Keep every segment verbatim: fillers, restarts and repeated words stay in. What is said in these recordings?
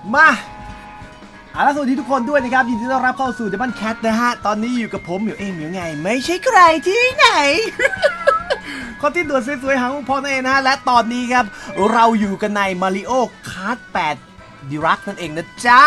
มาอาล่ะสวัสดีทุกคนด้วยนะครับยินดีต้อนรับเข้าสู่ Double Cat นะฮะตอนนี้อยู่กับผมเหมียวเองเหมียวไงไม่ใช่ใครที่ไหน คนที่ตัวสวยๆหางพอนั่นเองนะฮะและตอนนี้ครับเราอยู่กันใน Mario Kart แปด Deluxe นั่นเองนะจ๊ะ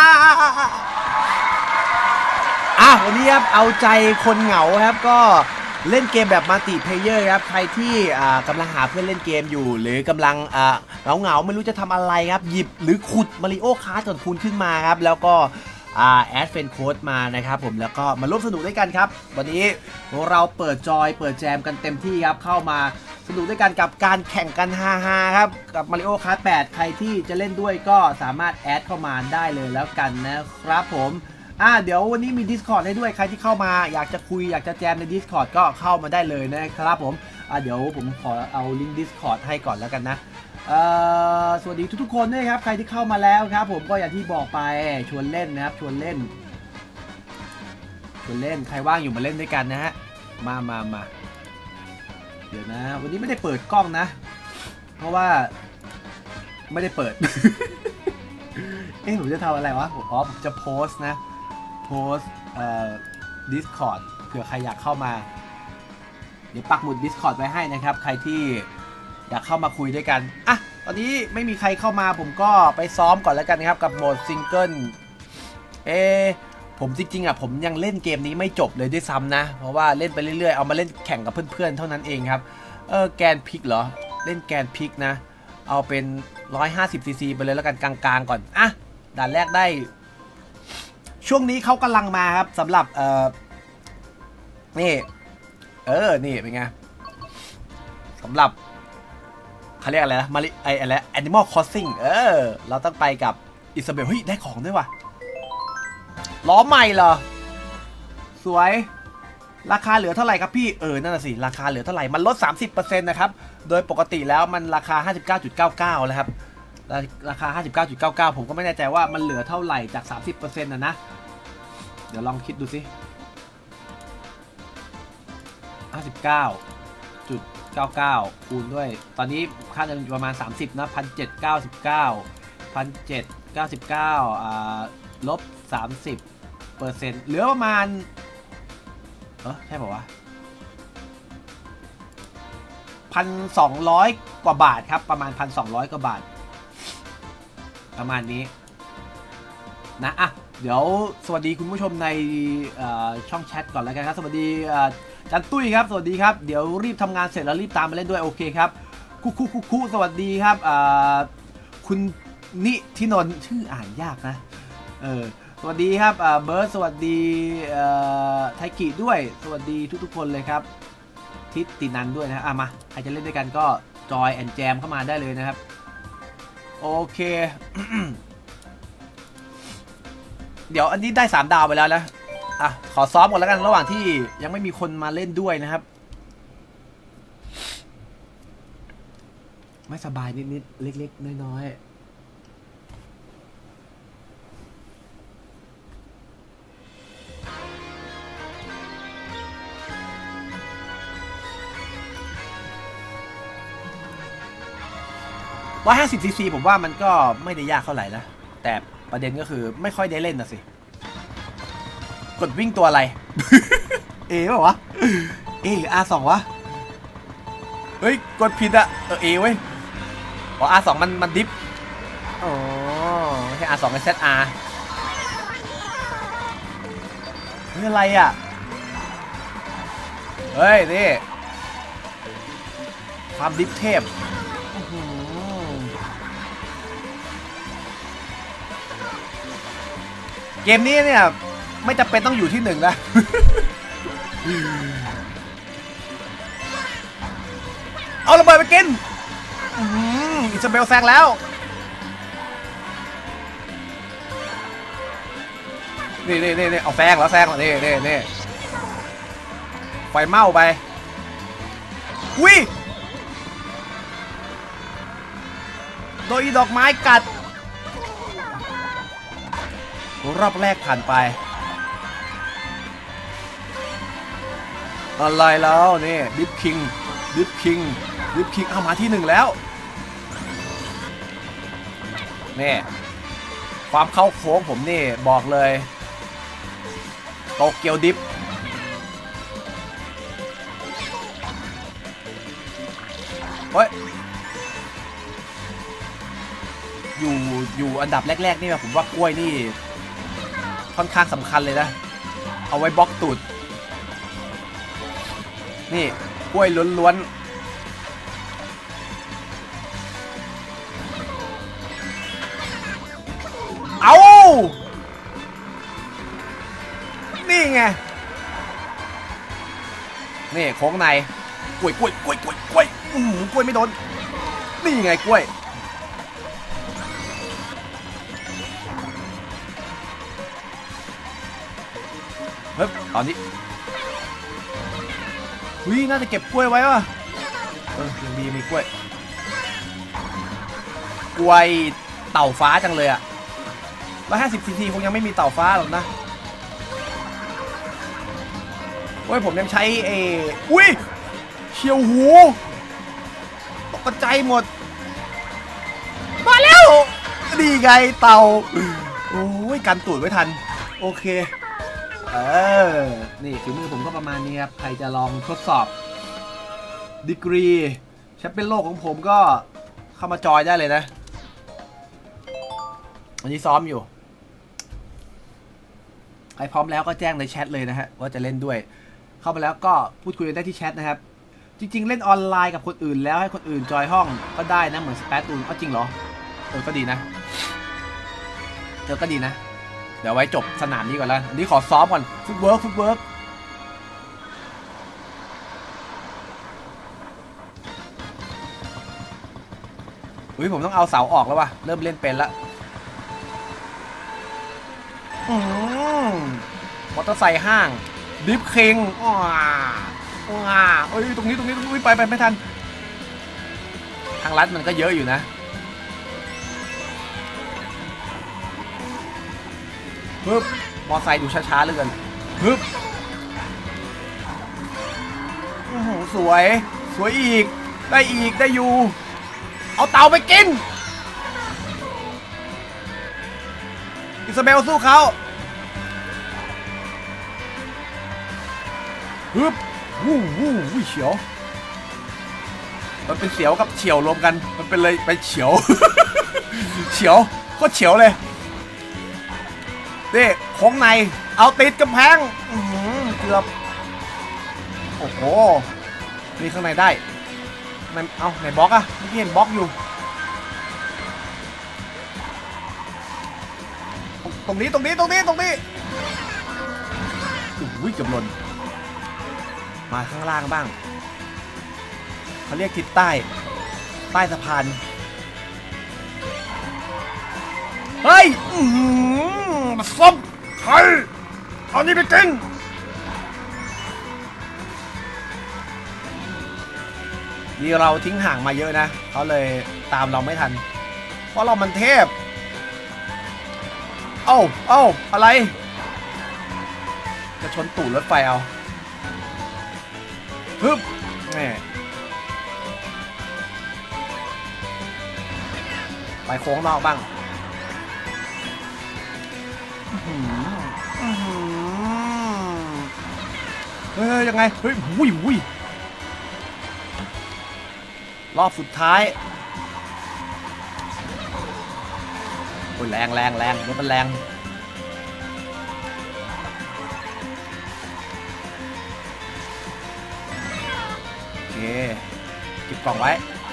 อ่ะวันนี้ครับเอาใจคนเหงาครับก็เล่นเกมแบบมัลติเพลเยอร์ครับใครที่กำลังหาเพื่อนเล่นเกมอยู่หรือกำลังเหงาเหงาไม่รู้จะทำอะไรครับหยิบหรือขุด Mario Kart ของคุณขึ้นมาครับแล้วก็แอดเฟนโค้ดมานะครับผมแล้วก็มาร่วมสนุกด้วยกันครับวันนี้เราเปิดจอยเปิดแจมกันเต็มที่ครับเข้ามาสนุกด้วยกันกับการแข่งกันฮาๆครับกับ Mario Kart แปดใครที่จะเล่นด้วยก็สามารถแอดเข้ามาได้เลยแล้วกันนะครับผมอ่าเดี๋ยววันนี้มี Discord ให้ด้วยใครที่เข้ามาอยากจะคุยอยากจะแจมใน Discord ก็เข้ามาได้เลยนะครับผมอ่าเดี๋ยวผมขอเอาลิงก์ Discord ให้ก่อนแล้วกันนะเอ่อสวัสดีทุกๆคนด้วยครับใครที่เข้ามาแล้วครับผมก็อย่างที่บอกไปชวนเล่นนะครับชวนเล่นชวนเล่นใครว่างอยู่มาเล่นด้วยกันนะฮะมามามาเดี๋ยวนะวันนี้ไม่ได้เปิดกล้องนะเพราะว่าไม่ได้เปิด เอ๊ะผมจะทำอะไรวะผมอ๋อผมจะโพสต์นะโพสต์เอ่อ Discord เผื่อใครอยากเข้ามาเดี๋ยวปักหมุด Discord ไว้ให้นะครับใครที่อยากเข้ามาคุยด้วยกันอ่ะตอนนี้ไม่มีใครเข้ามาผมก็ไปซ้อมก่อนแล้วกันนะครับกับโหมดซิงเกิลเอผมจริงๆอ่ะผมยังเล่นเกมนี้ไม่จบเลยด้วยซ้ำนะเพราะว่าเล่นไปเรื่อยๆเอามาเล่นแข่งกับเพื่อนๆเท่านั้นเองครับเออแกนพิกเหรอเล่นแกนพิกนะเอาเป็น หนึ่งร้อยห้าสิบ ซีซีไปเลยแล้วกันกลางๆก่อนอ่ะด่านแรกได้ช่วงนี้เขากำลังมาครับสำหรับเอ่อนี่เออนี่เป็นไงสำหรับเขาเรียกอะไรนะมาริไออะไร Animal Crossing เออเราต้องไปกับอิซาเบลเฮ้ยได้ของด้วยว่ะล้อใหม่เหรอสวยราคาเหลือเท่าไหร่ครับพี่เออนั่นน่ะสิราคาเหลือเท่าไหร่มันลด สามสิบเปอร์เซ็นต์ นะครับโดยปกติแล้วมันราคา ห้าสิบเก้าจุดเก้าเก้า แล้วครับราคา ห้าสิบเก้าจุดเก้าเก้า ผมก็ไม่แน่ใจว่ามันเหลือเท่าไหร่จาก สามสิบเปอร์เซ็นต์ นะนะเดี๋ยวลองคิดดูสิ ห้าสิบเก้าจุดเก้าเก้า คูณด้วยตอนนี้ค่าเงินอยู่ประมาณสามสิบนะ หนึ่งพันเจ็ดร้อยเก้าสิบเก้า หนึ่งพันเจ็ดร้อยเก้าสิบเก้าอ่าลบ สามสิบเปอร์เซ็นต์ เหลือประมาณเออใช่ป่าววะ หนึ่งพันสองร้อย กว่าบาทครับประมาณ หนึ่งพันสองร้อย กว่าบาทประมาณนี้นะอ่ะเดี๋ยวสวัสดีคุณผู้ชมในช่องแชทก่อนแล้วกันครับสวัสดีจันตุ้ยครับสวัสดีครับเดี๋ยวรีบทำงานเสร็จแล้วรีบตามมาเล่นด้วยโอเคครับคุคุคุคุสวัสดีครับคุณนิธินนท์ชื่ออ่านยากนะเออสวัสดีครับเบิร์ดสวัสดีไทกิด้วยสวัสดีทุกๆคนเลยครับทิศตินันด้วยนะอ่ะมาใครจะเล่นด้วยกันก็จอยแอนแจมเข้ามาได้เลยนะครับโอเค เดี๋ยวอันนี้ได้สามดาวไปแล้วนะอ่ะขอซ้อมก่อนแล้วกันระหว่างที่ยังไม่มีคนมาเล่นด้วยนะครับไม่สบายนิดๆเล็กๆน้อยๆร้อยห้าสิบซีซีผมว่ามันก็ไม่ได้ยากเท่าไหร่นะแต่ประเด็นก็คือไม่ค่อยได้เล่นนะสิกดวิ่งตัวอะไร เอป่าวะเอหรือ อาร์ สอง วะเฮ้ยกดผิดอะเออเอเว้ยอ๋อ อาร์ สอง มันมันดิฟอ๋อไม่ใช่ อาร์ สอง เป็น เซต อาร์ นี่อะไรอะเฮ้ยนี่ความดิฟเทพเกมนี้เนี่ยไม่จำเป็นต้องอยู่ที่หนึ่งนะ เอาระเบิดไปกินอิซาเบลแซงแล้วนี่นี่นี่เอาแซงแล้วแซงแล้วนี่นี่นี่ไฟเมาไปอุ้ยโดยดอกไม้กัดรอบแรกผ่านไปอะไรแล้วนี่ดิฟคิงดิฟคิงดิฟคิงเอามาที่หนึ่งแล้วนี่ไฟความเข้าโค้งผมนี่บอกเลยโตเกียวดิฟเฮ้ยอยู่อยู่อันดับแรกๆนี่ผมว่ากล้วยนี่ค่อนข้างสำคัญเลยนะเอาไว้บล็อกตูดนี่กล้วยล้วนๆเอานี่ไงนี่โค้งในกล้วยกล้วยกล้วยกล้วยกล้วยอือกล้วยไม่โดนนี่ไงกล้วยเฮ้ยตอนนี้วิน่าจะเก็บกล้วยไว้ว่ะเออยังมีมีกล้วยกล้วยเต่าฟ้าจังเลยอะร้อยห้าสิบซีซีคงยังไม่มีเต่าฟ้าหรอกนะโอ้ยผมยังใช้เออุ้ยเฉียวหูตกกระจายหมดมาแล้วดีไงเต่าโอ้ยกันตูดไว้ทันโอเคเออนี่ฝีมือผมก็ประมาณนี้ครับใครจะลองทดสอบดีกรีแชมเปี้ยนโลกของผมก็เข้ามาจอยได้เลยนะวันนี้ซ้อมอยู่ใครพร้อมแล้วก็แจ้งในแชทเลยนะฮะว่าจะเล่นด้วยเข้ามาแล้วก็พูดคุยกันได้ที่แชทนะครับจริงๆเล่นออนไลน์กับคนอื่นแล้วให้คนอื่นจอยห้องก็ได้นะเหมือนสเปซตูนก็จริงเหรอเออก็ดีนะเออก็ดีนะเดี๋ยวไว้จบสนามนี้ก่อนแล้วอันนี้ขอซ้อมก่อนฟุตเวิร์กฟุตเวิร์กอุ้ยผมต้องเอาเสาออกแล้ววะเริ่มเล่นเป็นละอืมมอเตอร์ไซค์ห้างดิฟคิงว้าว้าเอ้ยตรงนี้ตรงนี้ตรงนี้ไปไปไม่ทันทางลัดมันก็เยอะอยู่นะปึ๊บมอไซค์ดูช้าๆเลยกันปึ๊บโอ้โหสวยสวยอีกได้อีกได้อยู่เอาเต่าไปกินอิซาเบลสู้เขาปึ๊บวู้วู้วู้เฉียวมันเป็นเสียวกับเฉียวรวมกันมันเป็นเลยไปเฉียวเฉียวก็เฉียวเลยนี่โค้งในเอาติดกำแพงเกือบโอ้โหนี่ข้างในได้มันเอาไหนบล็อกอะเมื่อกี้เห็นบล็อกอยู่ตรงนี้ตรงนี้ตรงนี้ตรงนี้อุ้ยเกือบหล่นมาข้างล่างบ้างเขาเรียกทิศใต้ใต้สะพานเฮ้ยมาซ้อมใครเอานี่ไปกินนี่เราทิ้งห่างมาเยอะนะเขาเลยตามเราไม่ทันเพราะเรามันเทพเอ้าเอ้าอะไรจะชนตูดรถไฟเอาฮึบแม่ไปโค้งนอกบ้างเฮ้ยยังไงเฮ้ยวุ้ยวุ้ยรอบสุดท้ายโอ้ยแรงแรงแรงรถมันแรงโอเคเก็บกล่องไว้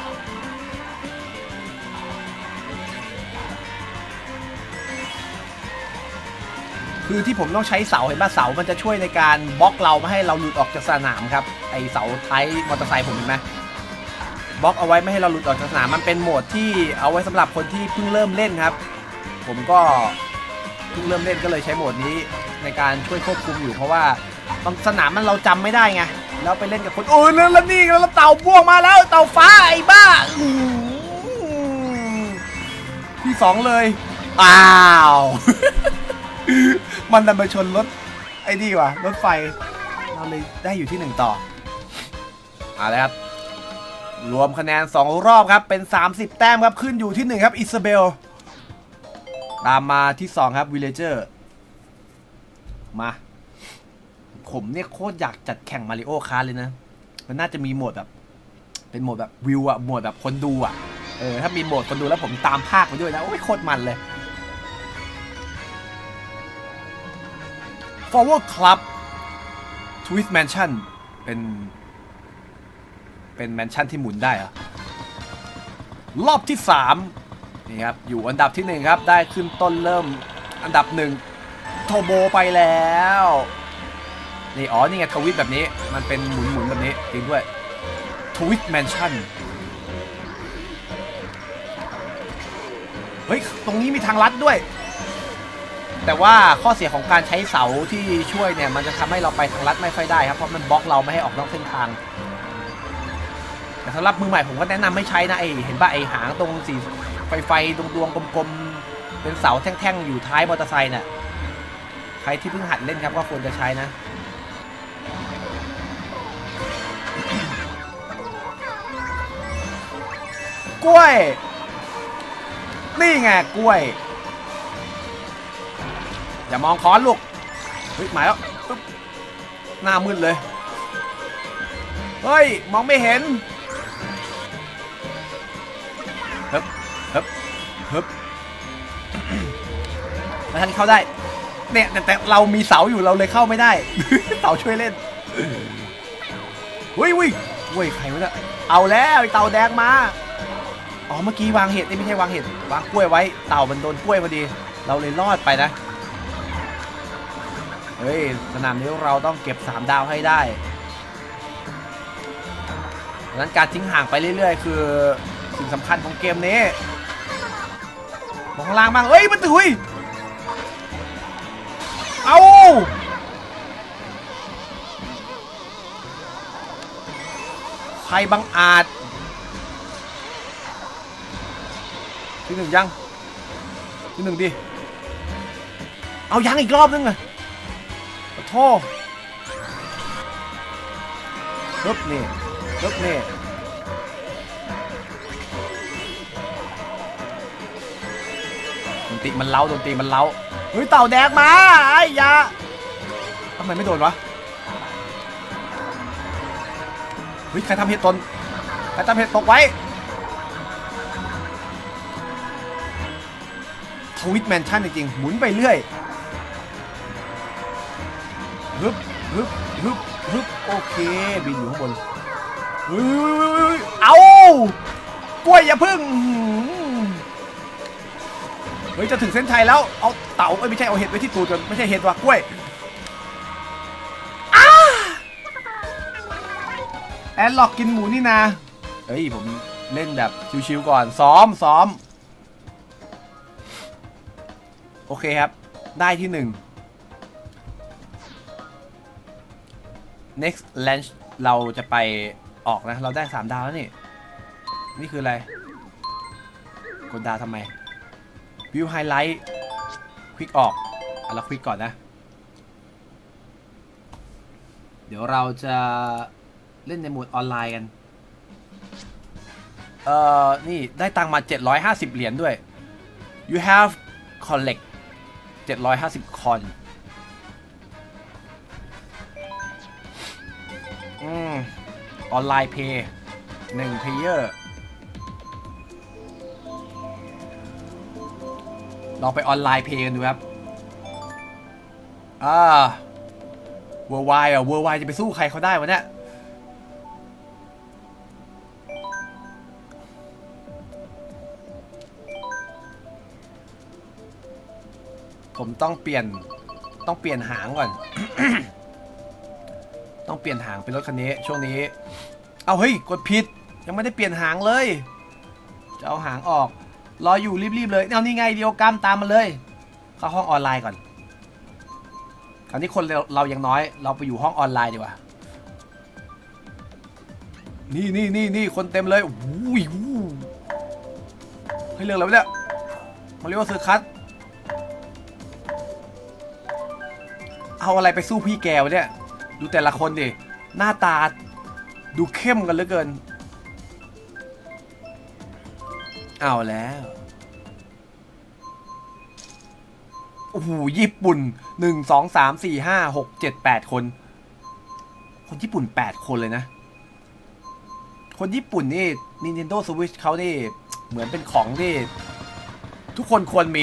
คือที่ผมต้องใช้เสาเห็นป่ะเสามันจะช่วยในการบล็อกเราไม่ให้เราหลุดออกจากสนามครับไอเสาท้ายมอเตอร์ไซค์ผมเห็นไหมบล็อกเอาไว้ไม่ให้เราหลุดออกจากสนามมันเป็นโหมดที่เอาไว้สำหรับคนที่เพิ่งเริ่มเล่นครับผมก็เพิ่งเริ่มเล่นก็เลยใช้โหมดนี้ในการช่วยควบคุมอยู่เพราะว่าบางสนามมันเราจำไม่ได้ไงแล้วไปเล่นกับคนโอ้ยแล้วนี่แล้วเต่าบ่วงมาแล้วเต่าฟ้าไอ้บ้าที่สองเลยอ้าวมันดันไปชนรถไอ้นี่ว่ะรถไฟเราเลยได้อยู่ที่หนึ่งต่อเอาเลยครับรวมคะแนนสองรอบครับเป็นสามสิบแต้มครับขึ้นอยู่ที่หนึ่งครับอิซาเบลตามมาที่สองครับวิลเลเจอร์มาผมเนี่ยโคตรอยากจัดแข่งมาริโอคาร์เลยนะมันน่าจะมีโหมดแบบเป็นโหมดแบบวิวอะโหมดแบบคนดูอะเออถ้ามีโหมดคนดูแล้วผมตามภาคไปด้วยนะโอ้ยโคตรมันเลย Forward Club Twist Mansion เป็นเป็นแมนชั่นที่หมุนได้อะรอบที่สามนี่ครับอยู่อันดับที่หนึ่งครับได้ขึ้นต้นเริ่มอันดับหนึ่งโทโบไปแล้วนี่อ๋อนี่ไงทวิตแบบนี้มันเป็นหมุนหมุนแบบนี้จริงด้วยทวิตแมนชั่นเฮ้ยตรงนี้มีทางลัดด้วยแต่ว่าข้อเสียของการใช้เสาที่ช่วยเนี่ยมันจะทำให้เราไปทางลัดไม่ค่อยได้ครับเพราะมันบล็อกเราไม่ให้ออกนอกเส้นทางแต่สำหรับมือใหม่ผมก็แนะนำไม่ใช้นะไอเห็นป่ะไอหางตรงสีไฟไฟดวงดวงกลมๆเป็นเสาแท่งๆอยู่ท้ายมอเตอร์ไซค์เนี่ยใครที่เพิ่งหัดเล่นครับก็ควรจะใช้นะกล้วยนี่ไงกล้วยอย่ามองค้อนลูกเฮ้ยหมายแล้วหน้ามืดเลยเฮ้ยมองไม่เห็นฮึบฮึบฮึบแล้วท่านเข้าได้เนี่ยแต่แต่เรามีเสาอยู่เราเลยเข้าไม่ได้ เสาช่วยเล่นวิ่งวิ่งวิ่งใครวะเนี่ยเอาแล้วไอเต่าแดงมาอ๋อเมื่อกี้วางเห็ดไม่ใช่วางเห็ดวางกล้วยไว้เต่ามันโดนกล้วยพอดีเราเลยรอดไปนะเฮ้ยสนามนี้เราต้องเก็บสามดาวให้ได้ดังนั้นการทิ้งห่างไปเรื่อยๆคือสิ่งสำคัญของเกมนี้มองล่างบ้างเฮ้ยมันถุยเอาใครบังอาจที่หนึ่งยังที่หนึ่งดิเอายังอีกรอบนึงอะขอโทษฮึบนี่ฮึบนี่ดนตรีมันเล้าดนตรีมันเล้าเฮ้ยเต่าแดงมาไอ้ยาทำไมไม่โดนวะเฮ้ยใครทำเห็ดตนใครทำเห็ดตกไว้ทวิตแมนชั่นจริงๆหมุนไปเรื่อยฮึบฮึบฮึบฮึบโอเคบินอยู่ข้างบนเฮ้ยเอากล้วยอย่าพึ่งเฮ้ยจะถึงเส้นชัยแล้วเอาเต่าไม่ใช่เอาเห็ดไว้ที่ตูดจนไม่ใช่เห็ดว่ะกล้วยแอนล็อกกินหมูนี่นะเฮ้ยผมเล่นแบบชิวๆก่อนซ้อมซ้อมโอเคครับได้ที่หนึ่ง next launch เราจะไปออกนะเราได้สามดาวแล้วนี่นี่คืออะไรกดดาวทำไมวิวไฮไลท์ควิกออกเอาเราควิกก่อนนะเดี๋ยวเราจะเล่นในโหมดออนไลน์กันเอ่อนี่ได้ตังมาเจ็ดร้อยห้าสิบเหรียญด้วย you have collect เจ็ดร้อยห้าสิบคอนอืมออนไลน์เพย์หนึ่งเพลเยอร์ลองไปออนไลน์เพย์กันดูครับอ่าเวอร์ไวอ่ะเวอร์ไวจะไปสู้ใครเขาได้วะเนี่ยผมต้องเปลี่ยนต้องเปลี่ยนหางก่อน ต้องเปลี่ยนหางเป็นรถคันนี้ช่วงนี้เอาเฮ้ยกดผิดยังไม่ได้เปลี่ยนหางเลยจะเอาหางออกรออยู่รีบๆเลยเอานี่ไงเดียวกันตามมาเลยเข้าห้องออนไลน์ก่อนคราวนี้คนเราเรายังน้อยเราไปอยู่ห้องออนไลน์ดีกว่านี่นี่นี่นี่คนเต็มเลยอุ้ยให้เลือกแล้วเนี่ยมาเรียกว่าซื้อคัสเอาอะไรไปสู้พี่แกวะเนี่ยดูแต่ละคนดิหน้าตาดูเข้มกันเหลือเกินเอาแล้วโอ้โหญี่ปุ่นหนึ่งสองสามสี่ห้าหกเจ็ดแปดคนคนญี่ปุ่นแปดคนเลยนะคนญี่ปุ่นนี่ Nintendo Switch เขานี่เหมือนเป็นของที่ทุกคนควรมี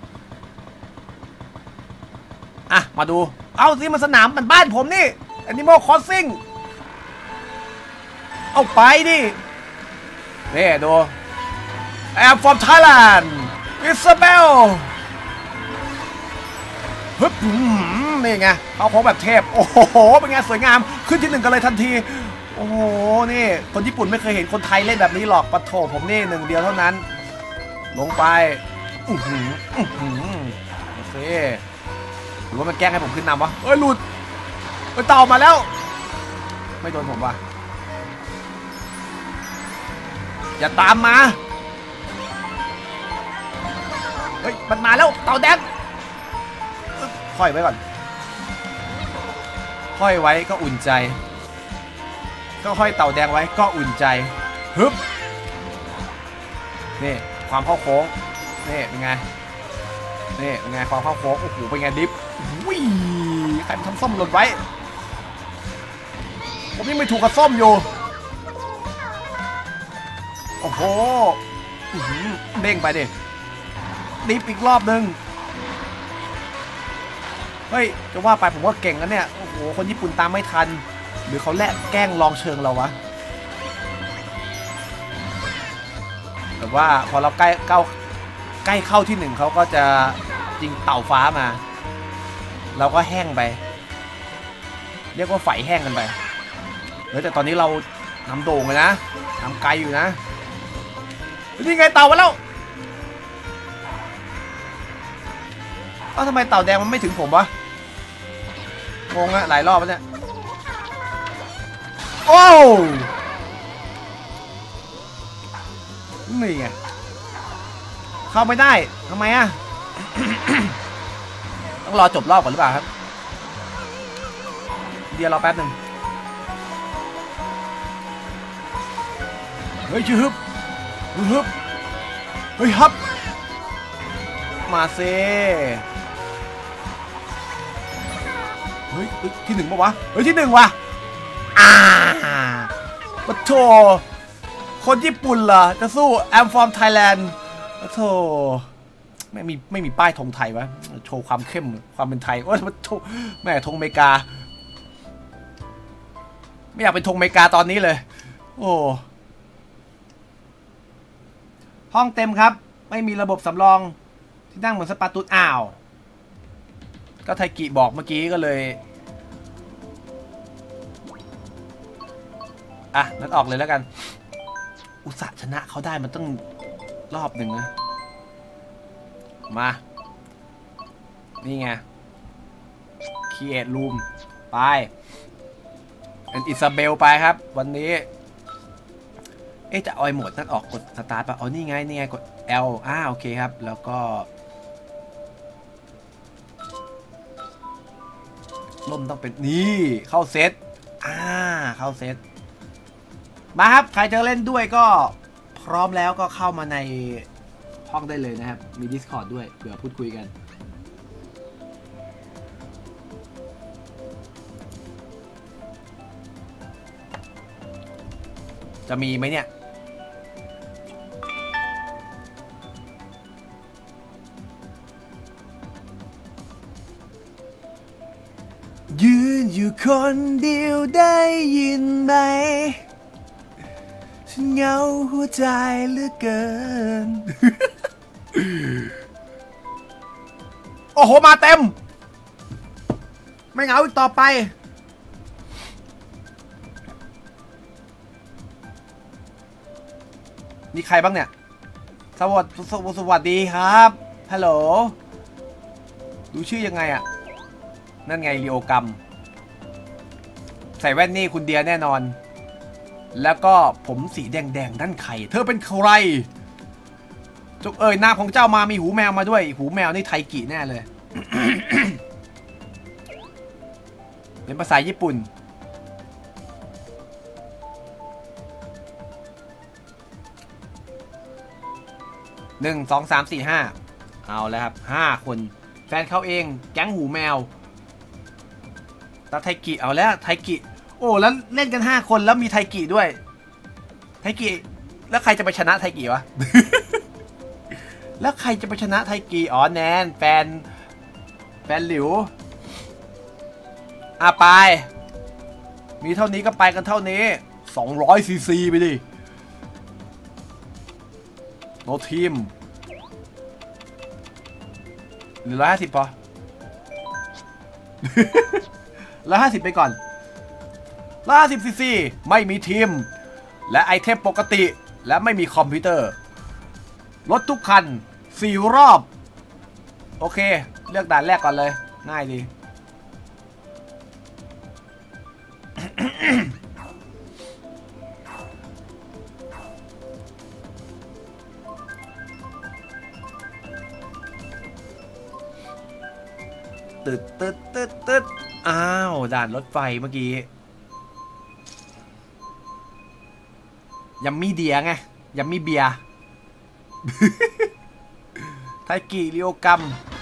อ่ะมาดูเอาสิมันสนามมันบ้านผมนี่ Animal Crossing เอาไปดินี่ดู I'm from Thailand Isabel ฮึบนี่ไงเขาของแบบเทพโอ้โหเป็นไงสวยงามขึ้นที่หนึ่งกันเลยทันทีโอ้โหนี่คนญี่ปุ่นไม่เคยเห็นคนไทยเล่นแบบนี้หรอกปะโถผมนี่หนึ่งเดียวเท่านั้นลงไปอื้อหืออื้อหือโอเคหรือว่ามันแกล้งให้ผมขึ้นนำวะเอ้ยหลุดไปต่อมาแล้วไม่โดนผมว่ะอย่าตามมาเฮ้ยมันมาแล้วเต่าแดงค่อยไว้ก่อนค่อยไว้ก็อุ่นใจก็ค่อยเต่าแดงไว้ก็อุ่นใจฮึบนี่ความเข้าโค้งนี่เป็นไงนี่เป็นไงความเข้าโค้งโอ้โหเป็นไงดิฟวิ่งใครทำส้มหล่นไว้ผมยังไม่ถูกกับส้มอยู่โอ้โหเด้งไปดิดิฟอีกรอบนึงเฮ้ยจะว่าไปผมว่าเก่งนะเนี่ยโอ้โหคนญี่ปุ่นตามไม่ทันหรือเขาแลกแกล้งลองเชิงเราวะแต่ว่าพอเราใกล้เก้าใกล้เข้าที่หนึ่งเขาก็จะยิงเต่าฟ้ามาเราก็แห้งไปเรียกว่าไฟแห้งกันไปเฮ้ยแต่ตอนนี้เรานำโด่งเลยนะนำไกลอยู่นะนี่ไงเต่ามาแล้วเอ้าทำไมเต่าแดงมันไม่ถึงผมวะงงอะหลายรอบแล้วเนี่ยโอ้นี่ไงเข้าไม่ได้ทำไมอะ ต้องรอจบรอบก่อนหรือเปล่าครับเดี๋ยวรอแป๊บหนึ่งเฮ้ยชื่อฮึบฮึบเฮ้ยฮับมาเซ่เฮ้ยที่หนึ่งปะวะเฮ้ยที่หนึ่งวะอ่าปะโถคนญี่ปุ่นเหรอจะสู้ I'm from Thailand ปะโถไม่มีไม่มีป้ายธงไทยวะโชว์ความเข้มความเป็นไทยว่าปะโถแม่ธงอเมริกาไม่อยากเป็นธงอเมริกาตอนนี้เลยโอ้ห้องเต็มครับไม่มีระบบสำรองที่นั่งเหมือนสปาตูนอ้าวก็ไทกิบอกเมื่อกี้ก็เลยอ่ะนั้นออกเลยแล้วกันอุตส่าห์ชนะเขาได้มันต้องรอบหนึ่งนะมานี่ไง Create Room ไปเป็นอิซาเบลไปครับวันนี้เอ๊ะจะเอาไอ้โหมดนั่นออกกดสตาร์ทป่ะอ๋อนี่ไงนี่ไงกด L อ่าโอเคครับแล้วก็ล่มต้องเป็นนี่เข้าเซตอ่าเข้าเซตมาครับใครจะเล่นด้วยก็พร้อมแล้วก็เข้ามาในห้องได้เลยนะครับมี Discord ด้วยเผื่อพูดคุยกันจะมีไหมเนี่ยยืนอยู่คนเดียวได้ยินไหมฉันเหงาหัวใจเหลือเกิน โอ้โหมาเต็มไม่เหงาอีกต่อไปมีใครบ้างเนี่ยสวัสดีสวัสดีครับฮัลโหลดูชื่อยังไงอะนั่นไงลีโอกัมใส่แว่นนี่คุณเดียแน่นอนแล้วก็ผมสีแดงๆนั่นใครเธอเป็นใครจงเอ่ยนามของเจ้ามามีหูแมวมาด้วยหูแมวนี่ไทกิแน่เลย เป็นภาษาญี่ปุ่นหนึ่งสองสามสี่ห้าเอาแล้วครับห้าคนแฟนเขาเองแก๊งหูแมวตาไทกิเอาแล้วไทกิโอ้แล้วเล่นกันห้าคนแล้วมีไทกิด้วยไทกิแล้วใครจะไปชนะไทกิวะ แล้วใครจะไปชนะไทกิอ๋อแนนแฟนแฟนหลิวอ่ะไปมีเท่านี้ก็ไปกันเท่านี้สองร้อยซีซีไปดิโนทีมหรือร้อยห้าสิบพอ ร้อยห้าสิบไปก่อนร้อยห้าสิบซีซีไม่มีทีมและไอเทมปกติและไม่มีคอมพิวเตอร์รถทุกคันสี่รอบโอเคเลือกด่านแรกก่อนเลยง่ายดี ตึ๊ดตึ๊ดตึ๊ดตึ๊ดอ้าวด่านรถไฟเมื่อกี้ยัมมี่เดียไงยัมมี่เบีย ไทกิริโอกัม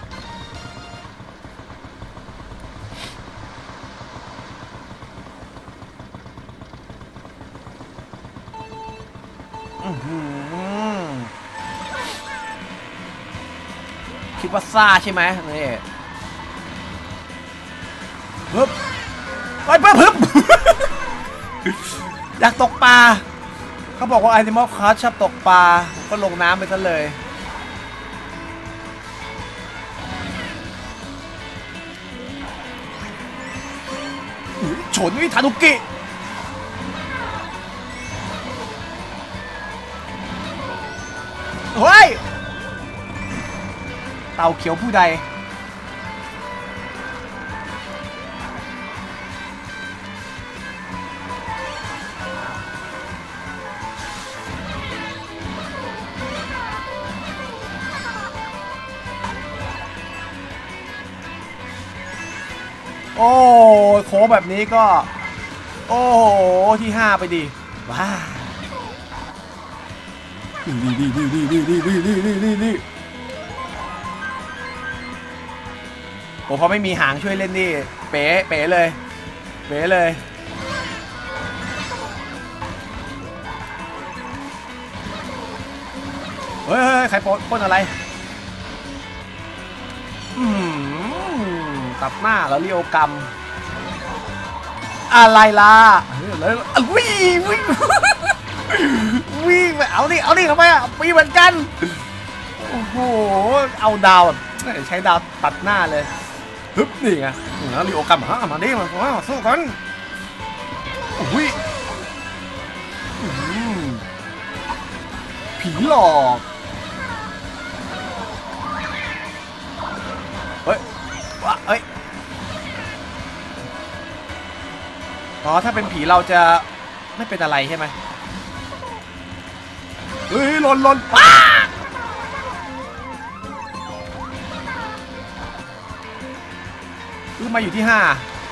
คิดว่าซ่าใช่ไหมนี่ปึ๊บไปปึ๊บปึ๊บ อยากตกปลาเขาบอกว่า Animal Crossing ชอบตกปลาก็ลงน้ำไปซะเลยชนวิทานุกิเฮ้ยเต่าเขียวผู้ใดโอ้โค้งแบบนี้ก็โอ้โหที่ห้าไปดิว้าดีดีดีดีดีดีดีดีดีดีดีโอ้พอไม่มีหางช่วยเล่นนี่เป๋เป๋เลยเป๋เลยเฮ้ยใครพ่นอะไรอืมตัดหน้าแล้วเรียวกรรมอะไรล่ะเลยวิ่งวิ่งวิ่งไปเอาดิเอาดิทำไมอ่ะปีเหมือนกันโอ้โหเอาดาวใช้ดาวตัดหน้าเลยฮึบนี่ไงแล้วเรียวกรรมฮะมาดิมาสู้กันอุ้ยผีหลอกเฮ้ยว้าเอ้ยอ๋อถ้าเป็นผีเราจะไม่เป็นอะไรใช่ไหมเฮ้ยหล่นหล่นป้าคือมาอยู่ที่ห้า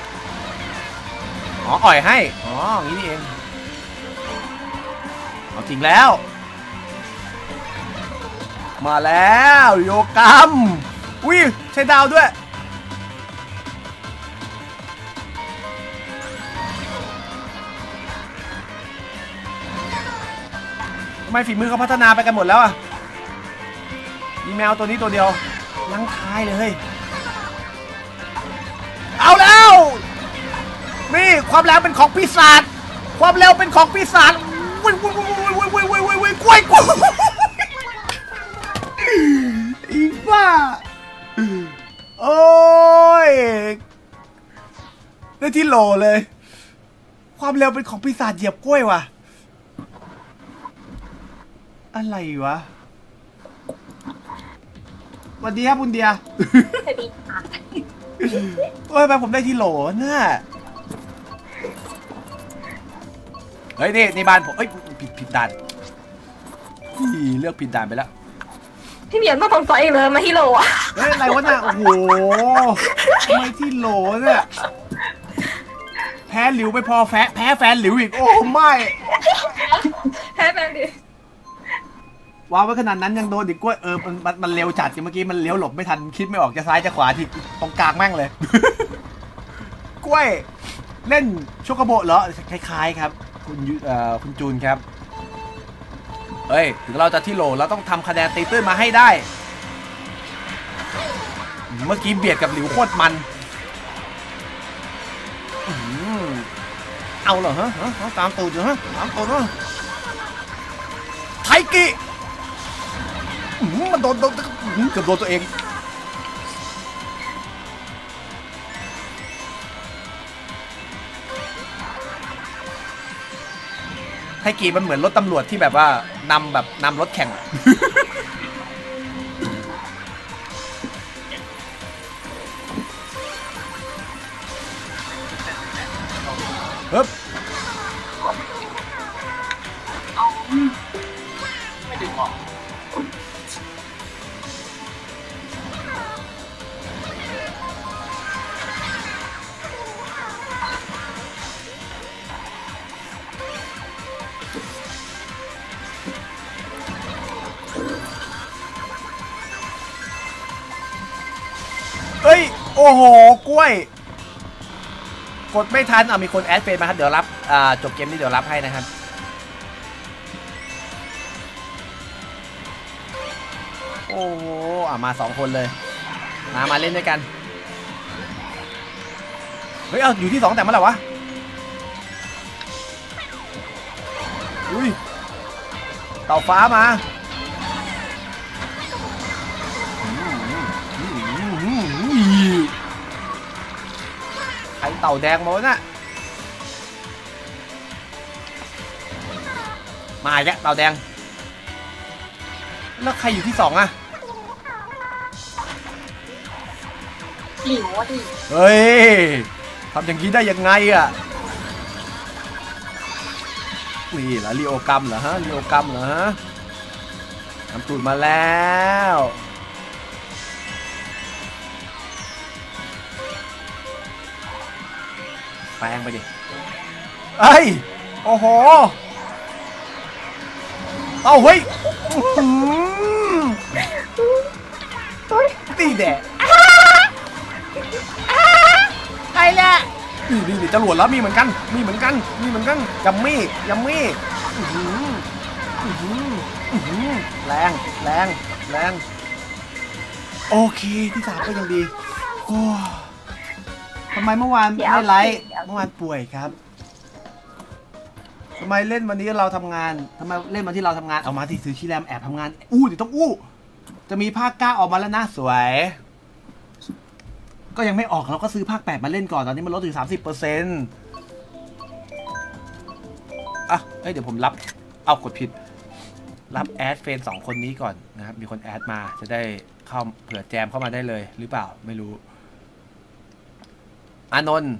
อ๋ออ่อยให้อ๋ออย่างนี้นี่เองเอาจริงแล้วมาแล้วโยกัมอุ้ยใช้ดาวด้วยทำไมฝีมือเขาพัฒนาไปกันหมดแล้วอ่ะมีแมวตัวนี้ตัวเดียวลังท้ายเลยเอาแล้วนี่ความแรงเป็นของปีศาจความเร็วเป็นของปีศาจวิ่งวิ่งวิ่งวิ่งวิ่งวิ่งวิ่งวิ่งกล้วยกล้วยอีบ้าโอ้ยได้ที่โหลเลยความเร็วเป็นของปีศาจเหยียบกล้วยว่ะอะไรวะสวัสดีครับคุณเดียสวัสดีค่ะโอ้ยไปผมได้ที่โหลน่ะเฮ้ยนี่ในบ้านผมเอ้ยผิดผิดด่านเลือกผิดด่านไปแล้วพี่เหมียนต้องสงสัยเองเลยมาที่โหลอ่ะเฮ้ยอะไรวะน่ะโอ้โหทำไมที่โหลเนี่ยแพ้หลิวไปพอแพ้แพ้แฟนหลิวอีกโอ้ไม่แพ้แฟนหลิวโวางไว้ขนาดนั้นยังโดนดิกล้วยเออมันมันมันเร็วจัดเมื่อกี้มันเลี้ยวหลบไม่ทันคิดไม่ออกจะซ้ายจะขวาที่ตรงกลางแม่งเลย กล้วยเล่นโชกโบะเหรอคล้ายๆครับคุณเอ่อคุณจูนครับเฮ้ยถึงเราจะที่โหลเราต้องทำคะแนนตีตื้นมาให้ได้เมื่อกี้เบียดกับหลิวโคตรมันเอาเหรอฮะตามตูดอยู่ฮะตามตูดฮะไทกิมันโดนโดนเกือบโดนตัวเองไทกิมันเหมือนรถตำรวจที่แบบว่านำแบบนำรถแข่งเฮ้ยไม่ดึงออกเฮ้ยโอ้โหกล้วยกดไม่ทันเอามีคนแอดเฟซมาครับเดี๋ยวรับอ่าจบเกมนี้เดี๋ยวรับให้นะครับโอ้โหอ่ะมาสองคนเลยมามาเล่นด้วยกันเฮ้ยเอาอยู่ที่สองแต่เมื่อไหร่วะอุ้ยเต่าฟ้ามาไอเต่าแดงมาแล้วนะมาอีกแล้วเต่าแดงแล้วใครอยู่ที่สองอะหลิวอ่ะดิเฮ้ยทำอย่างนี้ได้ยังไงอะนี่เหรอลีโอกัมเหรอฮะลีโอกัมเหรอฮะทำตูดมาแล้วแปลงไปดิเอ้ยโอ้โหเอาเฮ้ยตีแดดใครแหละนี่นี่จรวดแล้วมีเหมือนกันมีเหมือนกันมีเหมือนกันยัมมี่ยัมมี่แรงแรงแรงโอเคที่สามก็ยังดีโอ้ทำไมเมื่อวานไม่ไลฟ์เมื่อวานป่วยครับทำไมเล่นวันนี้เราทำงานทำไมเล่นวันที่เราทำงานเอามาที่ซื้อชิแรมแอบทำงานอู้เดี๋ยวต้องอู้จะมีภาคเก้าออกมาแล้วนะสวยก็ยังไม่ออกเราก็ซื้อภาคแปดมาเล่นก่อนตอนนี้มันลดถึง สามสิบเปอร์เซ็นต์ อ่ะเฮ้ยเดี๋ยวผมรับเอากดผิดรับแอดเฟนสองคนนี้ก่อนนะครับมีคนแอดมาจะได้เข้าเผื่อแจมเข้ามาได้เลยหรือเปล่าไม่รู้อานนท์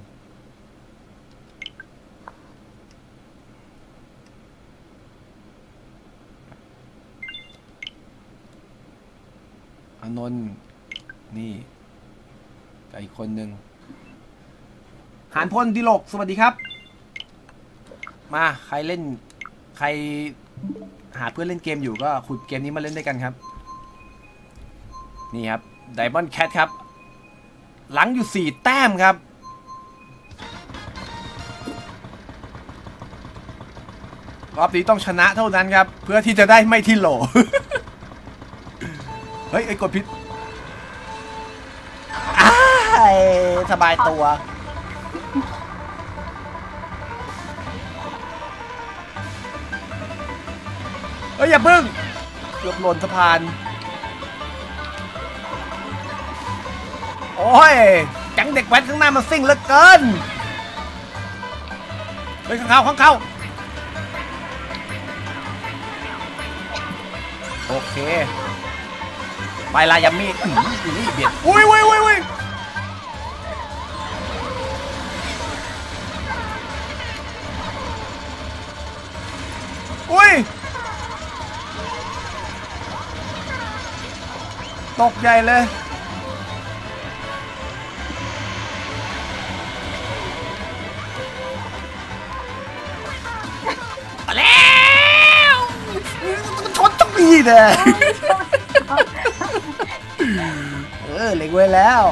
อานนท์นี่กับอีกคนหนึ่งหานพลดิโลกสวัสดีครับมาใครเล่นใครหาเพื่อนเล่นเกมอยู่ก็ขุดเกมนี้มาเล่นด้วยกันครับนี่ครับ Diamond Cat ครับหลังอยู่สี่แต้มครับรอบนี้ต้องชนะเท่านั้นครับเพื่อที่จะได้ไม่ที่โหล เฮ้ยไอ้กดผิดสบายตัวเฮ้ยอย่าพึ่งเกือบหล่นสะพานโอ้ยจังเด็กแว้นข้างหน้ามันซิ่งเหลือเกินเฮ้ยข้างเขาข้างเขาโอเคไปลายามีนี่เบียดอุ้ยอุ้ยอุ้ยอุ้ยอุ้ยตกใหญ่เลยมาแล้วชนต้องมีเด้อเออเล็งไว้แล้ว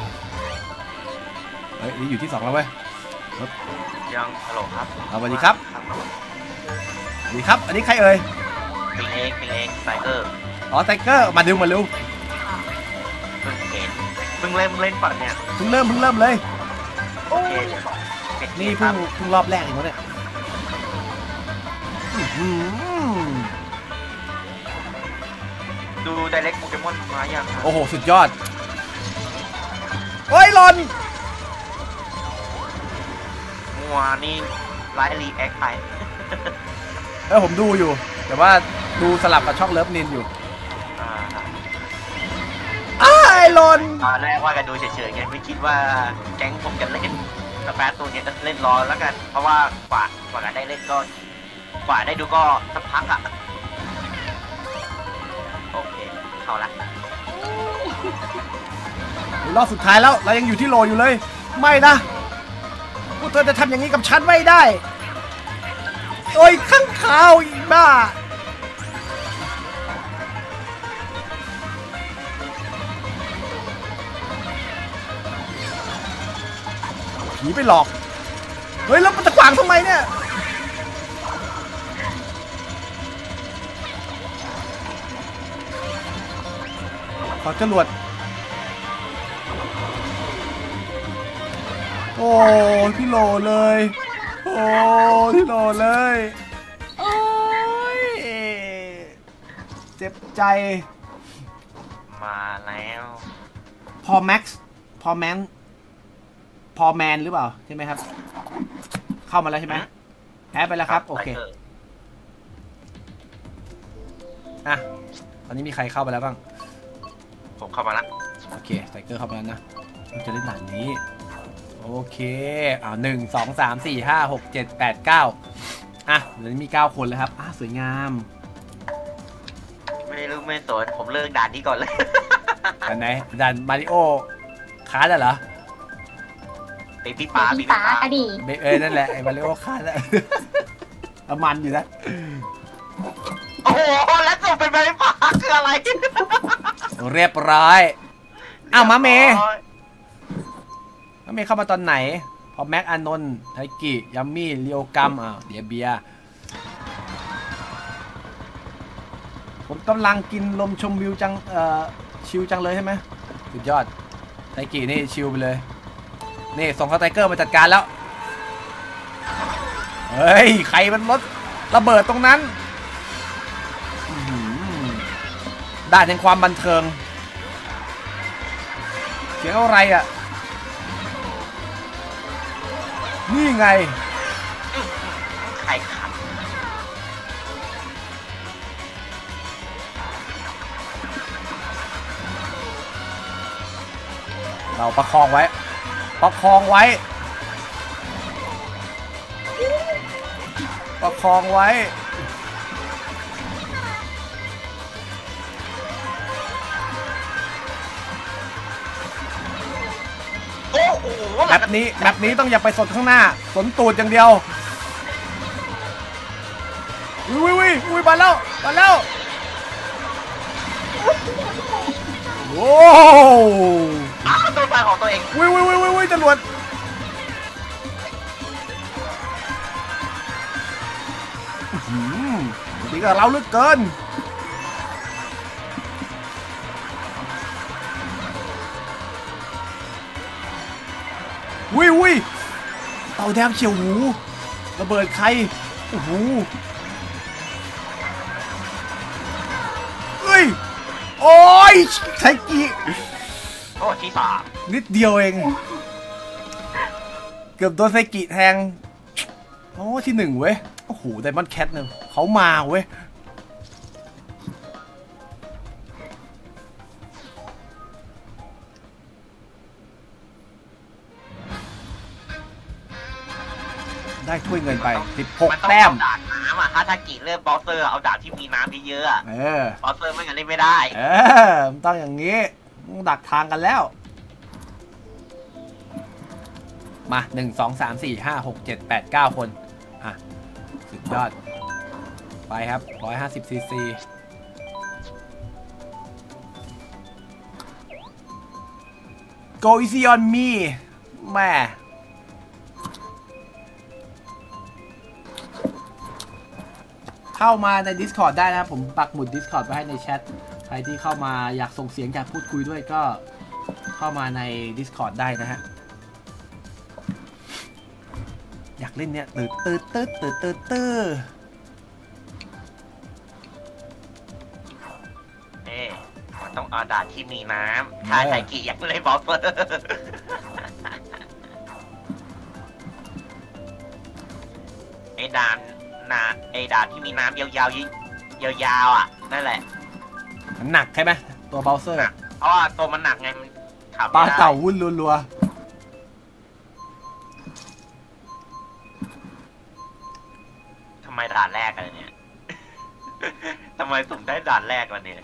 เฮ้ยนี่อยู่ที่สองแล้วเว้ยยังฮัลโหลครับสวัสดีครับสวัสดีครับอันนี้ใครเอ่ยปิงเองปิงเองไซเกอร์อ๋อไซเกอร์มาดูมาดูเพิ่งเห็นเพิ่งเล่นเล่นปัดเนี่ยเพิ่งเริ่มเพิ่งเริ่มเลยนี่เพิ่งเพิ่งรอบแรกเองวะเนี่ยดูไดเรกโปเกมอนมาอย่างโอ้โหสุดยอดโอ้ยหล่นมัวนี่ไลฟ์รีแอคไปเออผมดูอยู่แต่ว่าดูสลับกับช่องเลิฟนินอยู่อ้าไอ้หล่นตอนแรกว่ากันดูเฉยๆไงไม่คิดว่าแก๊งผมจะเล่นสแปรตัวนี้จะเล่นรอแล้วกันเพราะว่ากว่ากว่าได้เล่นก็กว่าได้ดูก็สักพักอะโอเคเข้าละรอบสุดท้ายแล้วเรายังอยู่ที่โลอยู่เลยไม่นะพวกเธอจะทำอย่างนี้กับฉันไม่ได้โอ้ยข้างข่าวอีกบ้าผีไปหลอกเฮ้ยแล้วมันจะขวางทำไมเนี่ยขอจรวดโอ้พี่โหลเลยโอ้พี่โหลเลยโอ้ยเจ็บใจมาแล้วพอแม็กซ์พอแมนพอแมนหรือเปล่าใช่ไหมครับเข้ามาแล้วใช่ไหมแพ้ไปแล้วครับโอเคอ่ะตอนนี้มีใครเข้าไปแล้วบ้างผมเข้ามาแล้วโอเคไทเกอร์เข้ามาแล้วนะเราจะเล่นด่านนี้โอเคอ้าวหนึ่งสองสามสี่ห้าหกเจ็ดแปดเก้าอ่ะเดี๋ยวนี้มีเก้าคนเลยครับอ่ะสวยงามไม่รู้ไม่สนผมเลิกด่านนี้ก่อนเลยด่านไหนด่านมาริโอคาร์ดเหรอเบบี้ป้าเบบี้ป้าอดีตเออนั่นแหละไอ้มาริโอคาร์ดอะมันอยู่นะโอ้โหแล้วส่งเป็นเบบี้ป้าคืออะไรเรียบร้อยอ้าวมาเมย์มาเมย์เข้ามาตอนไหนพอแม็กอานนท์ไทกิยัมมี่เรียวกัมอ่าวเดียเบียผมกำลังกินลมชมวิวจังเอ่อชิลจังเลยใช่ไหมสุดยอดไทกินี่ชิลไปเลยนี่ส่งเขาไทเกอร์มาจัดการแล้วเฮ้ยใครมันรถระเบิดตรงนั้นด่านแห่งความบันเทิงเสียงอะไรอ่ะนี่ไงใครขับเราประคองไว้ประคองไว้ประคองไว้แบบนี้แบบนี้ต้องอย่าไปสดข้างหน้าสนตูดอย่างเดียววิววิววิวมาแล้วมาแล้วโอ้ตัวตายของตัวเองวิววิววิววิวจรวดดีกับเราลึกเกินวิววิเต่าแดงเฉียวหูระเบิดใครโอ้โหเฮ้ยโอ้ยไทกิโอ้ที่สามนิดเดียวเองเกือบโดนไทกิแทงโอ้ที่หนึ่งเว้ยโอ้โหไดมอนด์แคทเนี่ยเขามาเว้ยได้ถ้วยเงินไปสิบหกแต้มดาบน้ำอ่ะถ้าถ้ากีเลือกบอสเซอร์เอาดาบที่มีน้ำเยอะๆเออบอสเซอร์ไม่งั้นเล่นไม่ได้เออต้องอย่างนี้ต้องดักทางกันแล้วมาหนึ่งสองสามสี่ห้าหกเจ็ดแปดเก้าคนอ่ะสุดยอดไปครับร้อยห้าสิบซีซี go easy on me แม่เข้ามาใน Discord ได้นะครับผมปักหมุด Discord ไว้ให้ในแชทใครที่เข้ามาอยากส่งเสียงอยากพูดคุยด้วยก็เข้ามาใน Discord ได้นะฮะอยากเล่นเนี่ยตืดตืดตืดตืดตืดตืดเอ๊ะมันต้องเอาด่านที่มีน้ำถ้าไทกิอยากเล่นบอลเฟอร์ไอ้ด่านนาไอ้ด่านที่มีน้ำยาวๆยิยาวๆอ่ะนั่นแหละมันหนักใช่ไหมตัวเบลเซอร์เพราะว่าตัวมันหนักไงมันขับปลาเต่าวุ่นรัวๆทำไมด่านแรกอะไรเนี่ยทำไมสุ่มได้ด่านแรกวันนี้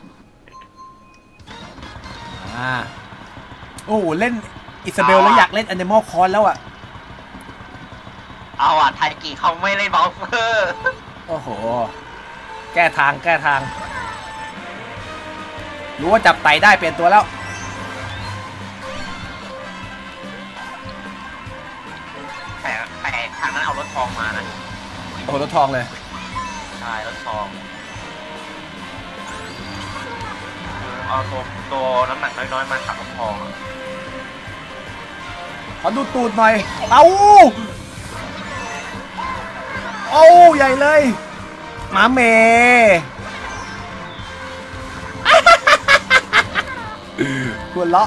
อ่าโอ้เล่นอิซาเบลแล้วอยากเล่นแอนิมอลคอนแล้วอ่ะเอาอ่ะไทกิเขาไม่เล่นบอลเฟอร์โอ้โหแก้ทางแก้ทางรู้ว่าจับไต่ได้เปลี่ยนตัวแล้วแต่แต่ทางนั้นเอารถทองมานะโอ้รถทองเลยใช่รถทองเอาตัวตัวน้ำหนักน้อยๆมาขับรถทองขอดูตูดหน่อยเอาโอ้ใหญ่เลยหมาเมควรเลาะ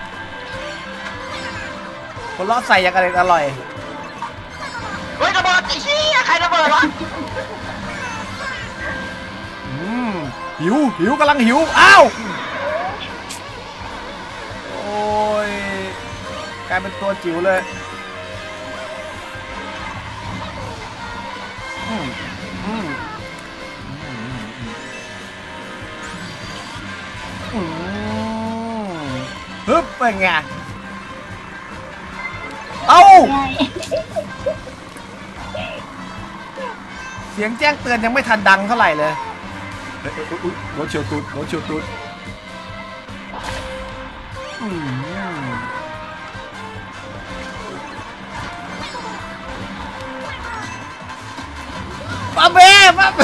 ควรเลาะใส่ยังไงอร่อยเฮ้ยระเบิดไอ้ชี้ใครระเบิดวะอืมหิวหิวกำลังหิวอ้าวโอ้ยกลายเป็นตัวจิ๋วเลยอืมอืมอืมฮึบเป็นไงเอ้าเสียงแจ้งเตือนยังไม่ทันดังเท่าไหร่เลยรถเฉียวตูดรถเฉียวตูดป้าเบ้ป้า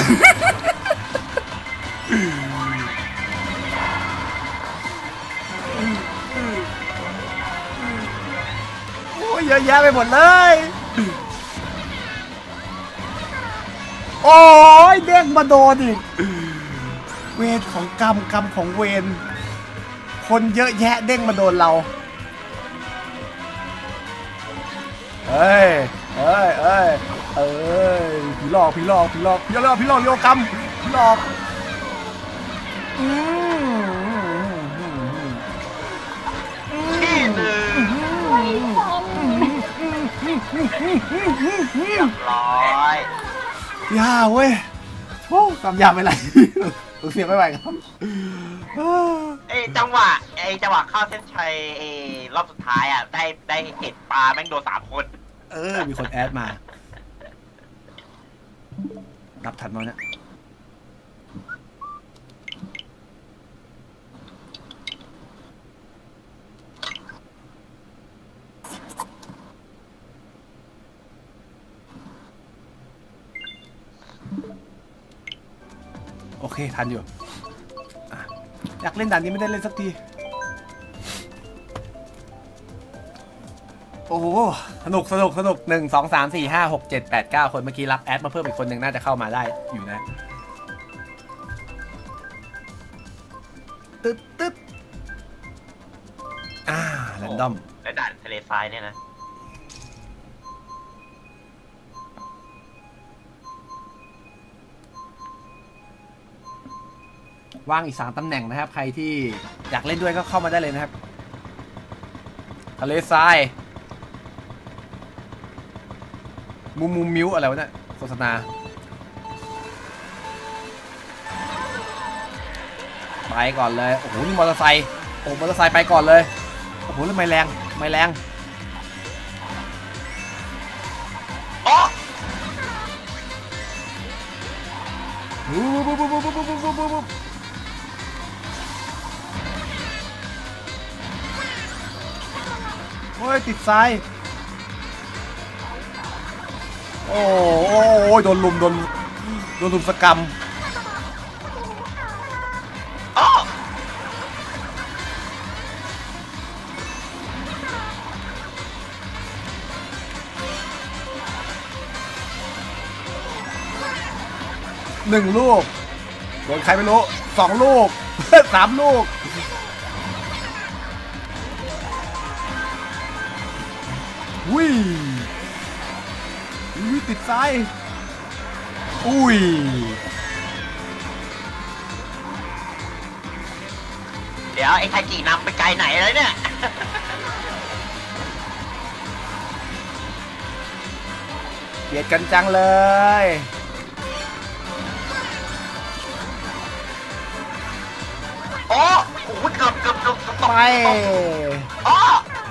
โอ้ยเยอะแยะไปหมดเลยโอ้ยเด้งมาโดนอีกเวรของกรรมกรรมของเวรคนเยอะแยะเด้งมาโดนเราเอ้ยเอ้ยเอ้ยเอ้ยผีหลอกผีหลอกผีหลอกผีหลอกผีหลอกโยกรรมผีหลอกอืมที่หนึ่งเรียบร้อยย่าเว้ยโอ้กำยำไปไหนเสียไม่ไหวครับไอ้จังหวะไอ้จังหวะเข้าเส้นชัยไอ้รอบสุดท้ายอ่ะได้ได้เห็ดปลาแม่งโดนสามคนเออมีคนแอดมารับทันมั้ยเนี่ยโอเคทันอยู่อยากเล่นด่านนี้ไม่ได้เล่นสักทีโอ้โหสนุกสนุกสนุกหนึ่งสองสามสี่ห้าหกเจ็ดแปดเก้าคนเมื่อกี้รับแอดมาเพิ่มอีกคนหนึ่งน่าจะเข้ามาได้อยู่นะตึ๊ดตึ๊ดอ่าแรนดอมและด่านทะเลทรายเนี่ยนะว่างอีกสามตำแหน่งนะครับใครที่อยากเล่นด้วยก็เข้ามาได้เลยนะครับทะเลทรายมุมมุมมิวอะไรวะเนี่ยโฆษณาไปก่อนเลยโอ้โหนี่มอเตอร์ไซค์โอ้มอเตอร์ไซค์ไปก่อนเลยโอ้โหแล้วไม่แรงไม่แรงอ๋ออ้ยติดซ้ายโอ้โอ้โดนลุมโดนโดนลุมสกรรมหนึ่งลูกโดนใครไม่รู้สองลูก สามลูกวิ่งวิ่งติดซ้ายอุ้ยเดี๋ยวไอ้ไทจินำไปไกลไหนเลยเนี่ยเบียดกันจังเลยโอ้โหเกือบเกือบเกือบตกไปโอ้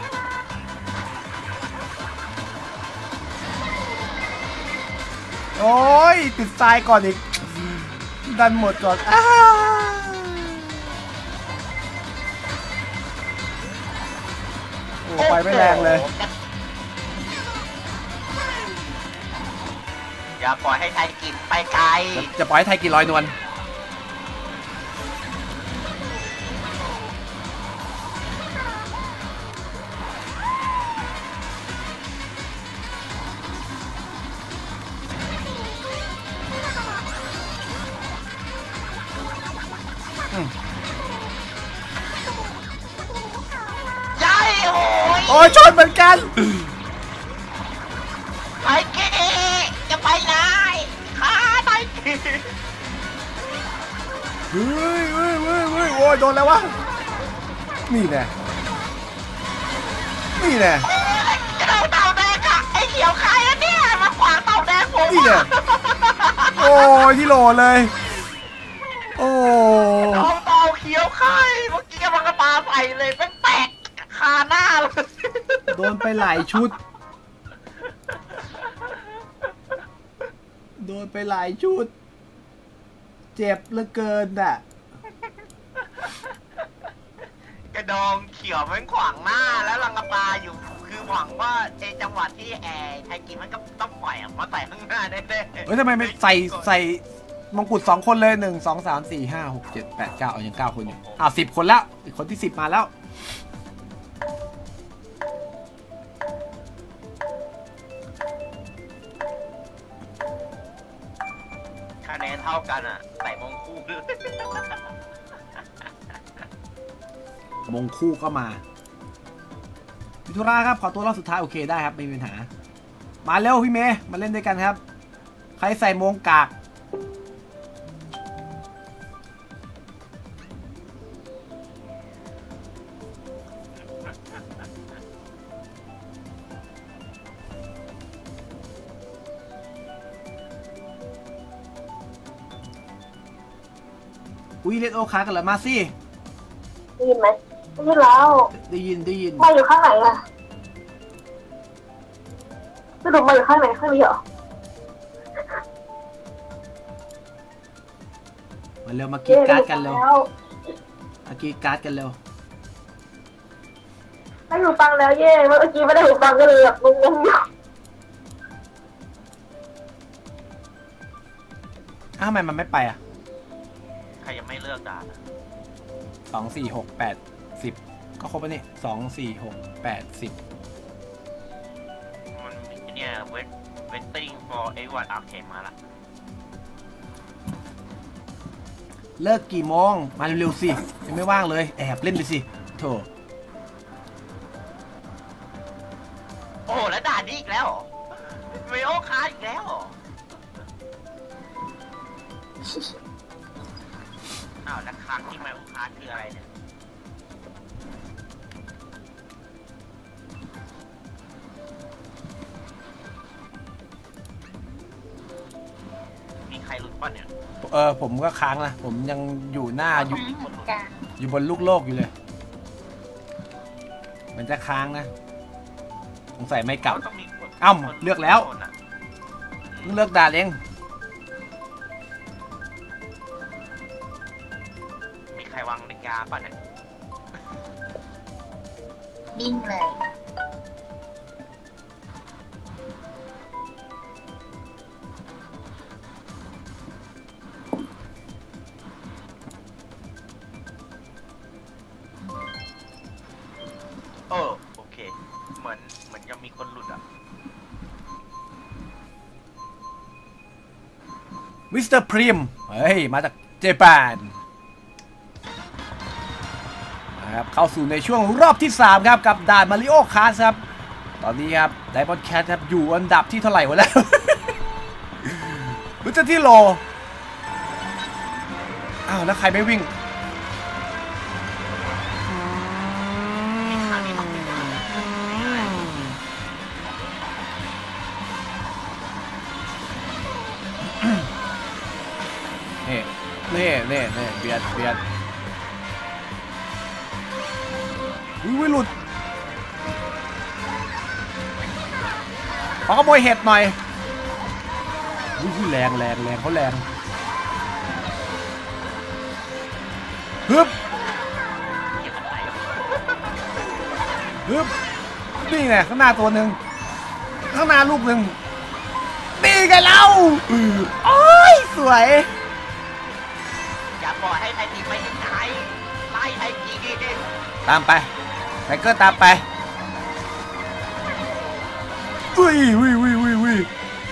โอ้ยติดทรายก่อนอีกดันหมดก่อนอ้าโอ้ไปไม่แรงเลยอย่าปล่อยให้ไทยกินไปไกลจะปล่อยให้ไทยกินลอยนวลโอ้ยโอ้ยชนเหมือนกันไทกิจะไปไหนขาไทกิเฮ้ยเฮ้ยเฮ้ยเฮ้ยโอ้ยโดนแล้ววะนี่แน่นี่แน่จะเอาเต่าแดงอะไอ้เขียวใครอะเนี่ยมาขวางเต่าแดงผมนี่แน่โอ้ยที่โหลเลยโอ้เอาเต่าเขียวใครเมื่อกี้กำลังกระปาใส่เลยเป็นแตกคาหน้าเลยโดนไปหลายชุดโดนไปหลายชุดเจ็บเหลือเกินอ่ะกระดองเขียวมันขวางหน้าแล้วลังกระปาอยู่คือหวังว่าในจังหวะที่แอร์ไทยกินมันก็ต้องปล่อยออกมาใส่ข้างหน้าได้เลยเฮ้ยทำไมไม่ใส่ใส่มงกุฎสองคนเลยหนึ่งสองสามสี่ห้าหกเจ็ดแปดเก้าเอายังเก้าคนอยู่อ่ะสิบคนแล้วอีกคนที่สิบมาแล้วคะแนนเท่ากันอ่ะใส่มงคู่ด้วยมงคู่ก็มาพิธุราครับขอตัวรอบสุดท้ายโอเคได้ครับไม่มีปัญหามาเร็วพี่เมย์มาเล่นด้วยกันครับใครใส่มงกากอุ้ยเล่นโอคากันเหรอมาสิได้ยินไหมได้ยินแล้วได้ยินได้ยินมาอยู่ข้างไหนอะสรุปมาอยู่ข้างไหนข้างนี้เหรอมาเร็วมากีการ์ดกันเร็วมากีการ์ดกันเร็วได้หูฟังแล้วเย่เมื่อกี้ไม่ได้หูฟังก็เลยแบบงงๆอยู่อ้าวทำไมมันไม่ไปอ่ะใครยังไม่เลือกด่านสองสี่หกแปดสิบก็ครบแล้วนี่สองสี่หกแปดสิบมันเนี่ยเวทเวทติ้ง for everyone โอเคมาละเลิกกี่โมงมาเร็วๆสิยังไม่ว่างเลยแอบเล่นไปสิโถโอ้แล้วด่านนี้อีกแล้วเวโอคาอีกแล้วอ้าวแล้วครั้งที่ไมโอคาคืออะไรเนี่ยมีใครลุ้นป่ะเนี่ยเออผมก็ค้างนะผมยังอยู่หน้าอยู่อยู่บนลูกโลกอยู่เลยมันจะค้างนะสงสัยไม่กลับอ้าวเลือกแล้วเลือกด่าเองมีใครวางนาฬิกาป่ะเนี่ยนิ่งเลยเออโอเคเหมือนเหมือนยังมีคนหลุดอ่ะมิสเตอร์พริมเฮ้ยมาจากเจแปนนะครับเข้าสู่ในช่วงรอบที่สามครับกับด่านมาริโอคาร์ครับตอนนี้ครับไดมอนด์แคทครับอยู่อันดับที่เท่าไหร่วะแล้ว รู้จะที่โลอ้าวแล้วใครไม่วิ่งเน่เน่เน่เบียดเบียดวิ่งวิ่งหลุดขอขโมยเห็ดหน่อยวิ่งแรงแรงแรงเขาแรงฮึบฮึบนี่ไงข้างหน้าตัวหนึ่งข้างหน้าลูกหนึ่งนี่ไงเราโอ้ยสวยอย่าปล่อยให้ไทยจีไปยังไงไล่ไทยจีตามไปไทเกอร์ตามไปอุ้ยอุ้ยอุ้ยอุ้ยอุ้ย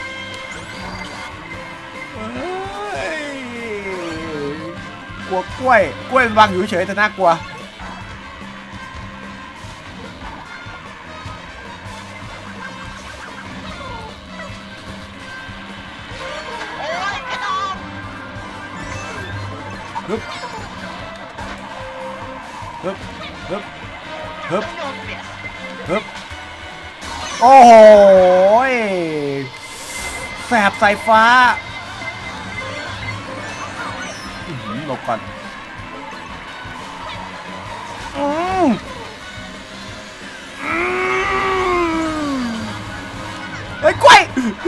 กลัวกล้วยกล้วยมันวางอยู่เฉยแต่น่ากลัวฮึบฮึบฮึบฮึบฮึบโอ้โหแสบสายฟ้าหลบก่อนอืมเฮ้ยกล้วย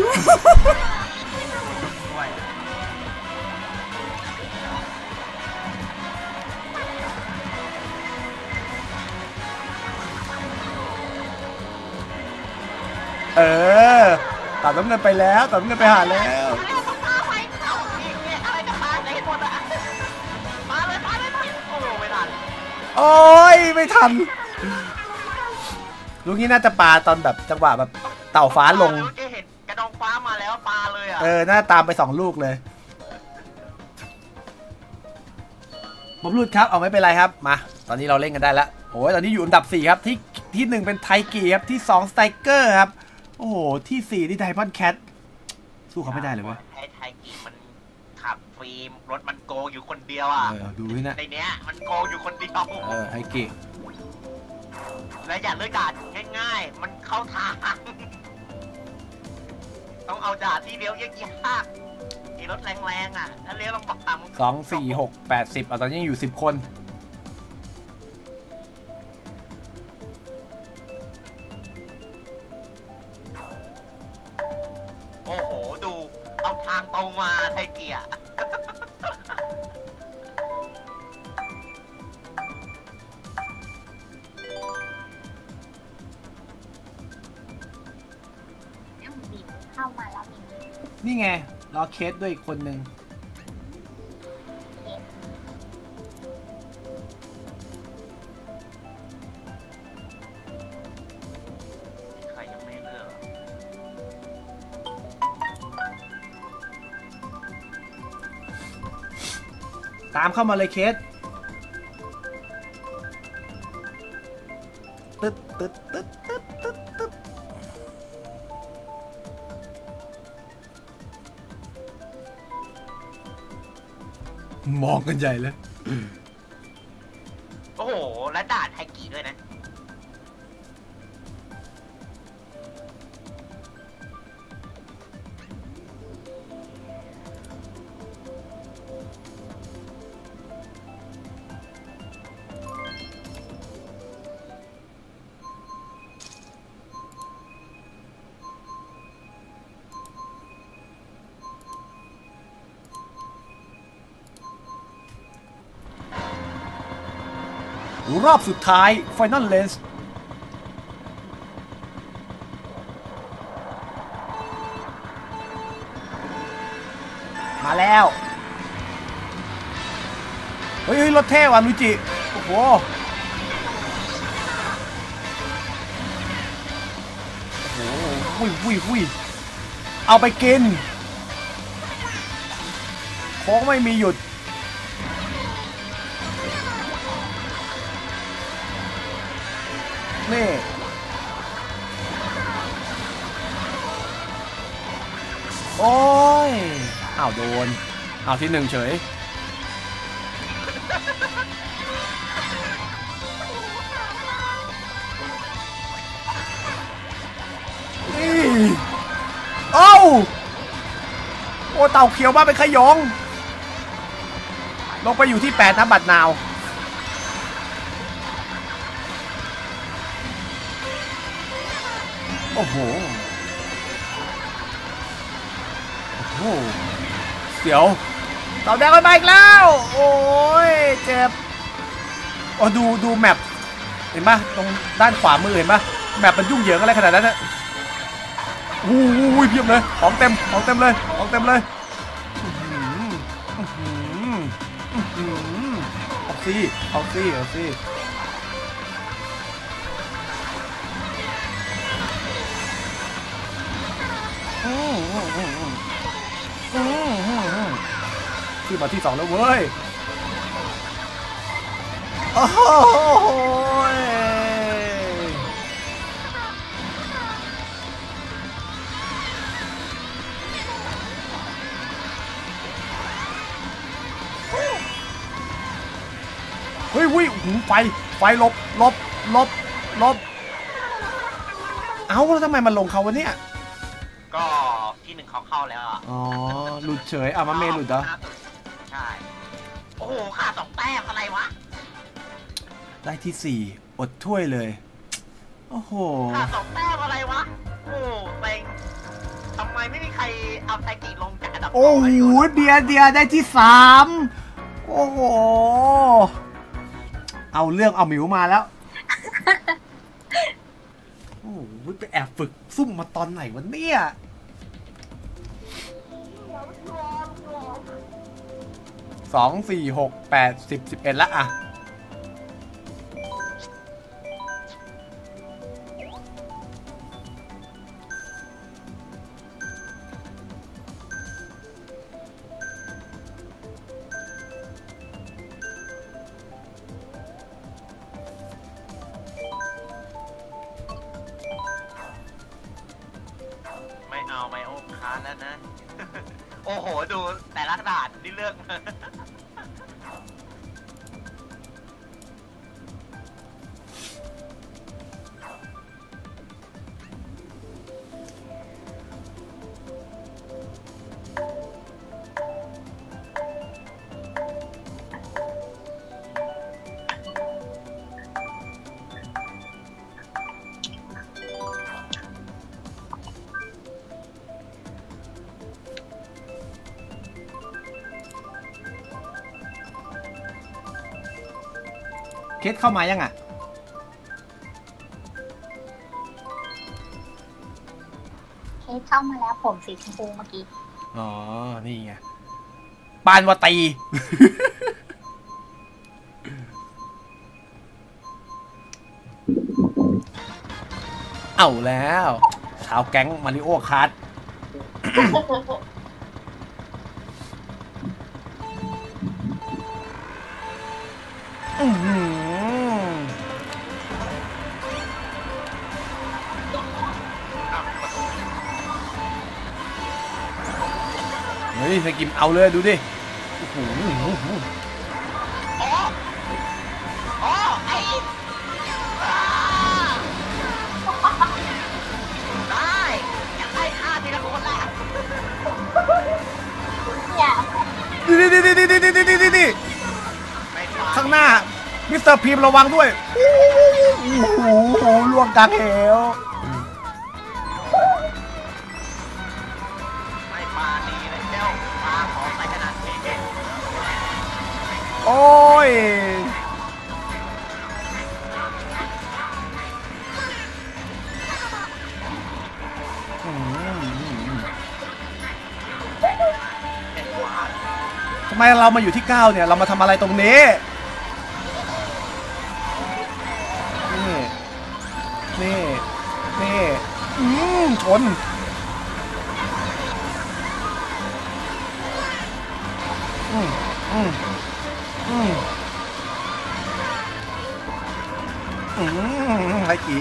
เออตัดน้ำเงินไปแล้วตัดน้ำเงินไปหาแล้วโอ้ยไม่ทันลูกนี้น่าจะปลาตอนแบบจังหวะแบบเต่าฟ้าลงเห็นกระดองฟ้ามาแล้วปลาเลยอ่ะเออน่าตามไปสองลูกเลยผมรุดครับเอาไม่เป็นไรครับมาตอนนี้เราเล่นกันได้แล้วโอ้ยตอนนี้อยู่อันดับสี่ครับที่ที่หนึ่งเป็นไทกีครับที่สองสไตเกอร์ครับโอ้โหที่สี่ที่ไดมอนด์แคทสู้เขาไม่ได้เลยวะไอ้ไทกีมันขับฟิล์มรถมันโกงอยู่คนเดียวอ่ะดูนี่นะในเนี้ยมันโกงอยู่คนเดียวเออไทกีและอย่าเลือกด่านง่ายๆมันเข้าทางต้องเอาด่านที่เลี้ยวเยอะๆที่รถแรงๆอ่ะถ้าเลี้ยวลำบากสองสี่หกแปดสิบอ่ะตอนนี้อยู่สิบคนโอ้โหดูเอาทางตรงมาไทเกียร์เข้ามาแล้วนี่ไงรอเคสด้วยอีกคนนึงใครยังไม่เลือกตามเข้ามาเลยเคสตึ๊ดตึ๊ดตึ๊ดตึ๊ดตึ๊ดตึ๊ดมองกันใหญ่เลยโอ้โหและด่านไทกีด้วยนะรอบสุดท้าย Final Lens มาแล้วเฮ้ยรถเท่ว่ะลุจิโอ้โหโอ้โหวุ้ยวุ้ยวุ้ยเอาไปกินโค้งไม่มีหยุดนี่โอ้ยอ้าวโดนอ้าวที่หนึ่งเฉยโอ้โอ้เต่าเขียวมาเป็นขยงลงไปอยู่ที่แปดนะบัดนาวโอ้โหโอ้โหเสียวเต่าแดงไปอีกแล้วโอ้ยเจ็บโอ้ดูดูแมปเห็นปะตรงด้านขวามือเห็นปะแมปมันยุ่งเหยิงอะไรขนาดนั้นนะโอ้ยเพียบเลยของเต็มของเต็มเลยของเต็มเลยเอาสิเอาสิเอาสิที่มาที่สองแล้วเว้ยโอ้ยเฮ้ยวิหูไฟไฟลบลบลบลบเอ้าแล้วทำไมมันลงเขาวะเนี่ยก็ที่หนึ่งเขาเข้าแล้วอ่ะอ๋อหลุดเฉยอ่ะมาเมย์หลุดเหรอใช่โอ้โหขาดสองแต้มอะไรวะได้ที่สี่อดถ้วยเลยโอ้โหขาดสองแต้มอะไรวะโอ้เต็งทำไมไม่มีใครเอาไทติลงจากอันดับโอ้โหเดียเดียได้ที่สามโอ้โหเอาเรื่องเอาหมิวมาแล้วโอ้โหไปแอบฝึกซุ่มมาตอนไหนวะเนี่ยสองสี่หกแปดสิบสิบเอ็ดละอ่ะเอาไมโอคาร์แล้วนะโอ้โหดูแต่ละด่านที่เลือกมาเคสเข้ามายังอ่ะเคสเข้ามาแล้วผมสีชมพูเมื่อกี้อ๋อนี่ไงปานวตี เอาแล้วชาวแก๊งมาริโอคาร์ดเฮ้ยสกิมเอาเลยดูดิโอ้โหอ๋ออ๋อไอ้ได้อยากให้ฆ่าทีละคนละดิดิดิดิดิดิดิดิดิข้างหน้ามิสเตอร์พีมระวังด้วยโอ้โหล่วงกลางเหวไม่ปาดีเลยเจ้าปาของใส่ขนาดนี้โอ้ยเด็ดขวามเรามาอยู่ที่เก้าเนี่ยเรามาทำอะไรตรงนี้นี่นี่นี่อืมชนอืมอืมอืมอืมไฮกิ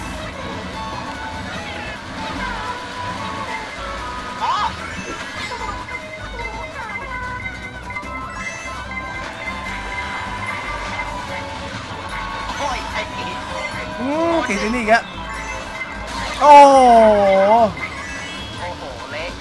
อืมติดที่นี่อีกแล้วโอ้โหโอ้โหเล็ก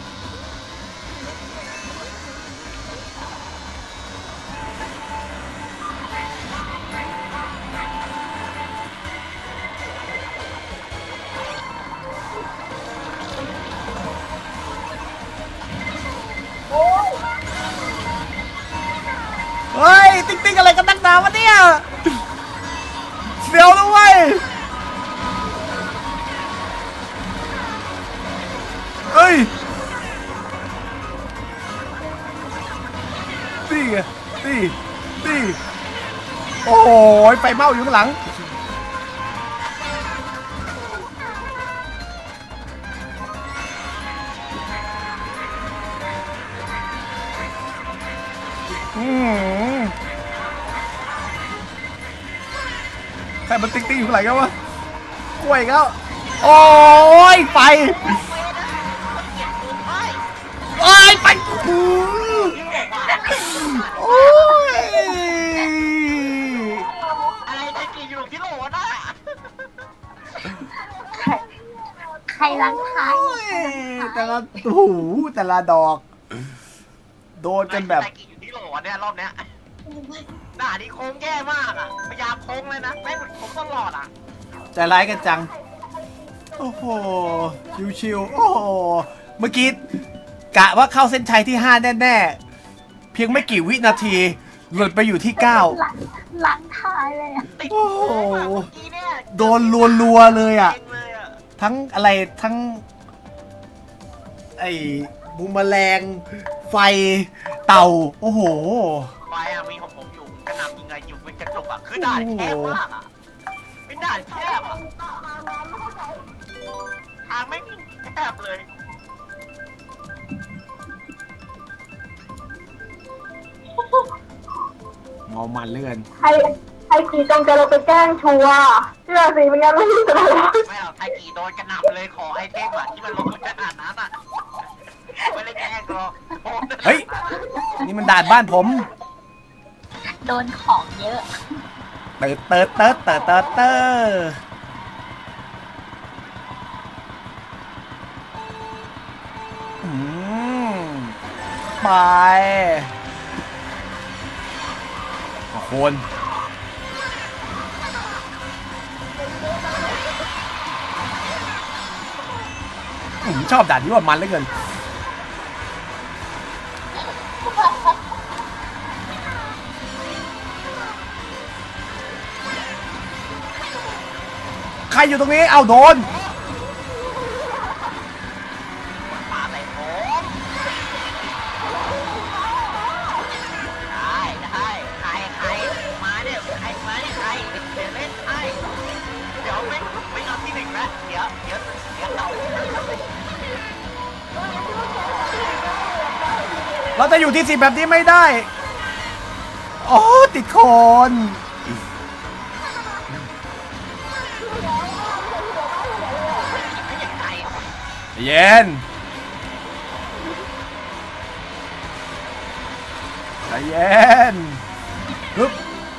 เฮ้ยติ๊กติ๊กอะไรกันตั้งนานวะเนี่ยเสียวด้วยเฮ้ยตีตีตีโอ้ยไฟเมาอยู่ข้างหลังอืมใครมันติ๊กติ๊กอยู่ข้างหลังกันวะกล้วยแล้วโอ้ยไฟโอ้ยไฟโอ้ยอะไรจะกินอยู่ที่โหลน่ะใครล้างท้ายแต่ละหูแต่ละดอกโดนกันแบบกินอยู่ที่โหลเนี่ยรอบเนี้ยหน้านี่โค้งแย่มากอ่ะพยายามโค้งเลยนะแม่งโค้งตลอดอ่ะใจร้ายกันจังโอ้โหชิวๆโอ้โหเมื่อกี้กะว่าเข้าเส้นชัยที่ห้าแน่ๆเพียงไม่กี่วินาทีหลุดไปอยู่ที่เก้าล้างท้ายเลยโอ้โหโดนรัวๆเลยอ่ะทั้งอะไรทั้งไอ้บูมแมลงไฟเต่าโอ้โหไฟอะมีของผมอยู่กระหน่ำยิงไงอยู่เป็นกระจกอะคือด่านแคบมากอะเป็นด่านแคบอะทางไม่แคบเลยเมามันเลื่อนใครใครขี่จงจะเราไปแกล้งชัวเชื่อสิไม่งั้นไม่รู้จะอะไรไม่หรอกไอ้กี่โดนกระหน่ำเลยขอไอเทมอะที่มันลงขนาดนั้นอะไม่ได้แกล้งหรอกเฮ้ยนี่มันด่านบ้านผมโดนของเยอะเติร์ดเติร์ดเติร์ดเติร์ดเติร์ดเติร์ดอืมไปคนชอบด่านนี้ว่ามันเหลือเกินใครอยู่ตรงนี้เอาโดนเราจะอยู่ที่สิบแบบนี้ไม่ได้โอ้ติดโคนเย็นใจเย็นฮึบ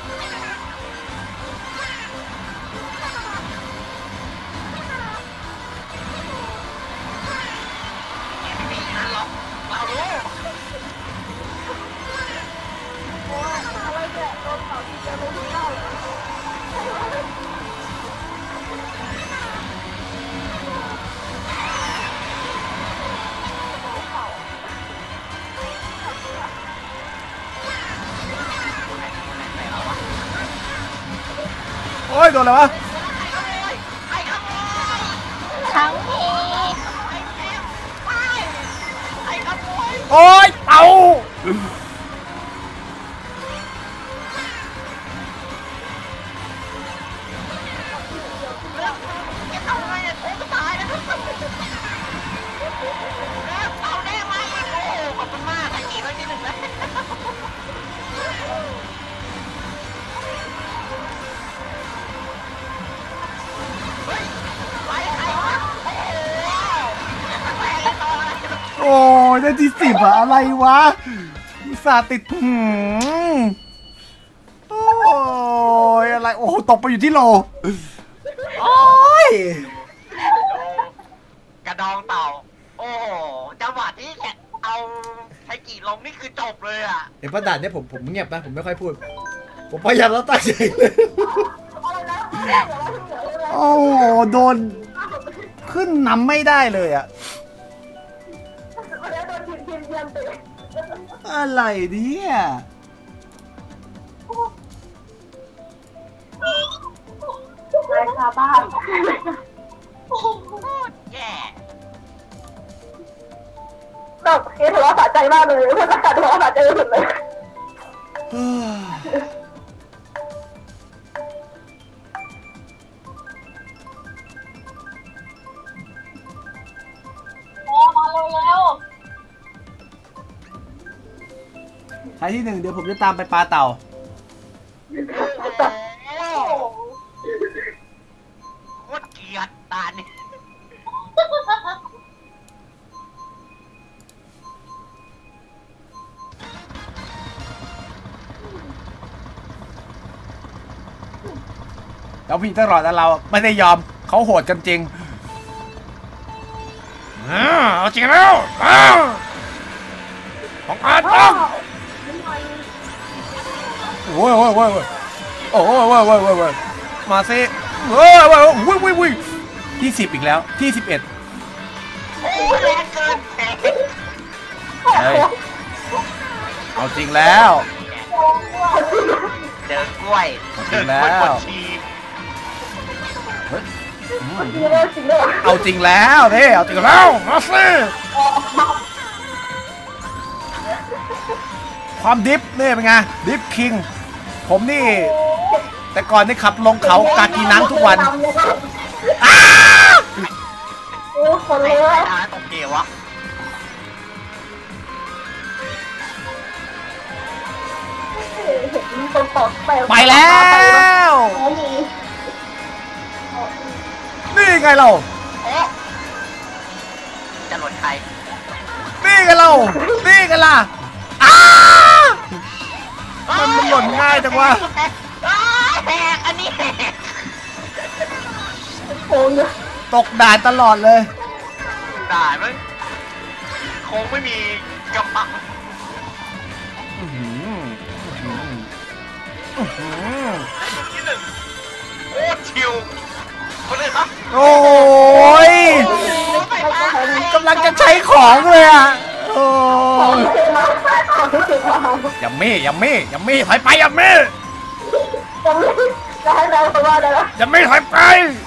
โอ้ยโดนอะไรวะทั้งเอโอ้ยเต่ายได้ที่สิบอะอะไรวะอุตส่าห์ติดหืมโอ้ยอะไรโอ้ตกไปอยู่ที่โลโอ้ยกระดองเต่าโอ้โหจังหวะที่แหละเอาไทกี่ลงนี่คือจบเลยอ่ะเห็นประดานเนี่ยผมผมเงียบนะผมไม่ค่อยพูดผมพยายามแล้วตั้งใจเลยโอ้โดนขึ้นนำไม่ได้เลยอะอะไรเนี่ยไปค่ะบ้านแย่แบบเฮ้ยถือว่าสะใจมากเลยเพื่อนประกาศถือว่าสะใจสุดเลยใครที่หนึ่งเดี๋ยวผมจะตามไปปลาเต่าโคตรเกลียดตาเนี่ยแล้วพี่ตลอดแต่เราไม่ได้ยอมเขาโหดกันจริงเอาจริงแล้วของอาต้องโว้ยโว้ยโว้ยโอ้ยโว้ยโว้ยโว้ยโว้ยมาซิโว้ยโว้ยโว้ยโว้ยโว้ยที่สิบอีกแล้วที่สิบเอ็ดโอ้ยแรงเกินเฮ้ยเอาจริงแล้วเดินกล้วยเดินกล้วยปวดชีเอาจริงแล้วเด้เอาจริงแล้วมาซิความดิฟนี่เป็นไงดิฟคิงผมนี่แต่ก่อนนี่ขับลงเขากากีนังทุกวันโอ้คนเลยนะตกเกวะไปแล้วนี่ไงเราจะหล่นใครนี่ไงเรานี่ไงล่ะอ้ามันมันหล่นง่ายจังวะแหกอันนี้แหกตกด่านตลอดเลยด่านมั้งคงไม่มีกำบังที่หนึ่งโอ้ชิวคนเลยครับโอ้ยกำลังจะใช้ของเลยอ่ะโอ้ยัมมี่ยัมมี่ยัมมี่ถอยไปยัมมี่ยัมมี่ถอยไป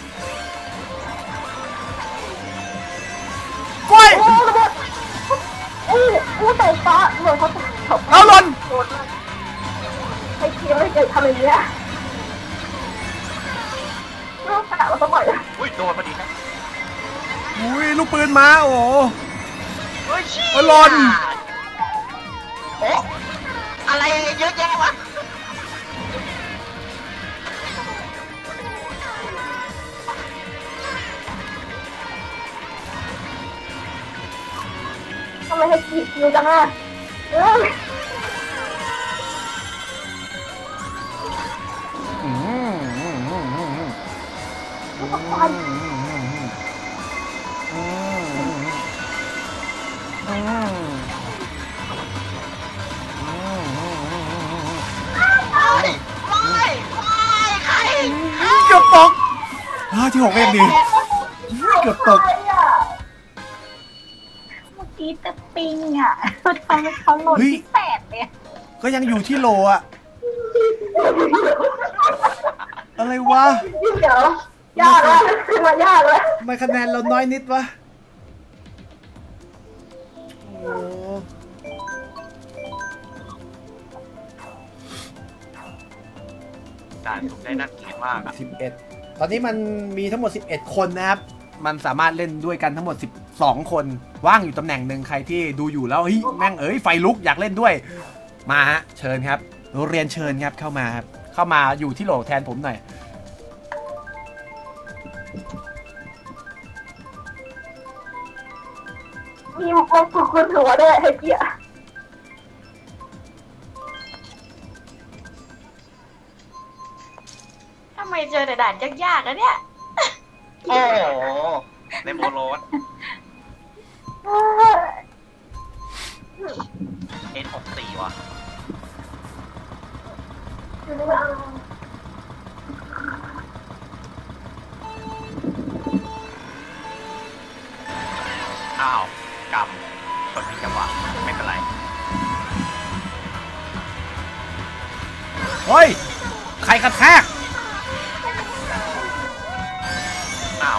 กล้วยอู้แต่ฟ้าเหมือนเขาเอาหล่นให้คิดไม่เกิดทำอย่างนี้ลูกสาวสมัยอุ้ยโดนพอดีนะอุ้ยลูกปืนมาโอ้เฮ้ยชี้หล่นโอ้อะไรเยอะแยะวะทำไมให้คิดอยู่จังอ่ะเออเกือบตกที่หกเองดีเกือบตกเมื่อกี้จะปิงอ่ะทำให้เขาหล่นที่แปดเนี่ยก็ยังอยู่ที่โลอ่ะอะไรวะเดี๋ยวยากเลยขึ้นมายากเลยทำไมคะแนนเราน้อยนิดวะโอ้ด่านถูกได้น่าเกลียดมากสิบเอ็ดตอนนี้มันมีทั้งหมดสิบเอ็ดคนนะครับมันสามารถเล่นด้วยกันทั้งหมดสิบสองคนว่างอยู่ตำแหน่งหนึ่งใครที่ดูอยู่แล้วเฮ้ยแม่งเอ้ยไฟลุกอยากเล่นด้วยมาฮะเชิญครับเรียนเชิญครับเข้ามาครับเข้ามาอยู่ที่โหลแทนผมหน่อยมีมีมงกุฎคุณหัวด้วยไอ้เกียทำไมเจอแต่ด่านยากๆอะเนี่ยโอ้โหในโบโลสเอ็นหกสี่ว่ะอ้าวกำคนมีจังหวะไม่เป็นไรเฮ้ยใครกระแทกอ้าว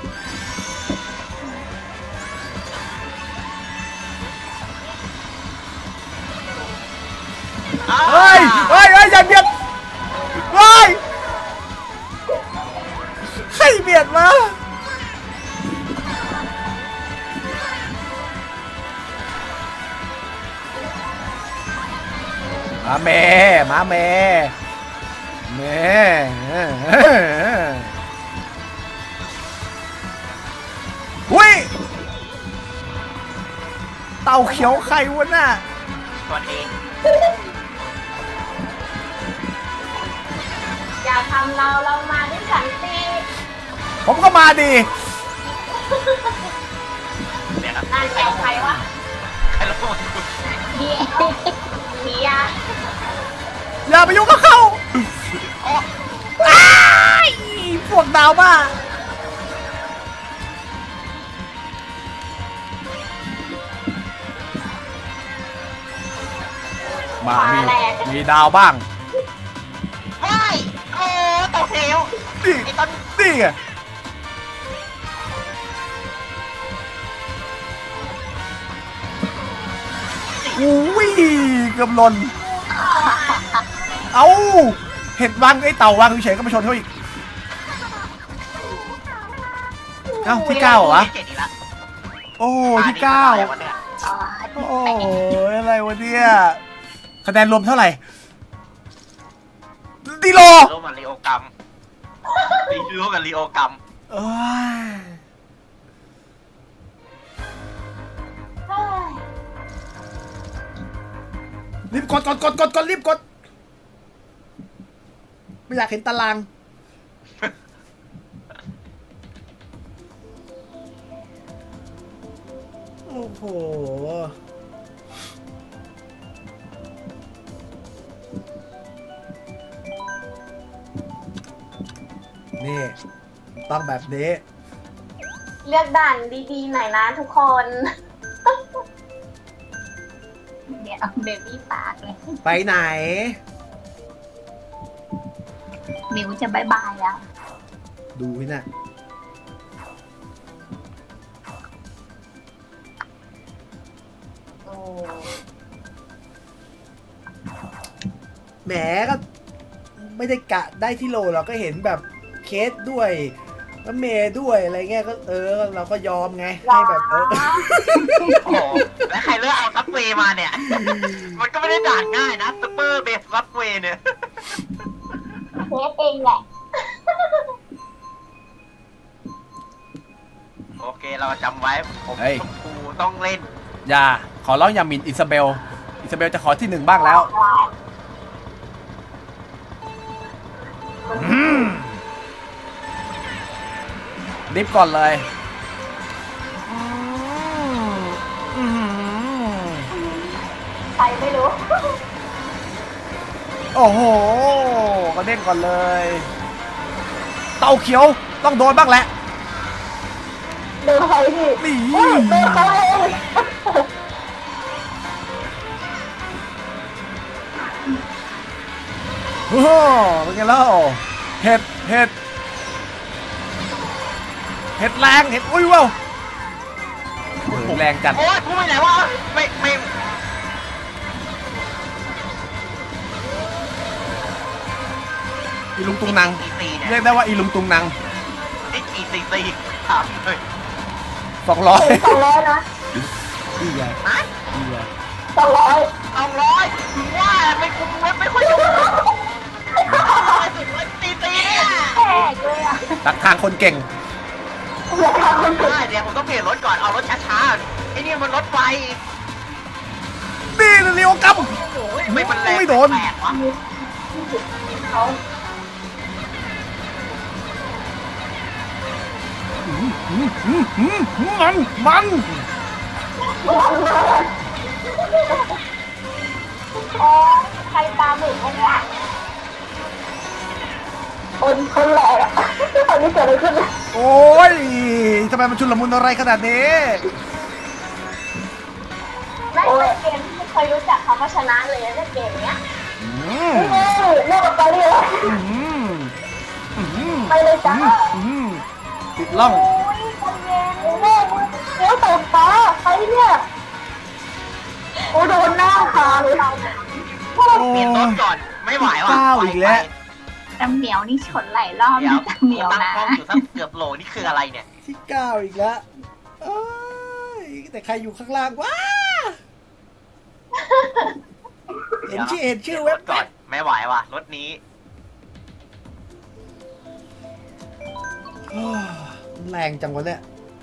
เฮ้ยเฮ้ยเฮ้ยอย่าเบียดเฮ้ยใครเบียดมามาเมมาเมเมหุ้ยเต่าเขียวใครวะน่ะตัวเองอย่าทำเราเรามาด้วยสันติผมก็มาดีเนี่ยครับนั่นแอบใครวะใครรู้เฮียเฮียอย่าไปยุ่งกับเขาอ้ายพวกดาวบ้ามามีมีดาวบ้างไม่โอ้ตกเหวนี่ไอ้ต้นนี่ไงอุ้ยเกือบหล่นเอาเห็ดวางไอ้เต่าวางเฉยๆก็มาชนเขาอีกเอ้าที่เก้าเหรอวะเจ็ดอีกแล้วโอ้ที่เก้าอะไรวะเนี่ยโอ้ยอะไรวะเนี่ยคะแนนรวมเท่าไหร่ดิโลโลกับลีโอกรัมลีโลกับลีโอกรัมเอ้ยรีบกดกดกดกดกดรีบกดไม่อยากเห็นตารางโอ้โหนี่ต้องแบบนี้เลือกด่านดีๆหน่อยนะทุกคน เดี๋ยวเบบี้ปากเลยไปไหนมิวจะบายบายแล้วดูพี่น่ะแหมก็ไม่ได้กะได้ที่โลเราก็เห็นแบบเคสด้วยแล้วเมย์ด้วยอะไรเงี้ยก็เออเราก็ยอมไงให้แบบเออโอ้โหแล้วใครเลือกเอาซับเวย์มาเนี่ย มันก็ไม่ได้ด่านง่ายนะซูเปอร์เบสซับเวย์เนี่ยเทสเองแหละโอเคเราจำไว้ผมเฮ้ยครูต้องเล่นอย่าขอร้องอย่าหมิ่นอิซาเบลอิซาเบลจะขอที่หนึ่งบ้างแล้วอืมดิฟก่อนเลยอืมใครไม่รู้โอ้โหก็เด้งก่อนเลย เต่าเขียวต้องโดนบ้างแหละเดินใครพี่นี่เฮ้ยเดินใครโอ้โหเป็นไงเล่าเห็ดเห็ดเห็ดแรงเห็ดอุ้ยว้าวแรงจัดโอ้ยพูดไปไหนวะไม่ไม่อีลุงตุงนังอีซีเนี่ยเรียกได้ว่าอีลุงตุงนังนี่กี่ซีซีถามเลยสองร้อยสองร้อยนะดีไงฮะดีไงสองร้อยสองร้อยว่าไม่คุ้มไม่ค่อยอยู่ตีตีเนี่ยแตกเลยอ่ะตักทางคนเก่งราคาคนเก่งได้เดี๋ยวผมต้องเปลี่ยนรถก่อนเอารถช้าๆไอ้นี่มันรถไฟนี่เรียวกับโอ้ยไม่มันแรงไม่โดนแปลกวะเขามันมันอ๋อใครตามหมึกเขาเนี่ยคนคนแหลกอะตอนนี้เกิดอะไรขึ้นโอ้ยทำไมมันชุลมุนอะไรขนาดนี้ไม่เป็นเกมที่ไม่เคยรู้จักคำว่าชนะเลยนะเกมเนี้ยอืมนี่เรียกว่าไปเลยอืมอืมไปเลยจ้าอืมติดล่องโอ้ยใจเย็นโอ้โหเลี้ยวตกฟ้าใครเนี่ยโอ้โดนหน้าคาเลยโอ้เปลี่ยนรถก่อนไม่ไหวว่ะเก้าอีกแล้วจำเหนียวนี่ชนหลายรอบเดี๋ยวนะจำเหนียวตั้งนะกล้องอยู่ตั้งเกือบโหลนี่คืออะไรเนี่ยที่เก้าอีกแล้วเอ้ยแต่ใครอยู่ข้างล่างวะเห็นชื่อเห็นชื่อเว็บก่อนไม่ไหวว่ะรถนี้โอ้ยแรงจังวะเนี่ย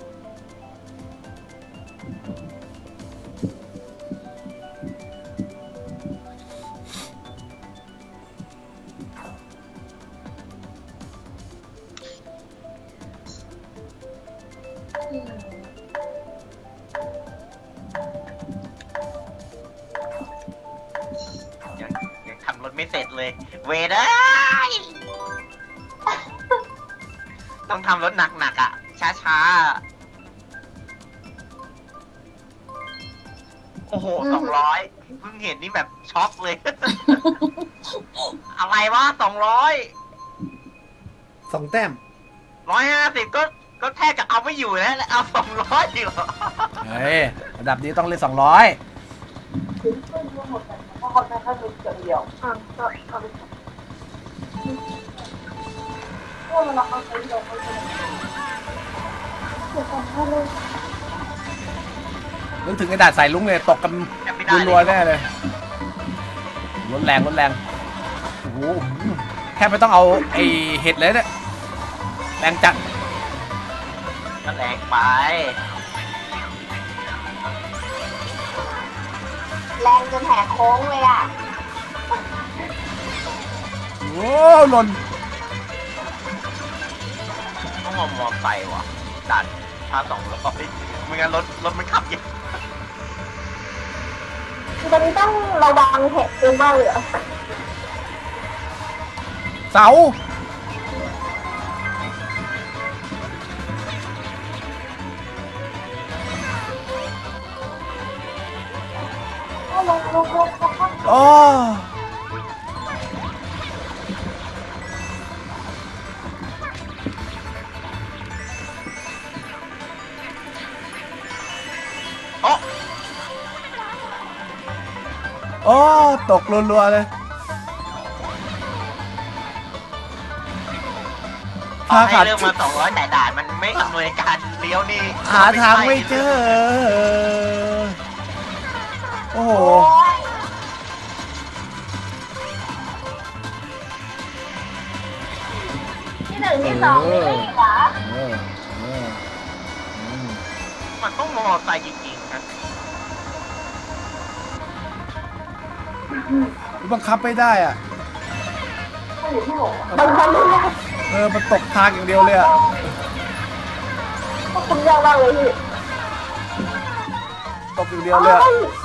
ยังยังทำรถไม่เสร็จเลย เวดเอ้ยต้องทำรถหนักๆอ่ะ ช้าๆ โอ้โหสองร้อยเพิ่งเห็นนี่แบบช็อกเลย อะไรวะสองร้อยสองแต้มร้อยห้าสิบก็ก็แทบจะเอาไม่อยู่แล้วแล้วเอาสองร้อยดีกว่าเฮ้ยระดับนี้ต้องเล่นสองร้อยเพราะคนนั้นเขาดูเกิดเดียวอ่ะก็เอาไปพวกเราเขาใช้เดียวเขาใช้เดี๋ยวก่อนให้เลยนึกถึงไอ้ดาดใส่ลุงเลยตกกันจำไม่ได้เลยรัวๆแน่เลยรถแรงรถแรงโอ้โหแทบไม่ต้องเอาไอ้เห็ดเลยเนี่ยแรงจัดก็แรงไปแรงจนแหกโค้งเลยอ่ะโอ้หล่นต้องเอามอไซค์ว่ะดันพาสองร้อยไม่งั้นรถรถมันขับเยอะตอนนี้ต้องระวังเห็ดเองบ้างเลยอะเสาเอาลงลงลงลงลงโอ้โอ้โอ้ตกรัวๆเลยพาให้ขาดเรื่องมาสองร้อยแต่ด่านมันไม่อำนวยการเลี้ยวนี่หาทางไม่เจอ โอ้โหโอ้ย ที่หนึ่งที่สองนี่รีบเหรอเออเอออืมมันต้องมอไซค์จริงๆนะบังคับไม่ได้อ่ะบางครั้งไม่ได้เออ มันตกทางอย่างเดียวเลยอ่ะก็คุณยากมากเลยพี่ตกอย่างเดียวเลยอะ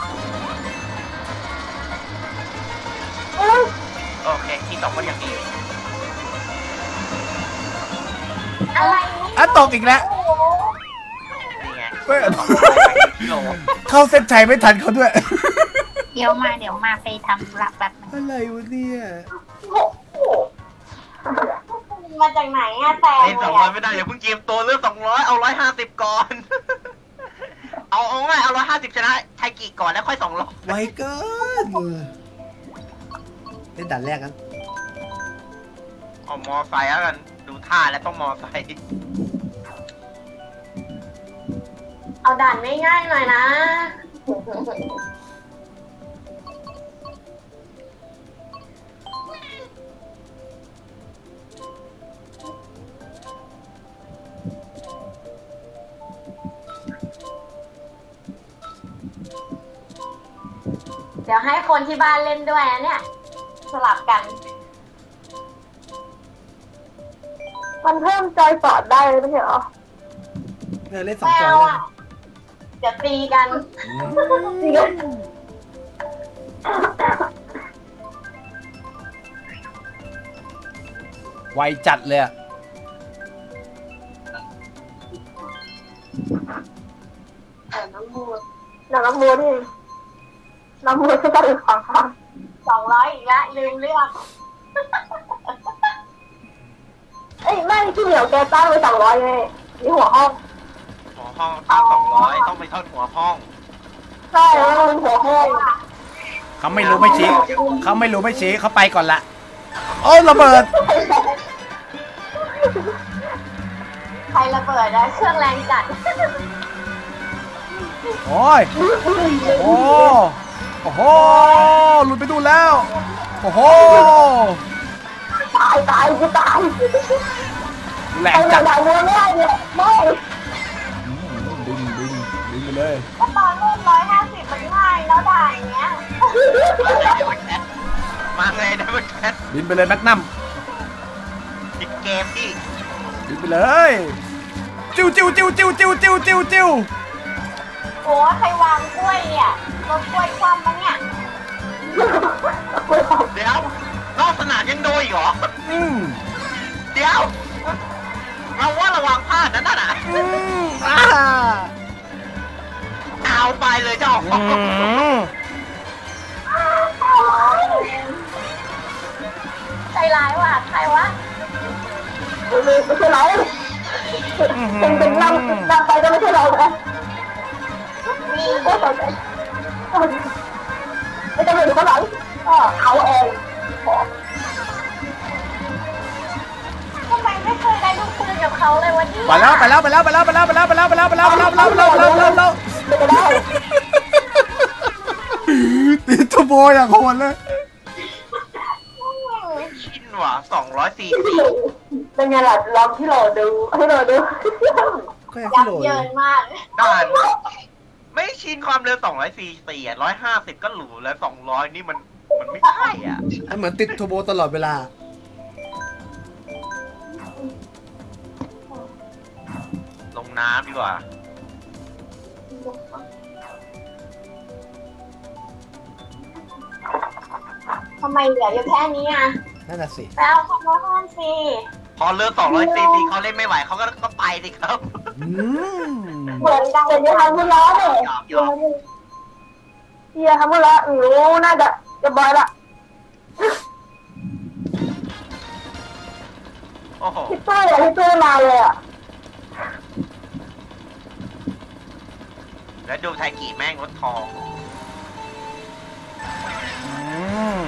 เอ้ยโอเคที่สองก็ยังดีอะไรอ่ะตกอีกแล้วโอ้โหนี่ไงเว้ยสองร้อยกิโลเข้าเส้นชัยไม่ทันเขาด้วยเดี๋ยวมาเดี๋ยวมาไปทำธุระแป๊บนึงอะไรวะเนี่ยโอ้โหมาจากไหนอะแต่เล่นสองร้อยไม่ได้อย่าเพิ่งเกมตัวเลือกสองร้อยเอาร้อยห้าสิบก่อน เอาเอาง่ายเอาร้อยห้าสิบชนะไทยกีก่อนแล้วค่อยสองร้อยไวเกินเล่นด่านแรกกันเอามอไซค์แล้วกันดูท่าแล้วต้องมอไซค์เอาด่านง่ายๆหน่อยนะเดี๋ยวให้คนที่บ้านเล่นด้วยนะเนี่ย สลับกันมันเพิ่มจอยสอดได้เลยไม่ใช่เหรอเธอเล่นสอแมงจอวยเลยอ่ะ เดี๋ยวตีกันจริงเหรอไวจัดเลยอะน้ำมูดน้ำมูดที่น้ำมูดที่ต้องอีกฝั่งข้างสองร้อยอีกแล้วลืมเลือกเอ้ยไม่ที่เหนียวแกตั้งไปสองร้อยเลยนี่หัวห้องหัวห้องตั้งสองร้อยต้องไปทอดหัวห้องใช่แล้วมันหัวห้องเขาไม่รู้ไม่ชี้เขาไม่รู้ไม่ชี้เขาไปก่อนละโอ้ระเบิดใครระเบิดนะเครื่องแรงจัดโอ้ยโอ้โอ้โหหลุดไปดูแล้ว โอ้โหตายตายกูตายแหลไอ้กหจันัดงวัวไม่ได้เนี่ยไม่ดึงดึงดึงไปเลยก็ตอนเล่นร้อยห้าสิบมันง่ายแล้วด่าอย่างเงี้ยมาไงดับเบิลแคทบินไปเลยแม็กนัมติดเกมที่บินไปเลยจิ้วจิ้วจิ้วจิ้วจิ้วจิ้วจิ้วจิ้วโอ้ใครวางกล้วยเนี่ยรถกล้วยคว่ำปะเนี่ยเดี๋ยวนอกสนามยังโดนอีกเหรออืมเดี๋ยวเราว่าระวังพลาดนะนั่นน่ะอืมอ่าเอาไปเลยเจ้าอืมใจร้ายว่ะใครวะไม่ใช่เราเป็นเป็นนำนำไปก็ไม่ใช่เรานะมีก็ต่อไปไม่ต้องไปดูข้างหลังก็เขาเองทำไมไม่เคยได้ลูกปืนกับเขาเลยวะเนี่ยไปแล้วไปแล้วไปแล้วไปแล้วไปแล้วไปแล้วไปแล้วไปแล้วไปแล้วไปแล้วไปแล้วไปแล้วไปแล้วไปแล้วไปแล้วไม่ได้ติดตัวโบอย่างโหดเลยชินว่ะสองร้อยสี่สิบเป็นไงล่ะลองที่เราดูให้เราดูก็ยังยัที่บโหลเยินมากด่านไม่ชินความเร็วสองร้อยสี่สิบอ่ะร้อยห้าสิบก็หรูแล้วสองร้อยนี่มันมันไม่ใช่อ่ะเหมือนติดทูโบตลอดเวลาลงน้ำดีกว่าทำไมเหลืออยู่แค่นี้อ่ะนั่นน่ะสิไปเอาคอมโบห้อนสิพอเรือสองร้อยสี่สิบเขาเล่นไม่ไหวเขาก็ก็ไปสิครับอืมเหมือนกันแต่ยังทำไม่ร้อนเลยเฮียทำไม่ร้อนรู้น่าจะจะบอยละโอ้โหพี่ตุ้ยอะพี่ตุ้ยมาเลยอ่ะแล้วดูไทกิแม่งรถทองอืม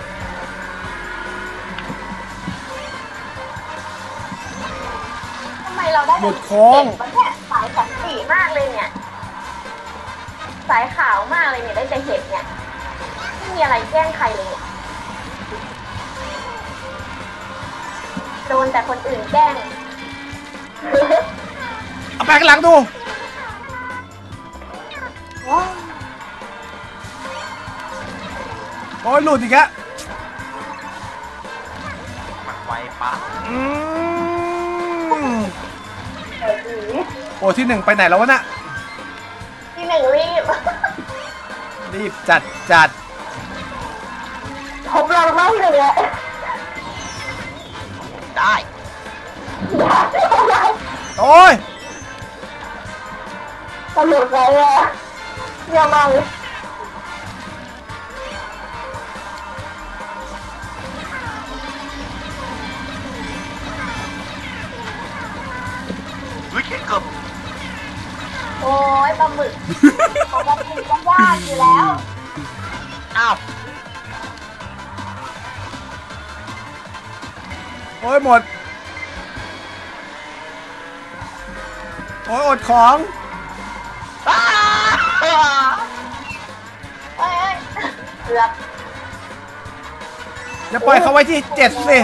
ทำไมเราได้หมุดโค้งเห็นปะเนี่ยสายสันติมากเลยเนี่ย สายขาวมากเลยเนี่ยได้แต่เห็ดเนี่ยไม่มีอะไรแกล้งใครเลยเนี่ยโดนแต่คนอื่นแกล้งเอาไปข้างหลังดูโอ้ยหลุดอีกแล้วมันไวปะอืมโอ้ที่หนึ่งไปไหนแล้ววะน่ะที่หนึ่งรีบรีบจัดจัดผมลองมากเลยอ่ะได้โอ้ยตลกเลยอ่ะเยี่ยมมากเลยวิกเกือบโอ้ยปลาหมึกปลาหมึกก็ยากอยู่แล้วอ้าวโอ้ยหมด โอ้ยอดของอ้าเอ้ยเอ้ยเกือบอย่าปล่อยเขาไว้ที่เจ็ดสิ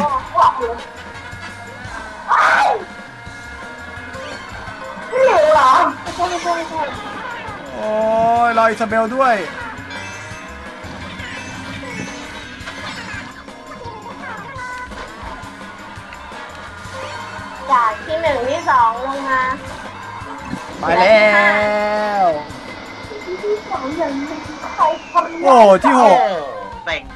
ไม่เหลวเหรอไม่ใช่ไม่ใช่ไม่ใช่โอ้ยรออิซาเบลด้วยจากที่หนึ่งที่สองลงมาไปแล้วที่สองอย่างนี้ใครทำโอ้ที่หกเป่ง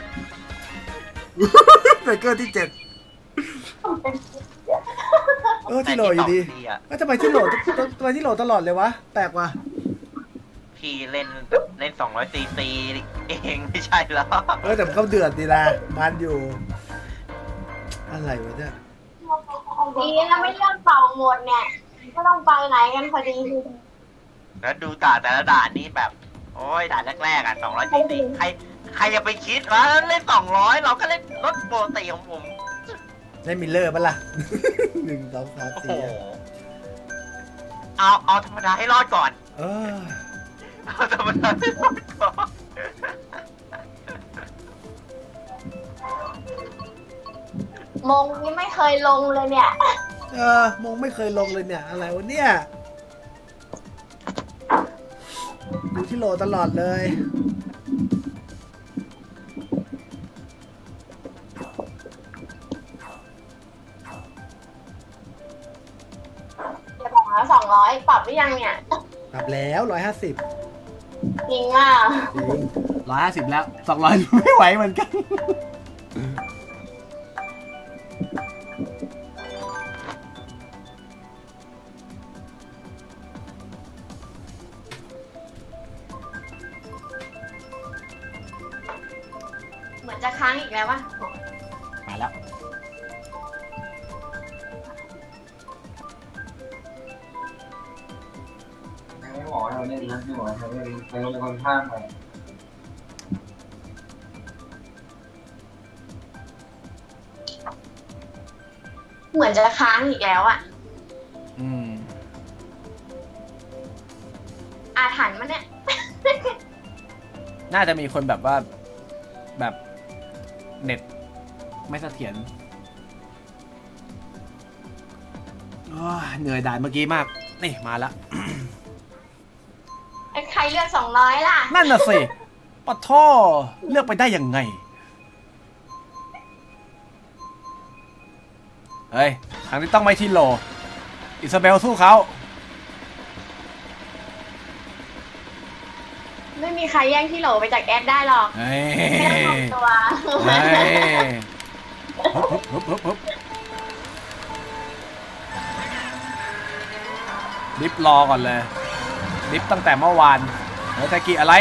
เบเกอร์ที่เจ็ดเป็นเออที่โหลอยู่ดีแต่ที่สงอะแล้วทำไมที่โหลทำไมที่โหลตลอดเลยวะแปลกว่ะพี่เล่นแบบเล่นสองร้อยซีซีเองไม่ใช่แล้วเออแต่มันก็เดือดดีนะมันอยู่ อะไรวะเนี่ยดีนะไม่เลือกเป่าหมดเนี่ยก็ต้องไปไหนกันพอดีแล้วดูด่านแต่ละด่านนี่แบบ โอ้ยด่านแรกๆอ่ะสองร้อยซีซีใครใครจะไปคิดว่าเล่นสองร้อยเราก็เล่นรถปกติของผมเล่นมิลเลอร์ปะล่ะ หนึ่งสองสามโอ้โหสี่เอาเอาธรรมดาให้รอดก่อนเออเอาธรรมดาให้รอดก่อนมงนี่ไม่เคยลงเลยเนี่ยเออมงไม่เคยลงเลยเนี่ยอะไรวะเนี่ยดูที่โหลตลอดเลยจะบอกแล้วสองร้อยปรับหรือยังเนี่ยปรับแล้วร้อยห้าสิบจริงอ่ะจริงร้อยห้าสิบแล้วสองร้อยไม่ไหวเหมือนกันเหมือนจะค้างอีกแล้ววะมาแล้วไม่หมอเราเล่นนะไม่หมอเราเล่นเราเป็นคนข้ามไปเหมือนจะค้างอีกแล้วอ่ะอืมอาถรรพ์มันเนี่ยน่าจะมีคนแบบว่าแบบเน็ตไม่เสถียรโอ้ยเหนื่อยด่านเมื่อกี้มาก นี่มาแล้วใครเลือกสองร้อยล่ะนั่นน่ะสิปะท่อเลือกไปได้ยังไง เฮ้ยทางนี้ต้องไม่ที่โหลอิซาเบลสู้เขาไม่มีใครแย่งที่โหลไปจากแอดได้หรอกเฮ้ยไม่ต้องมองตัวเฮ้ยฮึบฮึบฮึบฮึบดิฟรอก่อนเลย ดิฟตั้งแต่เมื่อวานเฮ้ยตะกี้อะไร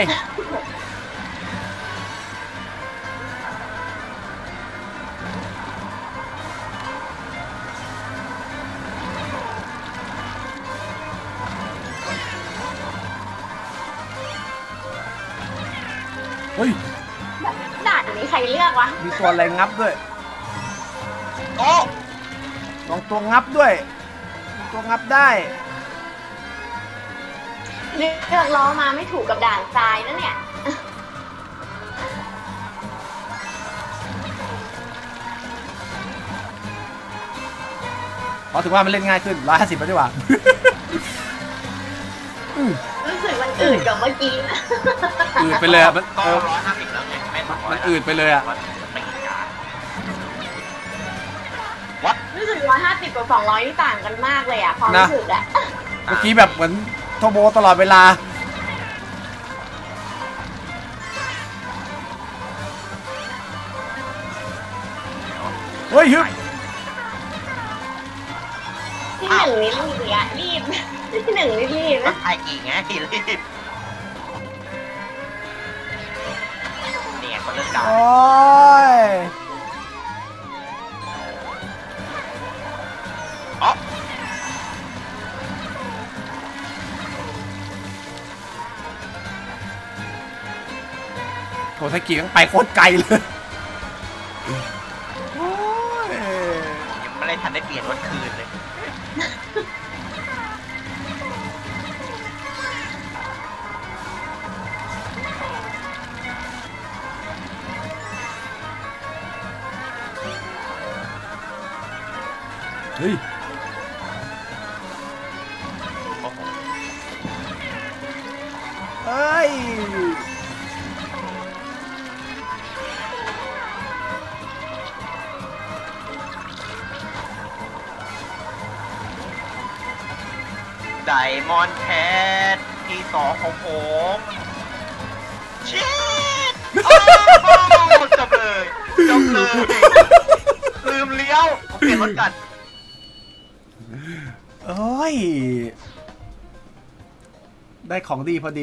เฮ้ยด่านนี้ใครเลือกวะมีตัวอะไรงับด้วยโอ้ลองตัวงับด้วย มีตัวงับได้เลือกล้อมาไม่ถูกกับด่านทรายนะเนี่ยเพราะถึงว่ามันเล่นง่ายขึ้นร้อยห้าสิบแล้วดีกว่ารู้สึกมันอืดกว่าเมื่อกี้นะอืดไปเลยอะมันก็เออร้อยห้าสิบแล้วไงไม่สองร้อมัยนอืดไปเลยอะมันตีการู้สึกร้อยห้าสิบกับสองร้อยนี่ต่างกันมากเลยอ่ะความรู้สึกอ่ะเมื่อกี้แบบเหมือนโทโบตลอดเวลา เฮ้ยฮึบที่หนึ่งนี่รีบเลยอ่ะรีบ ที่หนึ่งนี่รีบก็นะไทยกี่ไงรีบเนี่ยเขาเลิกด่าโอ้ยอ๋อโทสกิต้องไปโคตรไกลเลยโอ้ยยังไม่ได้ทันได้เปลี่ยนรถคืนเลยเฮ้ยโอ้โหเอ้ยโไดมอนด์แคทที่สองของผมชิดโอ้จบเลยจบเลยลืมเลี้ยวผมเปลี่ยนรถกันโอ้ยได้ของดีพอดี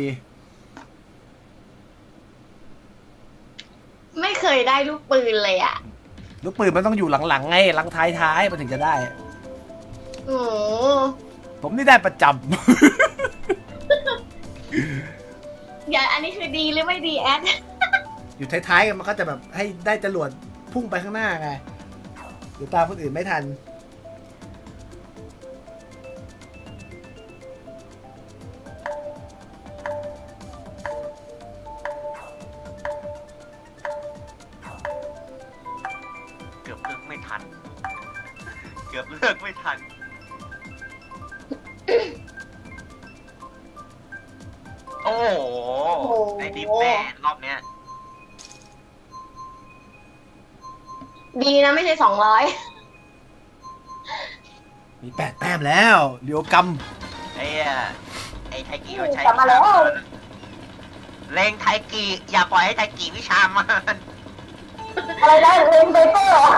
ไม่เคยได้ลูกปืนเลยอ่ะลูกปืนมันต้องอยู่หลังๆไงหลังท้ายๆมันถึงจะได้โอ้ผมนี่ได้ประจอย่าอันนี้คือดีหรือไม่ดีแอดำ อยู่ท้ายๆมันก็จะแบบให้ได้จรวดพุ่งไปข้างหน้าไงเดี๋ยวตามคนอื่นไม่ทันเกือบเลิกไม่ทันเกือบเลิกไม่ทันโอ้โหไอ้ดิฟแน่รอบเนี้ยดีนะไม่ใช่สองร้อยมีแปดแต้มแล้วเดียวกรรมไอ้อะไอ้ไทกิเขาใช้กลับมาแล้วเลงไทกิอย่าปล่อยให้ไทกิวิชามันอะไรได้เล่นเบเตอร์เหรอ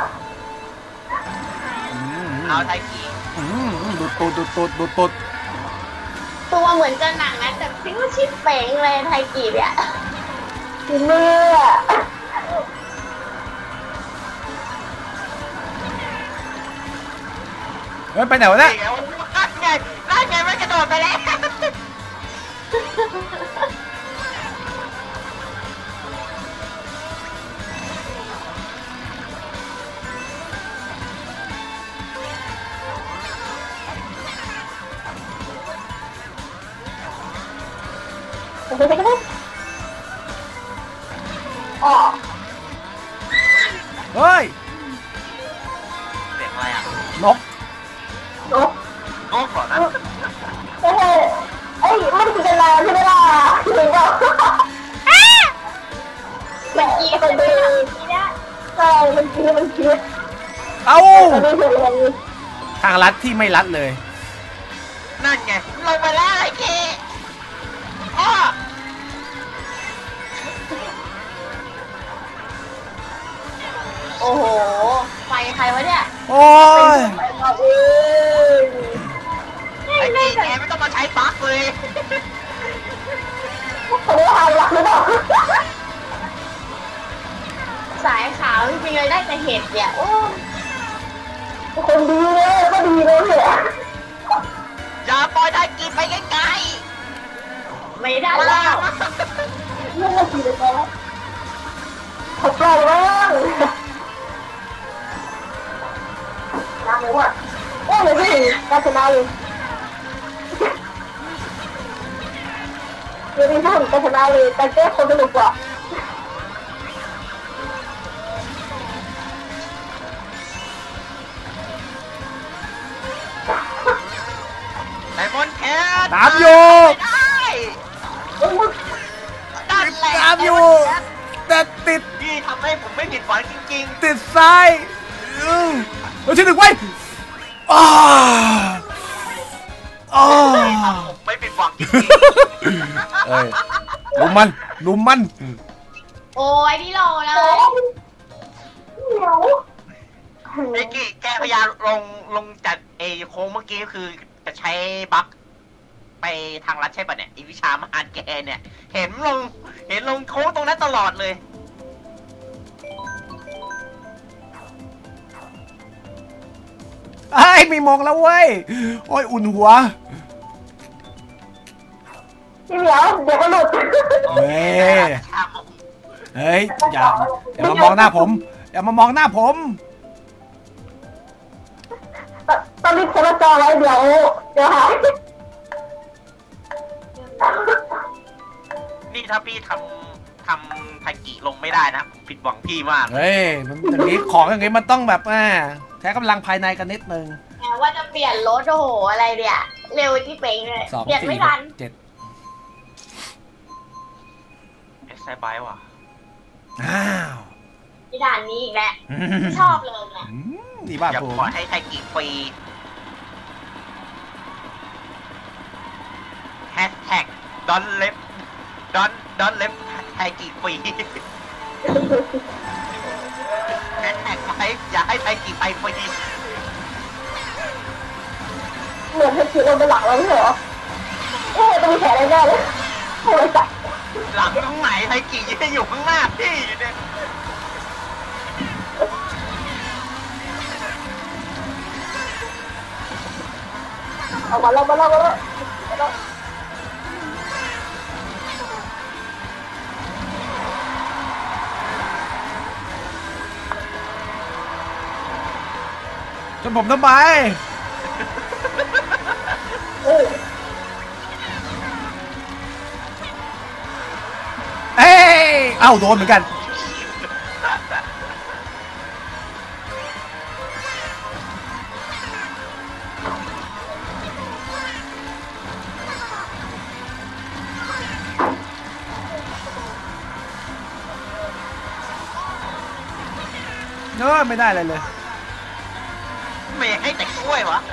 เอาไทกิอืมดูดตูดดูดตูดดูดตูดตัวเหมือนจะหนักนะแต่พิ้วชิดเป๋งเลยไทกีเนี่ยทีเมื่อเฮ้ยไปไหนวะเนี่ยเดี๋ยวนั่นไงนั่นไงไม่กระโดดไปแล้วอ๋อเฮ้ยเสียงอะไรอ่ะนกนกนกเหรอนะเฮ้ยเอ้ยไม่ได้กินกันแล้วใช่ไหมล่ะถึงก็เมื่อกี้เป็นไปทำทีเนี่ยใช่มันคิดมันคิดเอ้ามันไม่ถึงเลยทางลัดที่ไม่ลัดเลยนั่นไงลงไปแล้วไอ้เคอ้อโอ้โหไฟใครวะเนี่ยโอ้ยไปมาเองไอ้เคแกไม่ต้องมาใช้ปลั๊กเลยเขาได้ทำรักหรือเปล่าสายขาวจริงๆเลยได้แต่เห็ดเนี่ยโอ้คนดีเลยก็ดีเลยเนี่ยอย่าปล่อยไทกิไปไกลไม่ได้ๆแล้วเรื่องอะไรเลยนะขอบใจมากน้ำเลยว่ะโอ้ยไม่ถึงการชนะเลยเดี๋ยวนี้ถ้าถึงการชนะเลยการแก้คนสนุกกว่าไดมอนด์แคทตามอยู่ได้เอ้ยมึงนั่นแหละตามอยู่ แต่ติดพี่ทำให้ผมไม่ผิดหวังจริงติดซ้ายอืมเราที่หนึ่งไว้อ้าอ้าๆพี่ทำผมไม่ผิดหวังจริงเอ้ยลุมมันลุมมันโอ้ยนี่โลเลโอ้ยยเหนียวๆไอ้กี้แกพยายามลงลงจากเอโค้งเมื่อกี้คือจะใช้บัคไปทางลัดใช่ป่ะเนี่ยไอวิชามหาแกเนี่ย เห็นลงเห็นลงโค้งตรงนั้นตลอดเลยไอ้ยมีมองแล้วเว้ยโอ้ยอุ่นหัวพี่เหมียวเดี๋ยวก็หลุดเฮ้ยเฮ้ยอย่าอย่ามามองหน้าผมอย่ามามองหน้าผมตอนนี้โคจรไว้เดี๋ยวเดี๋ยวหายนี่ถ้าพี่ทำทำไทกิลงไม่ได้นะผมผิดหวังพี่มากเฮ้ยมันอย่างนี้ของอย่างนี้มันต้องแบบอ่าใช้กำลังภายในกันนิดนึงแต่ว่าจะเปลี่ยนรถโอ้โหอะไรเนี่ยเร็วที่เป๋งเลยสองเปลี่ยนสี่ไม่หทักนเจ็ดเอ็กไซไบว่ะอ้าวที่ด่านนี้อีกแล้วชอบเลยเนี่ยอืมนี่บ้าอย่าผมปล่อยให้ไทกิฟรีฮชแท็กดอนเล็บดอนดอนเล็บไทยกีฟรีแฮชแท็กไว้อย่าให้ไทยกีไปฟรีเหมือนเธอคิดลงไปหลังเราไม่เหรอเอ๊ะจะมีแผลอะไรแน่เลยโอ้ยจัดหลังตรงไหนไทยกีจะอยู่ข้างหน้าพี่เนี่ยเอามาแล้วมาแล้วมาแล้วจนผมทำไมเอ้ยเอ้ยเอ้าโดนเหมือนกันเออไม่ได้อะไรเลยไม่ให้แต่กล้วยวะ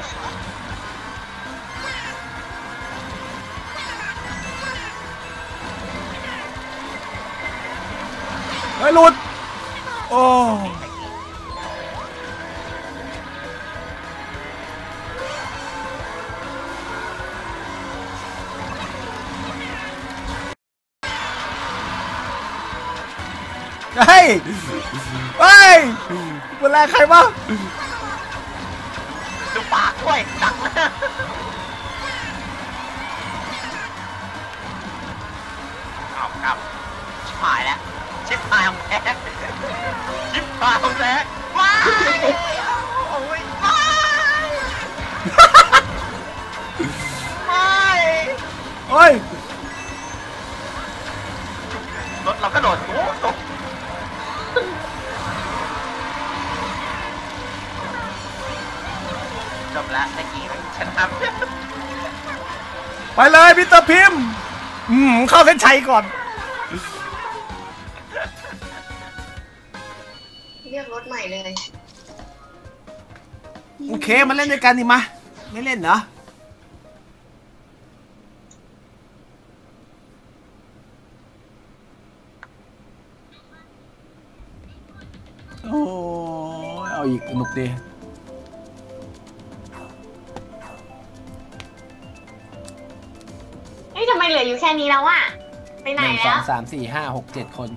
เฮ้ยหลุดโอ้เฮ้ยเฮ้ยเป็นแรงใครวะดูปากด้วยดังนะเอาครับชิบหายแล้วชิบหายของแท้ชิบหายของแท้ว้ายโอ้ยว้ายว้ายเฮ้ยรถเรากระโดดตู้ตู้จบแล้วตะกี้มันชนะไปเลยมิสเตอร์พิมพ์อืมเข้าเส้นชัยก่อนเรียกรถใหม่เลยโอเคมาเล่นด้วยกันดิมาไม่เล่นเหรอโอ้ยเอาอีกสนุกดีเฮ้ยทำไมเหลืออยู่แค่นี้แล้วอะไปไหนหนึ่งสแล้องวสามสี่ห้าหกเจ็ดคน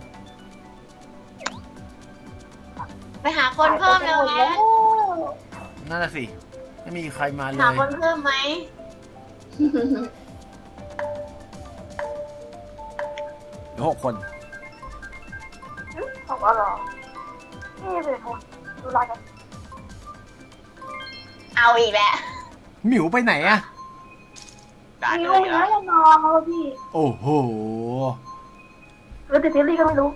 ไปหาคนเพิ่มเร็วนะนั่นแหละสิไม่มีใครมาเลหาย คนเพิ่มไหมเหลือหกคนของอะไรนี่เป็นคนดูลายกันเอาอีกแล้วหมิวไปไหนอะด่ามีเดิลูนกอีกเนื้แล้วอยังนอนแล้วพี่โอ้โหหรือติดซีรีส์ก็ไม่รู้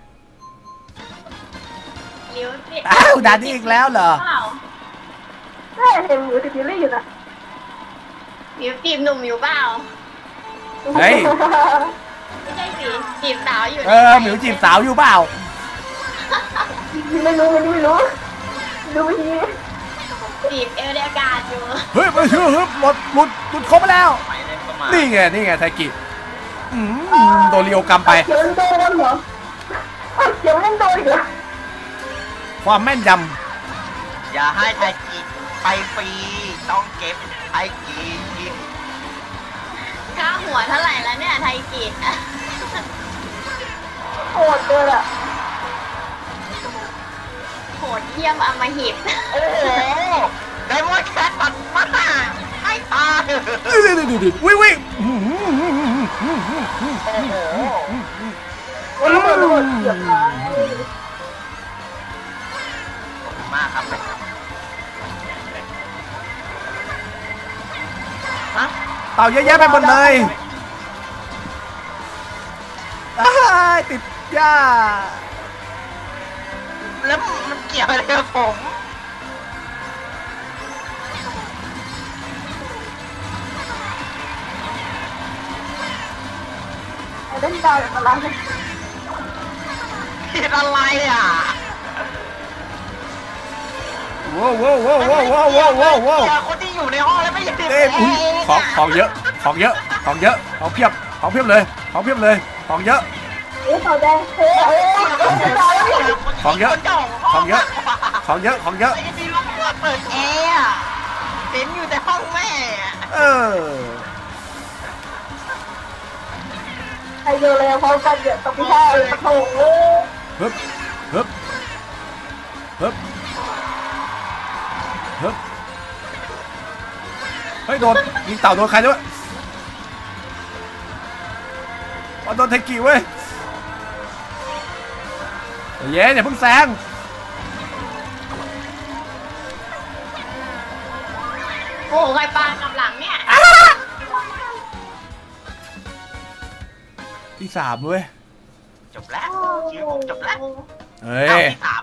ลิ้วติดอ้าวด่านี่อีกแล้วเหรอเปล่าแม่เห็นหรือติดซีรีส์อยู่นะลิ้วจีบหนุ่มอยู่เปล่าเฮ้ยไม่ใช่สิจีบสาวอยู่เออหมิวจีบสาวอยู่เปล่าไม่รู้ไม่รู้ไม่รู้ดูไม่ดีจีบเอลเดียกาศอยู่เฮ้ยไม่เชื่อเฮ้ยหลุดหลุดหลุดครบไปแล้วไปเล่นก็มานี่ไงนี่ไงไทกิอืมโดนเรียวกรรมไปเขียวโดนเหรอเขียวเล่นโดนเหรอความแม่นยอย่าให้ไทยกีไปฟรีต้องเก็บไทยกีกินค่าหัวเท่าไหร่แล้วเนี่ยไทยกีดโหดเลยอ่ะโหดเยี่ยมอำมหิตโอ้โหไดมอนด์แคทตัดมาให้ตายำดูดิดูดิวิวิอื้อหือโอ้โหโอ้ยระเบิดระเบิดเกือบตายขอบคุณมากครับฮะเต่าเยอะแยะไปหมดเลยอ้ายติดหญ้าแล้วมันเกี่ยวอะไรกับผมเล่นดาวอย่างไรผิดอะไรอ่ะว้าวว้าวว้าวว้าวว้าวว้าวว้าวเกี่ยวคนที่อยู่ในห้องแล้วไม่ใช่เอ้ยอุ๊ยของของเยอะของเยอะของเยอะของเพียบของเพียบเลยของเพียบเลยของเยอะเฮ้ยเขาแดงเฮ้ยเฮ้ยของเยอะของเยอะของเยอะของเยอะไอ้มีลูกเปิดเปิดแอร์อะเห็นอยู่แต่ห้องแม่อะเออใครโยนเลยเขากันเยอะต้องพี่แค่กระโถงเลยฮึบฮึบฮึบฮึบเฮ้ยโดนยิงเต่าโดนใครด้วยอ๋อโดนเทกิเว้ยเย้อย่าเพิ่งแซงโอ้โหใครปากับหลังเนี่ยที่สามเว้ยจบแล้วชีวิตผมจบแล้วเฮ้เอ้าย ที่สาม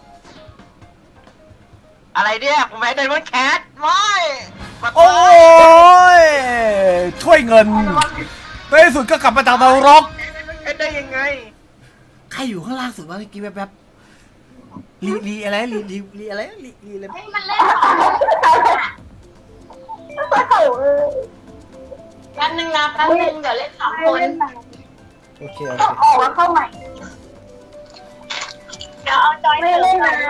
อะไรเนี่ยผมแพ้ไดมอนด์แคทไม่ปัดโอ้ยช่วยเงินในที่สุดก็กลับมาจากนรกแคทได้ยังไงใครอยู่ข้างล่างสุดวะเมื่อกี้แบบแบบลีลีอะไรลีลีลีอะไรลีลีอะไรเฮ้ยมันเล่นสองคนอะกระโถงเลยแป๊บนึงนะแป๊บนึงเดี๋ยวเล่นสองคนโอเคโอต้องเคออกมาเข้าใหม่เดี๋ยวเอาจอยไม่เล่นนาน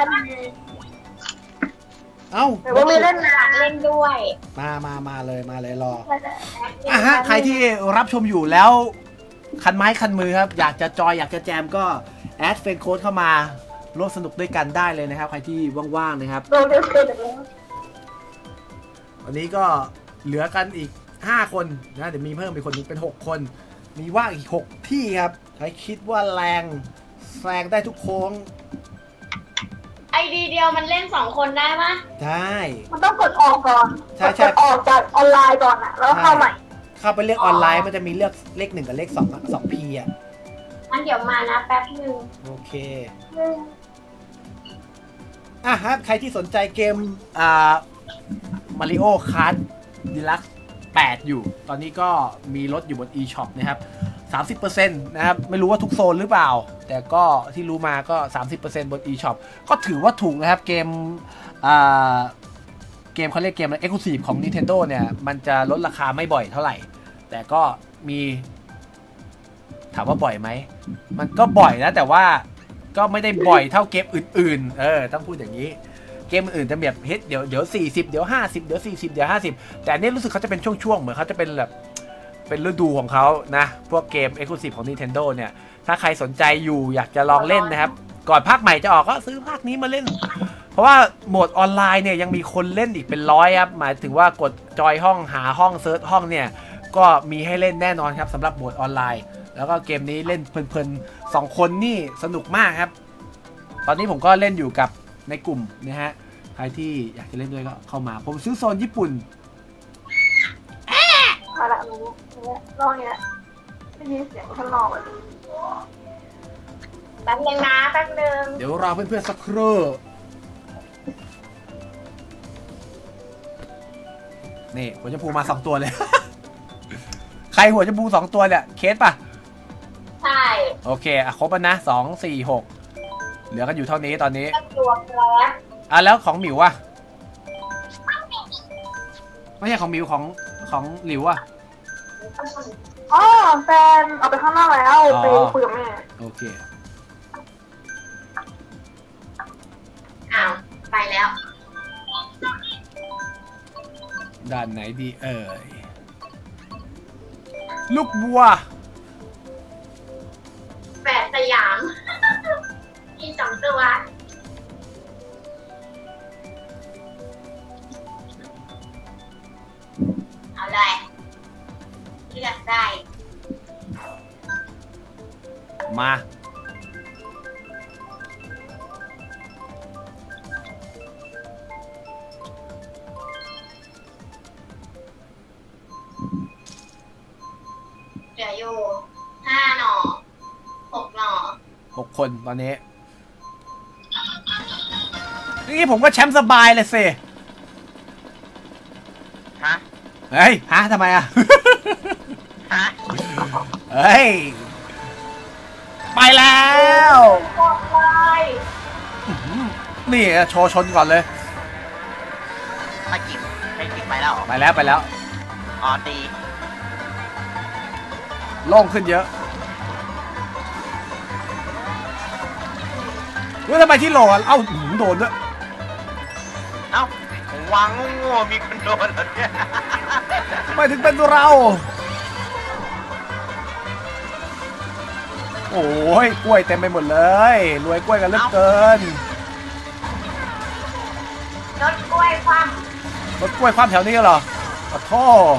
เอ้าแต่ว่าไม่เล่นนานเล่นด้วยมามามาเลยมาเลยรออ่ะฮะใครที่รับชมอยู่แล้ว คันไม้คันมือครับอยากจะจอยอยากจะแจมก็แอดเฟนโค้ดเข้ามาร่วมสนุกด้วยกันได้เลยนะครับใครที่ว่างๆนะครับโดนเดือดเดือดแล้ววันนี้ก็เหลือกันอีกห้าคนนะเดี๋ยวมีเพิ่มอีกคนนึงเป็นหกคน มีว่างอีกหกที่ครับใครคิดว่าแรงแซงได้ทุกโค้งไอดีเดียวมันเล่นสองคนได้ปะได้มันต้องกดออกก่อนใช่ใช่กดออกจากออนไลน์ก่อนอ่ะแล้วเข้าใหม่เข้าไปเลือกออนไลน์มันจะมีเลือกเลขหนึ่งกับเลขสองอะสองพีอ่ะงั้นเดี๋ยวมานะแป๊บนึงโอเคอ่ะฮะใครที่สนใจเกมอ่ามาริโอคาร์ดดีลักซ์แปดอยู่ ตอนนี้ก็มีลดอยู่บน eShop นะครับ สามสิบเปอร์เซ็นต์ นะครับไม่รู้ว่าทุกโซนหรือเปล่า แต่ก็ที่รู้มาก็ สามสิบเปอร์เซ็นต์ บน eShop ก็ถือว่าถูกนะครับเกมอ่าเกมเขาเรียกเกมอะไร Exclusive ของ Nintendo เนี่ยมันจะลดราคาไม่บ่อยเท่าไหร่ แต่ก็มีถามว่าบ่อยไหมมันก็บ่อยนะแต่ว่าก็ไม่ได้บ่อยเท่าเกมอื่นๆเออต้องพูดอย่างนี้เกมอื่นจะแบบเฮ้ยเดี๋ยวเดี๋ยวสี่สิบเดี๋ยวห้าสิบเดี๋ยวสี่สิบเดี๋ยวห้าสิบแต่อันนี้รู้สึกเขาจะเป็นช่วงๆเหมือนเขาจะเป็นแบบเป็นฤดูของเขานะพวกเกม Exclusive ของ Nintendo เนี่ยถ้าใครสนใจอยู่อยากจะลองเล่นนะครับก่อนภาคใหม่จะออกก็ซื้อภาคนี้มาเล่นเพราะว่าโหมดออนไลน์เนี่ยยังมีคนเล่นอีกเป็นร้อยครับหมายถึงว่ากดจอยห้องหาห้องเซิร์ชห้องเนี่ยก็มีให้เล่นแน่นอนครับสำหรับโหมดออนไลน์แล้วก็เกมนี้เล่นเพลินๆสองคนนี่สนุกมากครับตอนนี้ผมก็เล่นอยู่กับในกลุ่มนะฮะใครที่อยากจะเล่นด้วยก็เข้ามาผมซื้อโซนญี่ปุ่นเอาละมึงเนี่ยลองเนี้ยได้ยินเสียงข้างนอกอ่ะแป๊บนึงนะแป๊บนึงเดี๋ยวรอเพื่อนๆสักครู่นี่หัวชมพูมาสองตัวเลย ใครหัวชมพูสองตัวเนี่ยเคสป่ะใช่โอเคอ่ะครบแล้วนะสองสี่หกเหลือกันอยู่เท่านี้ตอนนี้กระตัวแล้วอ่ะแล้วของหมิวอ่ะไม่ใช่ของหมิวของของหลิวอ่ะอ๋อแฟนเอาไปข้างนอกแล้วไปคุยกับแม่โอเคอ้าวไปแล้วด้านไหนดีเอ่ยลูกบัวแปดสยาม มีสองตัวเอาเลยเลือกได้มาเหลืออยู่ห้าหน่อหกหน่อหกคนตอนนี้นี่ผมก็แชมป์สบายเลยสิฮะเฮ้ยฮะทำไมอ่ะฮะเฮ้ย ไปแล้วบอกเลยนี่โชว์ชนก่อนเลยถ้ากินให้กินไปแล้วเหรอไปแล้วไปแล้วอ๋อตีโล่งขึ้นเยอะเฮ้ยทำไมที่โหลเอ้าโดนด้วยเอ้าวางงูๆมีคนโดนเหรอเนี่ยทำไมถึงเป็นเราโอ้ยกล้วยเต็มไปหมดเลยรวยกล้วยกันเหลือเกินรถกล้วยคว่รถกล้วยความแถวนี้เหรอขอโทษ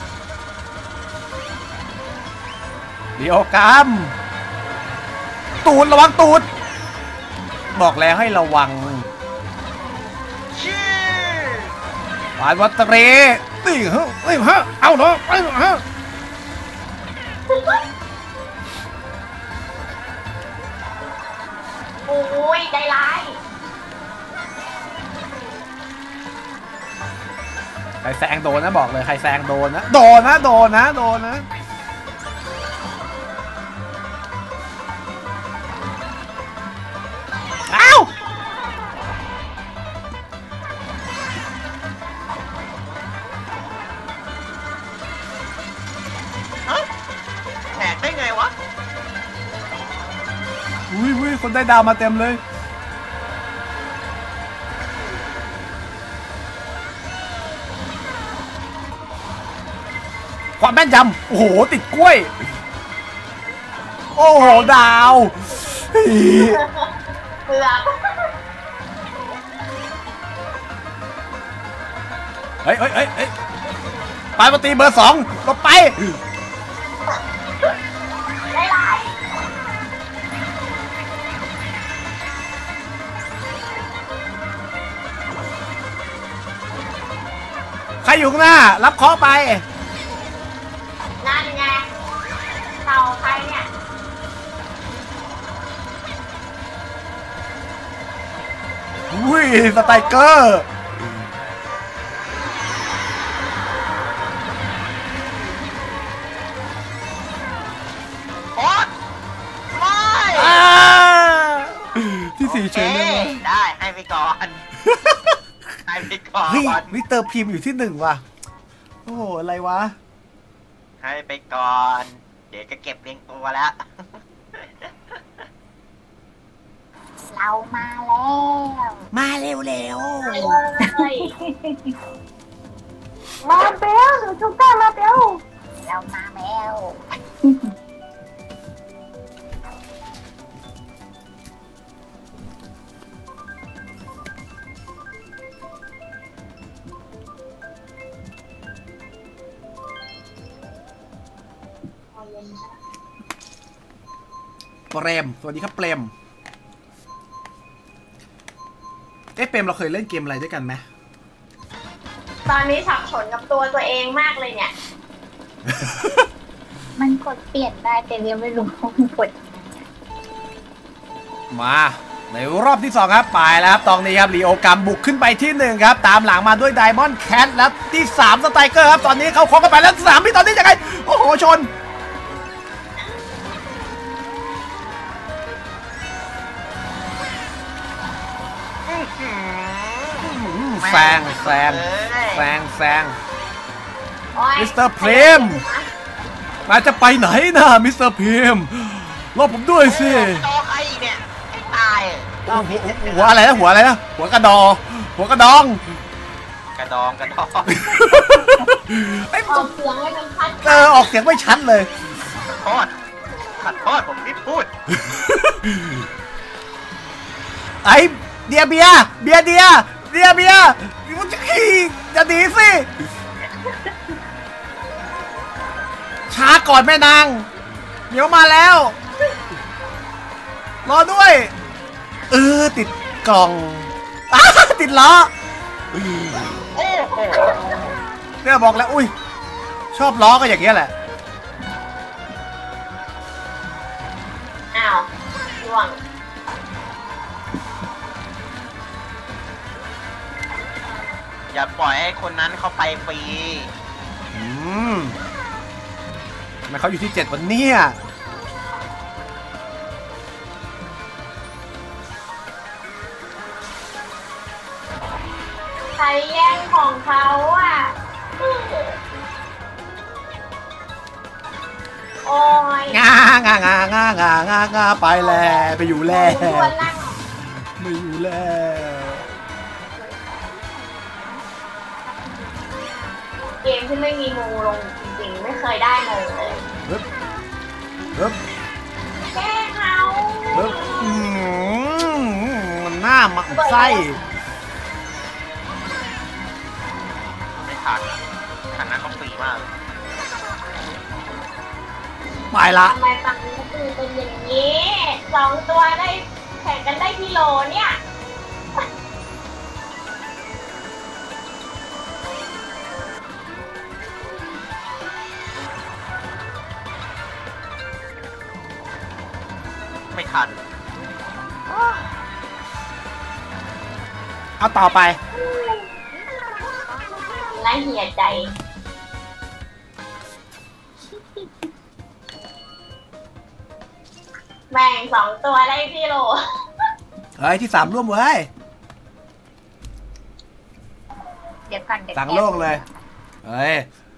เดี๋ยวกำตูดระวังตูดบอกแล้วให้ระวังชื่อหวานวัตเรตีเฮ้ยฮะเอาเนาะไปฮะำโอ้ยใจร้ายใครแซงโดนนะบอกเลยใครแซงโดนนะโดนนะโดนนะโดนนะอ้าวแตกได้ไงวะอุ้ยอุ้ยคนได้ดาวมาเต็มเลยความแม่นยำโอ้โหติดกล้วยโอ้โหดาวเเปลือกฮ้ยเฮ้ยเฮ้ยเฮ้ยปลายปตีเบอร์สองลงไปใจร้ายใครอยู่ข้างหน้ารับเคาะไปนั่นไงเต่าใครเนี่ยอุ้ยสไตรเกอร์โอ๊ยไม่ที่สี่เฉยเลยได้ให้ไปก่อนให้ไปก่อนเฮ้ยมิสเตอร์พิมพ์อยู่ที่หนึ่งว่ะโอ้โหอะไรวะให้ไปก่อนเดี๋ยวจะเก็บเรียงตัวแล้วเรามาแล้วมาเร็วเร็วมาเบลหนูจุกได้มาเบลเรามาแล้วเปรมสวัสดีครับเปรมเอ๊ะเปรมเราเคยเล่นเกมอะไรด้วยกันไหมตอนนี้สับสนกับตัวตัวเองมากเลยเนี่ยมันกดเปลี่ยนได้แต่เรียนไม่รู้ว่ามันกดมาในรอบที่สองครับไปแล้วครับตอนนี้ครับลีโอกัมบุกขึ้นไปที่หนึ่งครับตามหลังมาด้วยไดมอนด์แคทแล้วที่สามสไตรเกอร์ครับตอนนี้เขาคล้องกันไปแล้วสามพี่ตอนนี้ยังไงโอ้โหชนแซงแซงแซงแซงมิสเตอร์เพรมนายจะไปไหนนะมิสเตอร์เพรมรอผมด้วยสิจอใครเนี่ยให้ตายหัวอะไรนะหัวอะไรนะหัวกระดอหัวกระดองกระดองกระดองออกเสียงไม่เป็นชัดเออออกเสียงไม่ชัดเลยโทษขัดโทษผมที่พูดไอเดียเบียเบียเดียเดียเบียมันจะขี่จะดีสิช้าก่อนแม่นางเดี๋ยวมาแล้วรอด้วยเออติดกล่องอ้าติดล้อเนี่ยบอกแล้วอุ้ยชอบล้อก็อย่างเงี้ยแหละอ้าวล่วงอย่าปล่อยให้คนนั้นเขาไปฟรีอืมทำไมเขาอยู่ที่เจ็ดวันนี้ใครแย่งของเขาอ่ะโโอ้ยงางางางางางางาไปแล้วไปอยู่แล้วตัวนั่งไม่อยู่แล้วเกมที่ไม่มีมูลงจริงๆไม่เคยได้มูเลยฮึบฮึบแกล้งเขาฮึบอืมมันหน้ามันไส้ไม่ทันทันนั้นต้องตีมากเลยไปละทำไมฝั่งนี้คือเป็นอย่างนี้สองตัวได้แข่งกันได้กิโลเนี่ยไม่ทันเอาต่อไปและเหี่ยใจแบ่งสองตัวได้กิโลเฮ้ยที่สามร่วมเว้ยเดี๋ยวก่อนเดี๋ยวหลังโล่งเลยเฮ้ย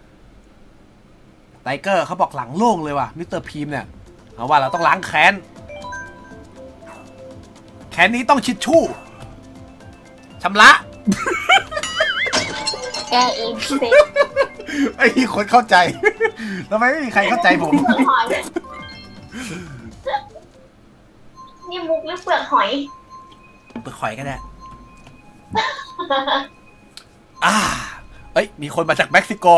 ไทเกอร์เขาบอกหลังโล่งเลยว่ะมิสเตอร์พีมเนี่ยเอาว่าเราต้องล้างแค้นแค้นนี้ต้องชิดชู่ชำระแกเองสิไอ้ยคนเข้าใจทำไมไม่มีใครเข้าใจผมเปลือกหอยนี่มุกหรือเปลือกหอยเปิดข่อยก็ได้อ่าเอ้ยมีคนมาจากเม็กซิโก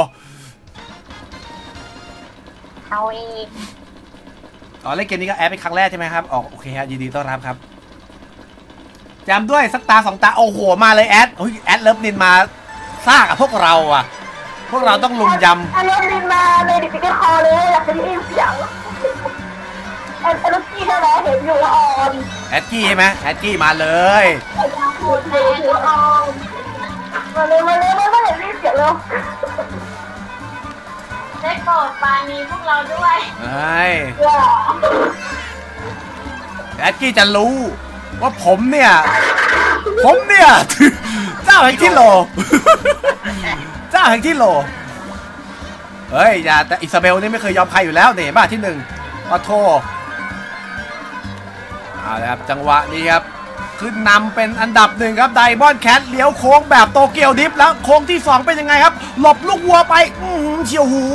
เอาเองอ๋อเล่นเกมนี้ก็แอดเป็นครั้งแรกใช่ไหมครับออกโอเคครับยินดีต้อนรับครับจำด้วยสักตาสองตาโอ้โหมาเลยแอดโอ้ยแอดเลิฟนินมาซ่ากับพวกเราอ่ะพวกเราต้องลุมยำอันนี้บินมาเลยดิจิคอเลยอยากจะได้ยินเสียงไอ้ไอ้รถกี้ใช่ไหมเห็นอยู่ออนแอดกี้ใช่ไหมแอดกี้มาเลยไอ้ยาพูดเลยอยู่ออนมาเลยมาเลยไม่เห็นได้ยินเสียงเลยได้โปรดปราณีพวกเราด้วยเฮ้ยว้าแอดกี้จะรู้ว่าผมเนี่ย ผมเนี่ย เจ้าแห่งที่โหล เจ้าแห่งที่โหลเฮ้ยอย่าแต่อิซาเบลนี่ไม่เคยยอมใครอยู่แล้วเนี่ยบ้าที่หนึ่งขอโทษเอาละครับจังหวะนี้ครับขึ้นนำเป็นอันดับหนึ่งครับไดมอนด์แคทเลี้ยวโค้งแบบโตเกียวดิฟแล้วโค้งที่สองเป็นยังไงครับหลบลูกวัวไปอื้อหือเฉียวหู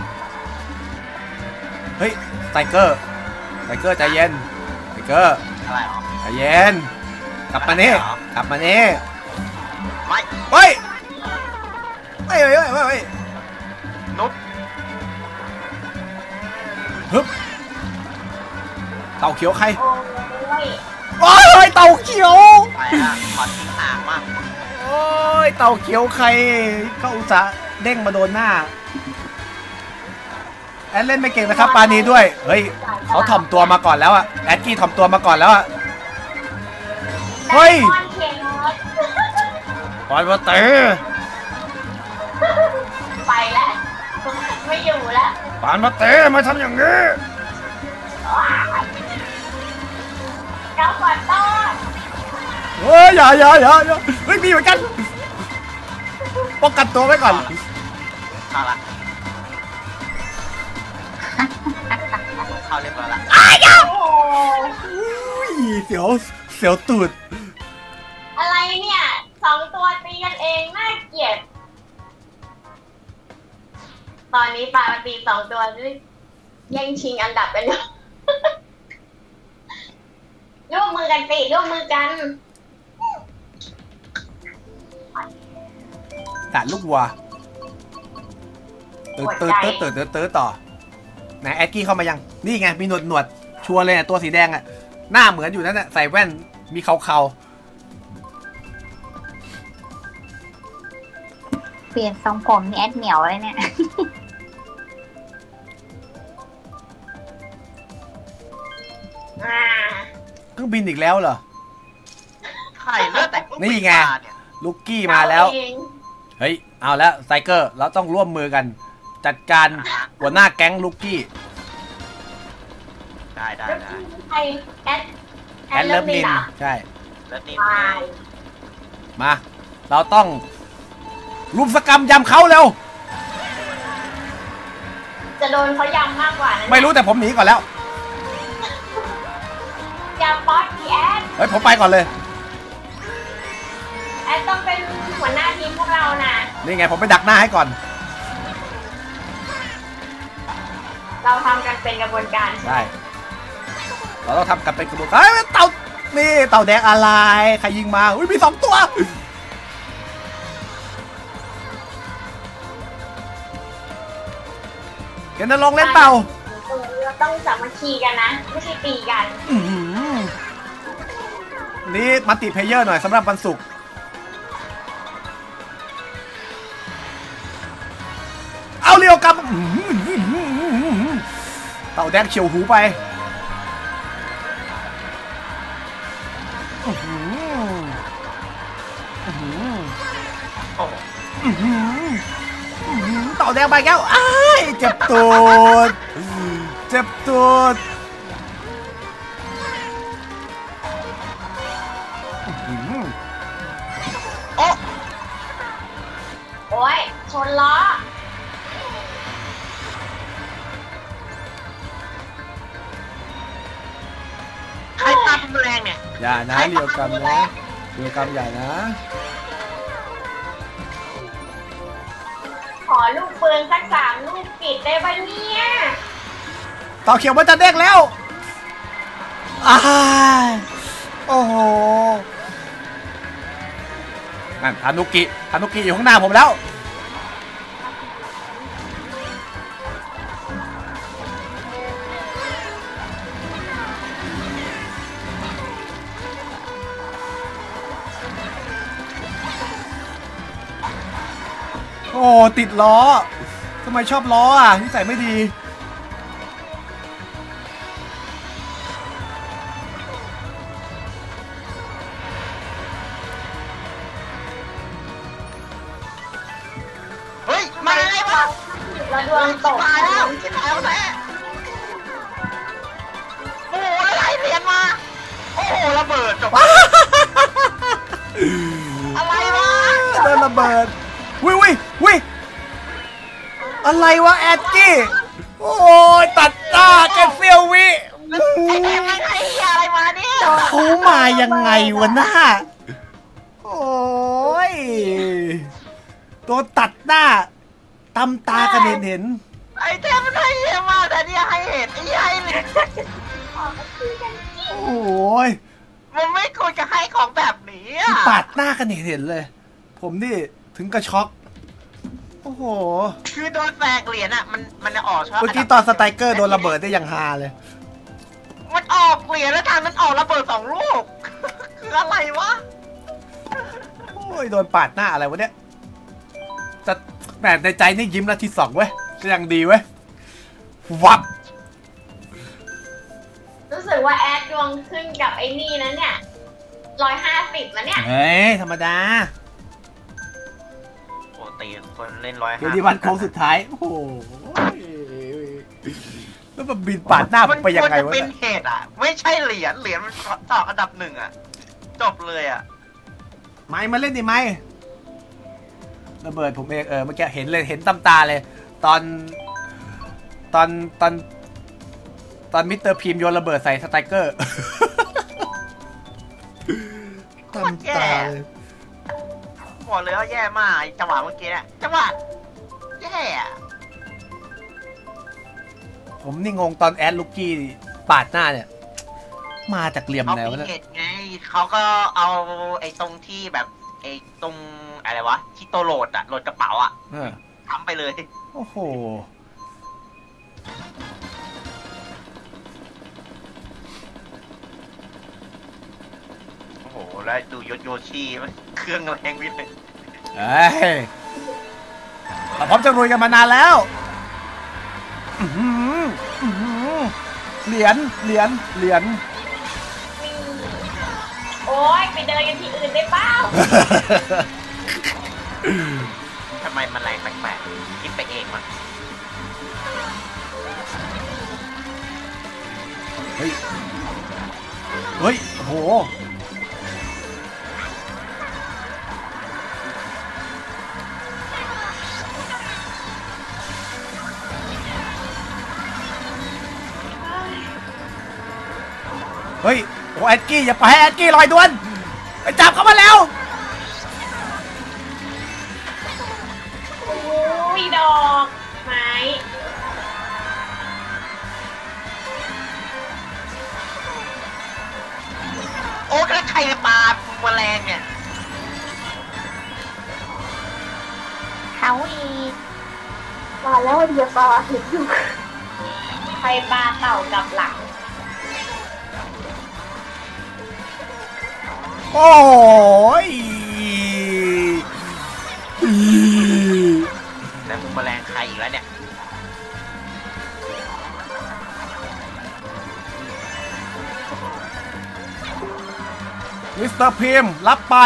เฮ้ยไทเกอร์ไทเกอร์ใจเย็นไทเกอร์อะไรหรอใจเย็นกลับมานี่กลับมานี่ไม่เฮ้ยเฮ้ยเฮ้ยเฮ้ยเฮ้ยนุ๊บฮึบเต่าเขียวใครโอ้ยโอ้ยเต่าเขียวไปละขอทิ้งห่างมากโอ้ยเต่าเขียวใครเขาอุตส่าห์เด้งมาโดนหน้าแอดเล่นไม่เก่งนะครับปานีด้วยเฮ้ยเขาถ่อมตัวมาก่อนแล้วอะแอดกี้ถ่อมตัวมาก่อนแล้วอะเฮ้ยไดมอนด์เคโนสปอนมาเตะไปแล้วไม่อยู่แล้วปอนมาเตะมาทำอย่างนี้เจ้าขอโทษเฮ้ยอย่าอย่าอย่าอย่าเฮ้ยมีเหมือนกันป้องกันตัวไว้ก่อนเข้าละเข้าเรียบร้อยละโอ้โหอุ้ยเสียวเสียวตูดอะไรเนี่ยสองตัวตีกันเองน่าเกลียด ตอนนี้ปลามาตีสองตัวด้วยแย่งชิงอันดับกันอยู่ ร่วมมือกันสิร่วมมือกันตัดลูกวัวเติร์ดเติร์ดเติร์ดเติร์ดเติร์ดเติร์ดต่อไหนแอดกี้เข้ามายังนี่ไงมีหนวดหนวดชัวร์เลยตัวสีแดงอะหน้าเหมือนอยู่นั่นแหละใส่แว่นมีเขาเขาเปลี่ยนทรงผมนี่แอดเหมียวเลยเนี่ยอ่าเครื่องบินอีกแล้วเหรอใช่เลือดแต่นี่ไงเนี่ยลูกกี้มาแล้วเอเองเฮ้ยเอาแล้วไซเกอร์เราต้องร่วมมือกัน จัดการหัวหน้าแก๊งลูกกี้ได้ได้แล้วได้ใครแอดแอดเลิฟลินเหรอใช่เลือดนี่ไปมาเราต้องรุมสกรรมยำเขาเร็วเจจะโดนเขายำมากกว่านั้นไม่รู้แต่ผมหนีก่อนแล้วยำป๊อตพีแอดเฮ้ยผมไปก่อนเลยแอดต้องเป็นหัวหน้าทีมพวกเรานะนี่ไงผมไปดักหน้าให้ก่อนเราทำกันเป็นกระบวนการได้ เราต้องทำกันเป็นกระบวนการเฮ้ยเต่า นี่เต่าแดงอะไร ใครยิงมา อุ้ยมีสองตัว เกณฑ์จะลงเล่นเต่าเราต้องสามัคคีกันนะ ไม่ใช่ตีกันอื้อหือนี่มัลติเพลเยอร์หน่อยสำหรับวันศุกร์เอาเรียวกับอื้อหือเต่าแดงเฉียวหูไปอื้อหืออื้อหือโอ้โหอื้อหืออื้อหือเต่าแดงไปแก้วอ้ายเจ็บตูดเจ็บตูดอื้อหือโอ้โอ้ยชนล้อใครตามแมลงเนี่ยอย่านะเรียวกรรมนะเรียวกรรมอย่านะขอลูกปืนสักสามลูกปิดได้ปะเนี่ยเต่าเขียวมันจะเด้งแล้วอ้ายโอ้โหนั่นทานุกิทานุกิอยู่ข้างหน้าผมแล้วโอ้ติดล้อทำไมชอบล้ออ่ะนิสัยไม่ดีเฮ้ย มาไงวะเราดวงตกตายแล้วชิบหายแล้วแม่โอ้โหอะไรเหรียญมา โอ้โหระเบิดจบ อะไรวะโดนระเบิดวิวิวิอะไรวะแอดกี้โอ้ยตัดตาแกเซียววิไอ้แดงมันไอ้เหี้ยอะไรมาเนี่ยเขามายังไงวะหน้าโอ้ยโดนตัดหน้าตำตากันเห็นเห็นไอ้แดงมันให้เหี้ยมาแต่เนี่ยให้เห็นไอ้เหี้ยให้เลยโอ้ยมันไม่ควรจะให้ของแบบนี้อ่ะปาดหน้ากันเห็นเห็นเลย ผมนี่ถึงกระช็อกโอ้โหคือโดนแตกเหรียญอ่ะมันมันจะออกชอบเมื่อกี้ตอนสไตรเกอร์โดนระเบิดได้ยังฮาเลยมันออกเหรียญแล้วทางนั้นออกระเบิดสองลูก คืออะไรวะโอ้ยโดนปาดหน้าอะไรวะเนี่ยแต่แหมในใจนี่ยิ้มนาทีสองเว้ยก็ยังดีเว้ยวับรู้สึกว่าแอดดวงขึ้นกับไอ้นี่นะเนี่ยร้อยห้าสิบแล้วเนี่ยเฮ้ยธรรมดาโอ้ตีคนเล่นร้อยเดี๋ยวดีวันโค้งสุดท้ายโอ้โหแล้วมันบินปาดหน้าผมไปยังไงมันวะเป็นเนี่ยเหตุอ่ะ ไม่ใช่เหรียญเหรียญมันต่ออันดับหนึ่งอ่ะ จบเลยอ่ะไม่มาเล่นดิไม่ระเบิดผมเองเออเมื่อกี้เห็นเลยเห็นตำตาเลย ตอนตอนตอนตอนมิสเตอร์พีมโยนระเบิดใส่สไตรเกอร์ตำตาเลยบอกเลยว่าแย่มากไอ้จังหวะเมื่อกี้เนี่ยจังหวะแย่อะผมนี่งงตอนแอดลูกกี้ปาดหน้าเนี่ย มาจากเหลี่ยมเขาไหนมีวะเนี่ยเหตุไงเขาก็เอาไอ้ตรงที่แบบไอ้ตรงอะไรวะที่โตโหลดอะโหลดกระเป๋าอะเออทำไปเลยโอ้โหโอ้โหแล้วดูโยโยชิมันเครื่องแรงวิทย์เลยเอ้ยเราพร้อมจะรวยกันมานานแล้วอื้อหืออื้อหือเหรียญเหรียญเหรียญโอ้ยไปเดินกันที่อื่นได้เปล่าทำไมมันแรงแปลกๆคิดไปเองมั้งเฮ้ย เฮ้ย โอ้โหเฮ้ยโอ้แอดกี้อย่าไปให้แอดกี้ลอยดวนไปจับเขามาแล้วโอ้ยดอกไม้โอ้กระใครปลาแมลงเนี่ยเขาอีกมาแล้วเดียปลาเห็นอยู่ใครปลาเต่ากับหลังโอ้ยแล้วแมลงใครอีกแล้วเนี่ยมิสเตอร์พิมรับไป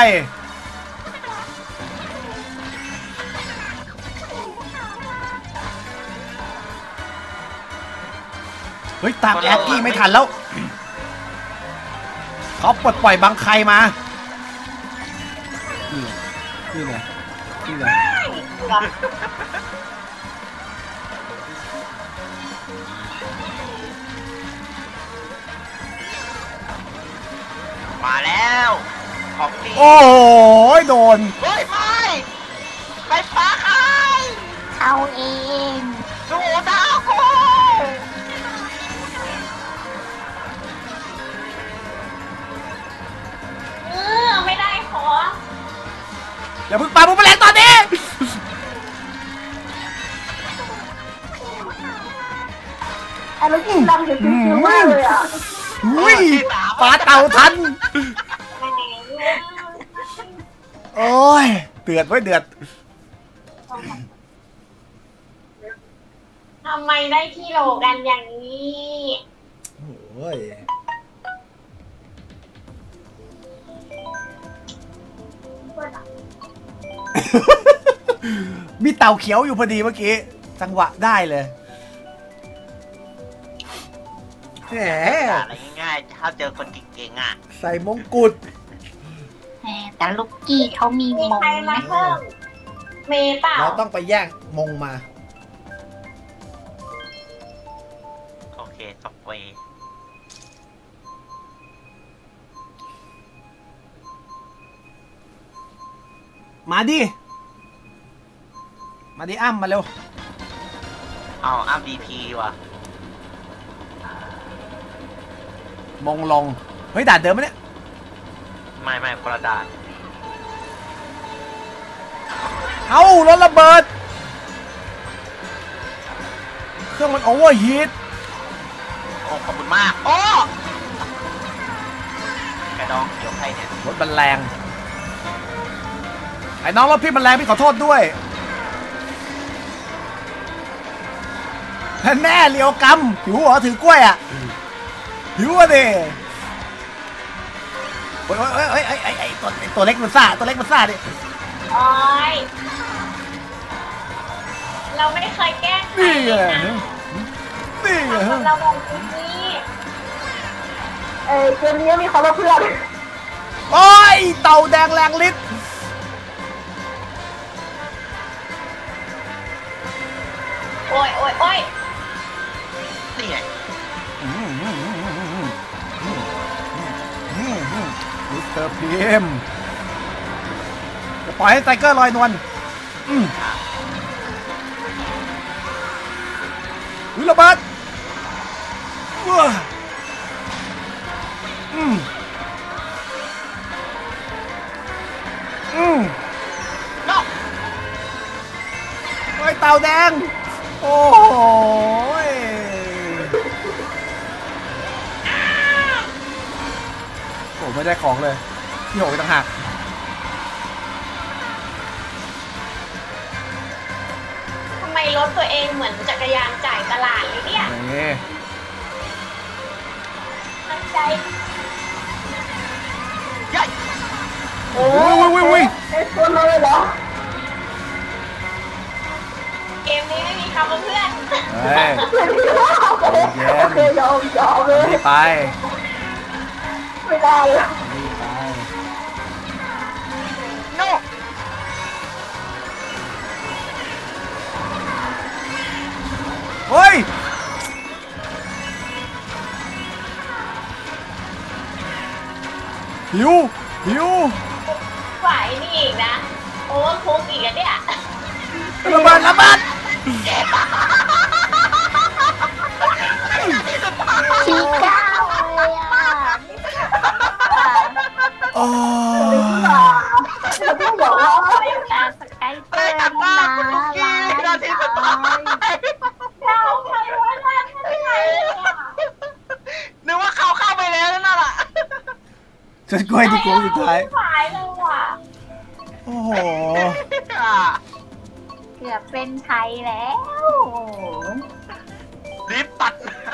เฮ้ยตามแอดกี้ไม่ทันแล้วเขาปลดปล่อยบังใครมานี่นี่ไงนี่ไงมาแล้วของดีโอ้ยโดนเฮ้ยไม่ไปปลาใครเขาเองดูดาวกูเออไม่ได้ขออย่าเพิ่งปาบุ้มแมลงตอนนี้ไอ้ลูกกี้ดำเห็นชิวๆมากเลยอ่ะอุ้ยปลาเต่าทัน โอ้ยเดือดไว้เดือดทำไมได้ที่โหลกันอย่างนี้โอ้ยมีเต่าเขียวอยู่พอดีเมื่อกี้จังหวะได้เลยแหมอะไรง่ายๆถ้าเจอคนเก่งๆอ่ะใส่มงกุฎแหมแต่ลูกกี้เขามีมีมงใครมานะเพิ่ม เมย์เปล่าเราต้องไปแย่งมงมาโอเคสองเวย์มาดิ มาดิอ้ำมาเร็วเอาอัพดีพีว่ะมงลง เฮ้ยด่านเดิมไหมเนี่ยไม่ไม่คนละดานเอารถระเบิด เครื่องมันโอเวอร์ฮีทโอ้ขอบคุณมากโอ้กระดองเกี่ยวใครเนี่ยรถมันแรง ไอ้น้องรถพี่มันแรงพี่ขอโทษด้วยแน่เลียวกำหิวเหรอถือกล้วยอ่ะหิวอ่ะดิโอ้ยโอ้ยโอ้ยไอ้ไอ้ไอ้ตัวตัวเล็กมันซ่าตัวเล็กมันซ่าดิโอ้ยเราไม่เคยแกล้งใครนี่ไงนะนี่ไงทำกับเราแบบนี้เอ้ยเกมนี้มีคำว่าเพื่อนโอ้ยเต่าแดงแรงฤทธิ์โอ้ยโอ้ยโอ้ยนี่ไงมิสเตอร์พีเอ็มจะปล่อยให้ไทเกอร์ลอยนวลอืมอุ้ยระเบิดว้าอืมอืมนอกโอ้ยเต่าแดง โอ้ยโอ้ไม่ได้ของเลยพี่โหไปต่างหากทำไมรถตัวเองเหมือนจักรยานจ่ายตลาดเลยเนี่ยนี่ตั้งใจยัยเออุ้ยอุ้ยอุ้ยอุ้ยไอ้ตัวเลยเหรอเกมนี้ไม่มีคำว่าเพื่อนเฮ้ยโอเคยอมยอมเลยนี่ไปไม่ได้เลยนี่ไปโนเฮ้ยหิวหิวฝ่ายนี่อีกนะโอเวอร์คุกอีกอะเนี่ยระเบิดระเบิดชีก้าเลยอ่ะโอ้เราต้องบอกว่าตาสกายเตอเฮ้ยร์อันนี่น่านะคุณลูกกี้นาทีสุดท้ายเราใครว่านั่นไม่ใช่อะนึกว่าเขาเข้าไปแล้วนั่นแหละฉันกล้วยที่โค้งสุดท้ายฝ่ายเลยว่ะโอ้โหเกือบเป็นไทยแล้วรีบตัด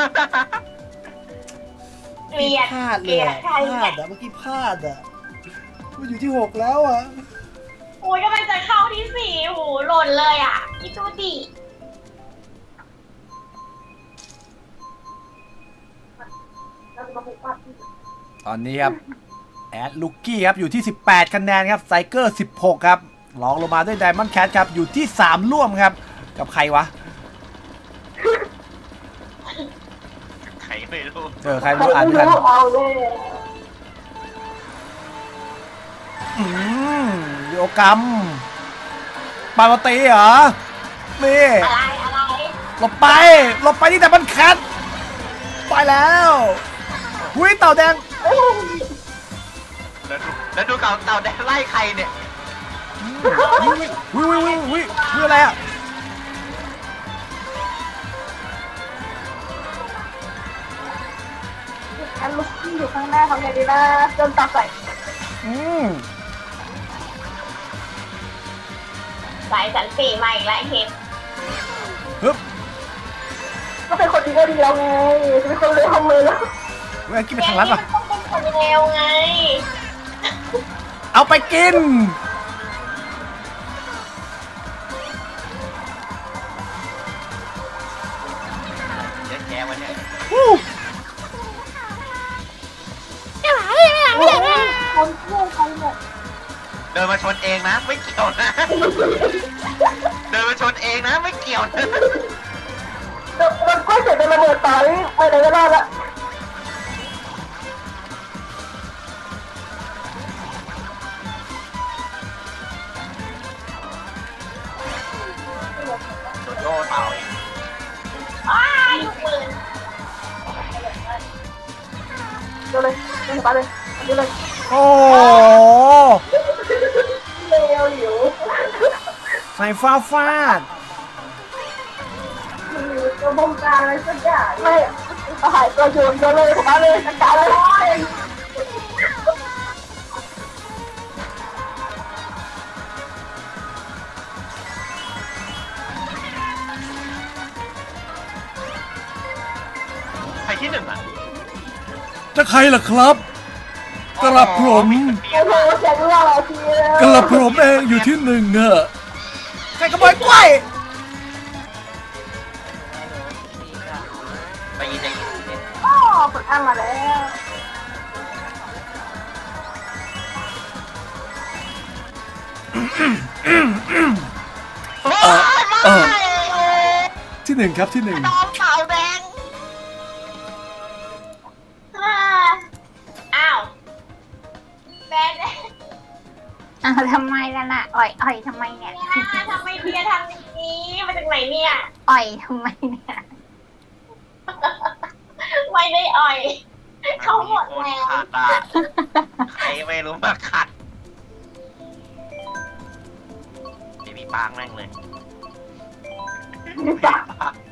เกลียดพลาดเกเลลียยดอะใครพลาเนี่ยดอะเมื่อกี้พลาดอะมันอยู่ที่หกแล้วอะโอ้ยกำลังจะเข้าที่สี่โหหล่นเลยอ่ะคิดดูดิตอนนี้ครับแอดลูกกี้ครับอยู่ที่สิบแปดคะแนนครับไซเกอร์สิบหกครับรองลงมาด้วยไดมอนด์แคทครับอยู่ที่สามร่วมครับกับใครวะใครไม่รู้เจอใครไม่รู้อ่านด้วยกันเอาเลยอืมโยกรรมปาโรตีเหรอนี่อะไรอะไรหลบไปหลบไปที่ไดมอนด์แคทไปแล้วหุ้ยเต่าแดงแล้วดูแล้วดูเก่าเต่าแดงไล่ใครเนี่ยวิววิววิววิววิววิวอะไรอ่ะแอนลูกที่อยู่ข้างหน้าทำไงดีนะจนตัดใส่อืมสายสันติมาอีกแล้วเห็นฮึบก็เป็นคนดีก็ดีแล้วไงจะเป็นคนเลยทำเลยแล้วเมื่อกี้ไปทางลัดป่ะต้องเป็นคนเร็วไงเอาไปกินเจ๊แกวันเนี่ยวู้คนเพื่อนใครเนี่ยเดินมาชนเองนะ ไม่เกี่ยวนะ เดินมาชนเองนะไม่เกี่ยวนะมันก็เสร็จเป็นระเบิดต่อนี่ไปไหนก็ได้ละโดนโล่เต่าเองอ้ายลูกปืนเดี๋ยวเลยเดี๋ยวไปเลยเดี๋ยวเลยโอ้เร็วอยู่ใส่ฟ้าฟาดตัวบงการอะไรสักอย่างไม่เอาหายตัวโยนโยนเลยผมเอาเลยจัดการเลยใครที่หนึ่งอ่ะจะใครล่ะครับกระผมโอ้โหแข็งหล่อทีเลยกระผมเองอยู่ที่หนึ่งอะใครขโมยกล้วยไปยิงใจยิงอ๋อฝึกอ่านมาแล้วเฮ้ยเออไม่ที่หนึ่งครับที่หนึ่งน้องเต่าแดงอ่าอ้าวแบนเนี่ยอ้าวทำไมล่ะน่ะอ่อยอ่อยทำไมเนี่ยทำไมเพียทำอย่างนี้มาจากไหนเนี่ยอ่อยทำไมเนี่ยไม่ได้อ่อย เขาหมดคนแล้วขาดตาใครไม่รู้มาขัดไม่มีปางแม่งเลยนี่จ้ะ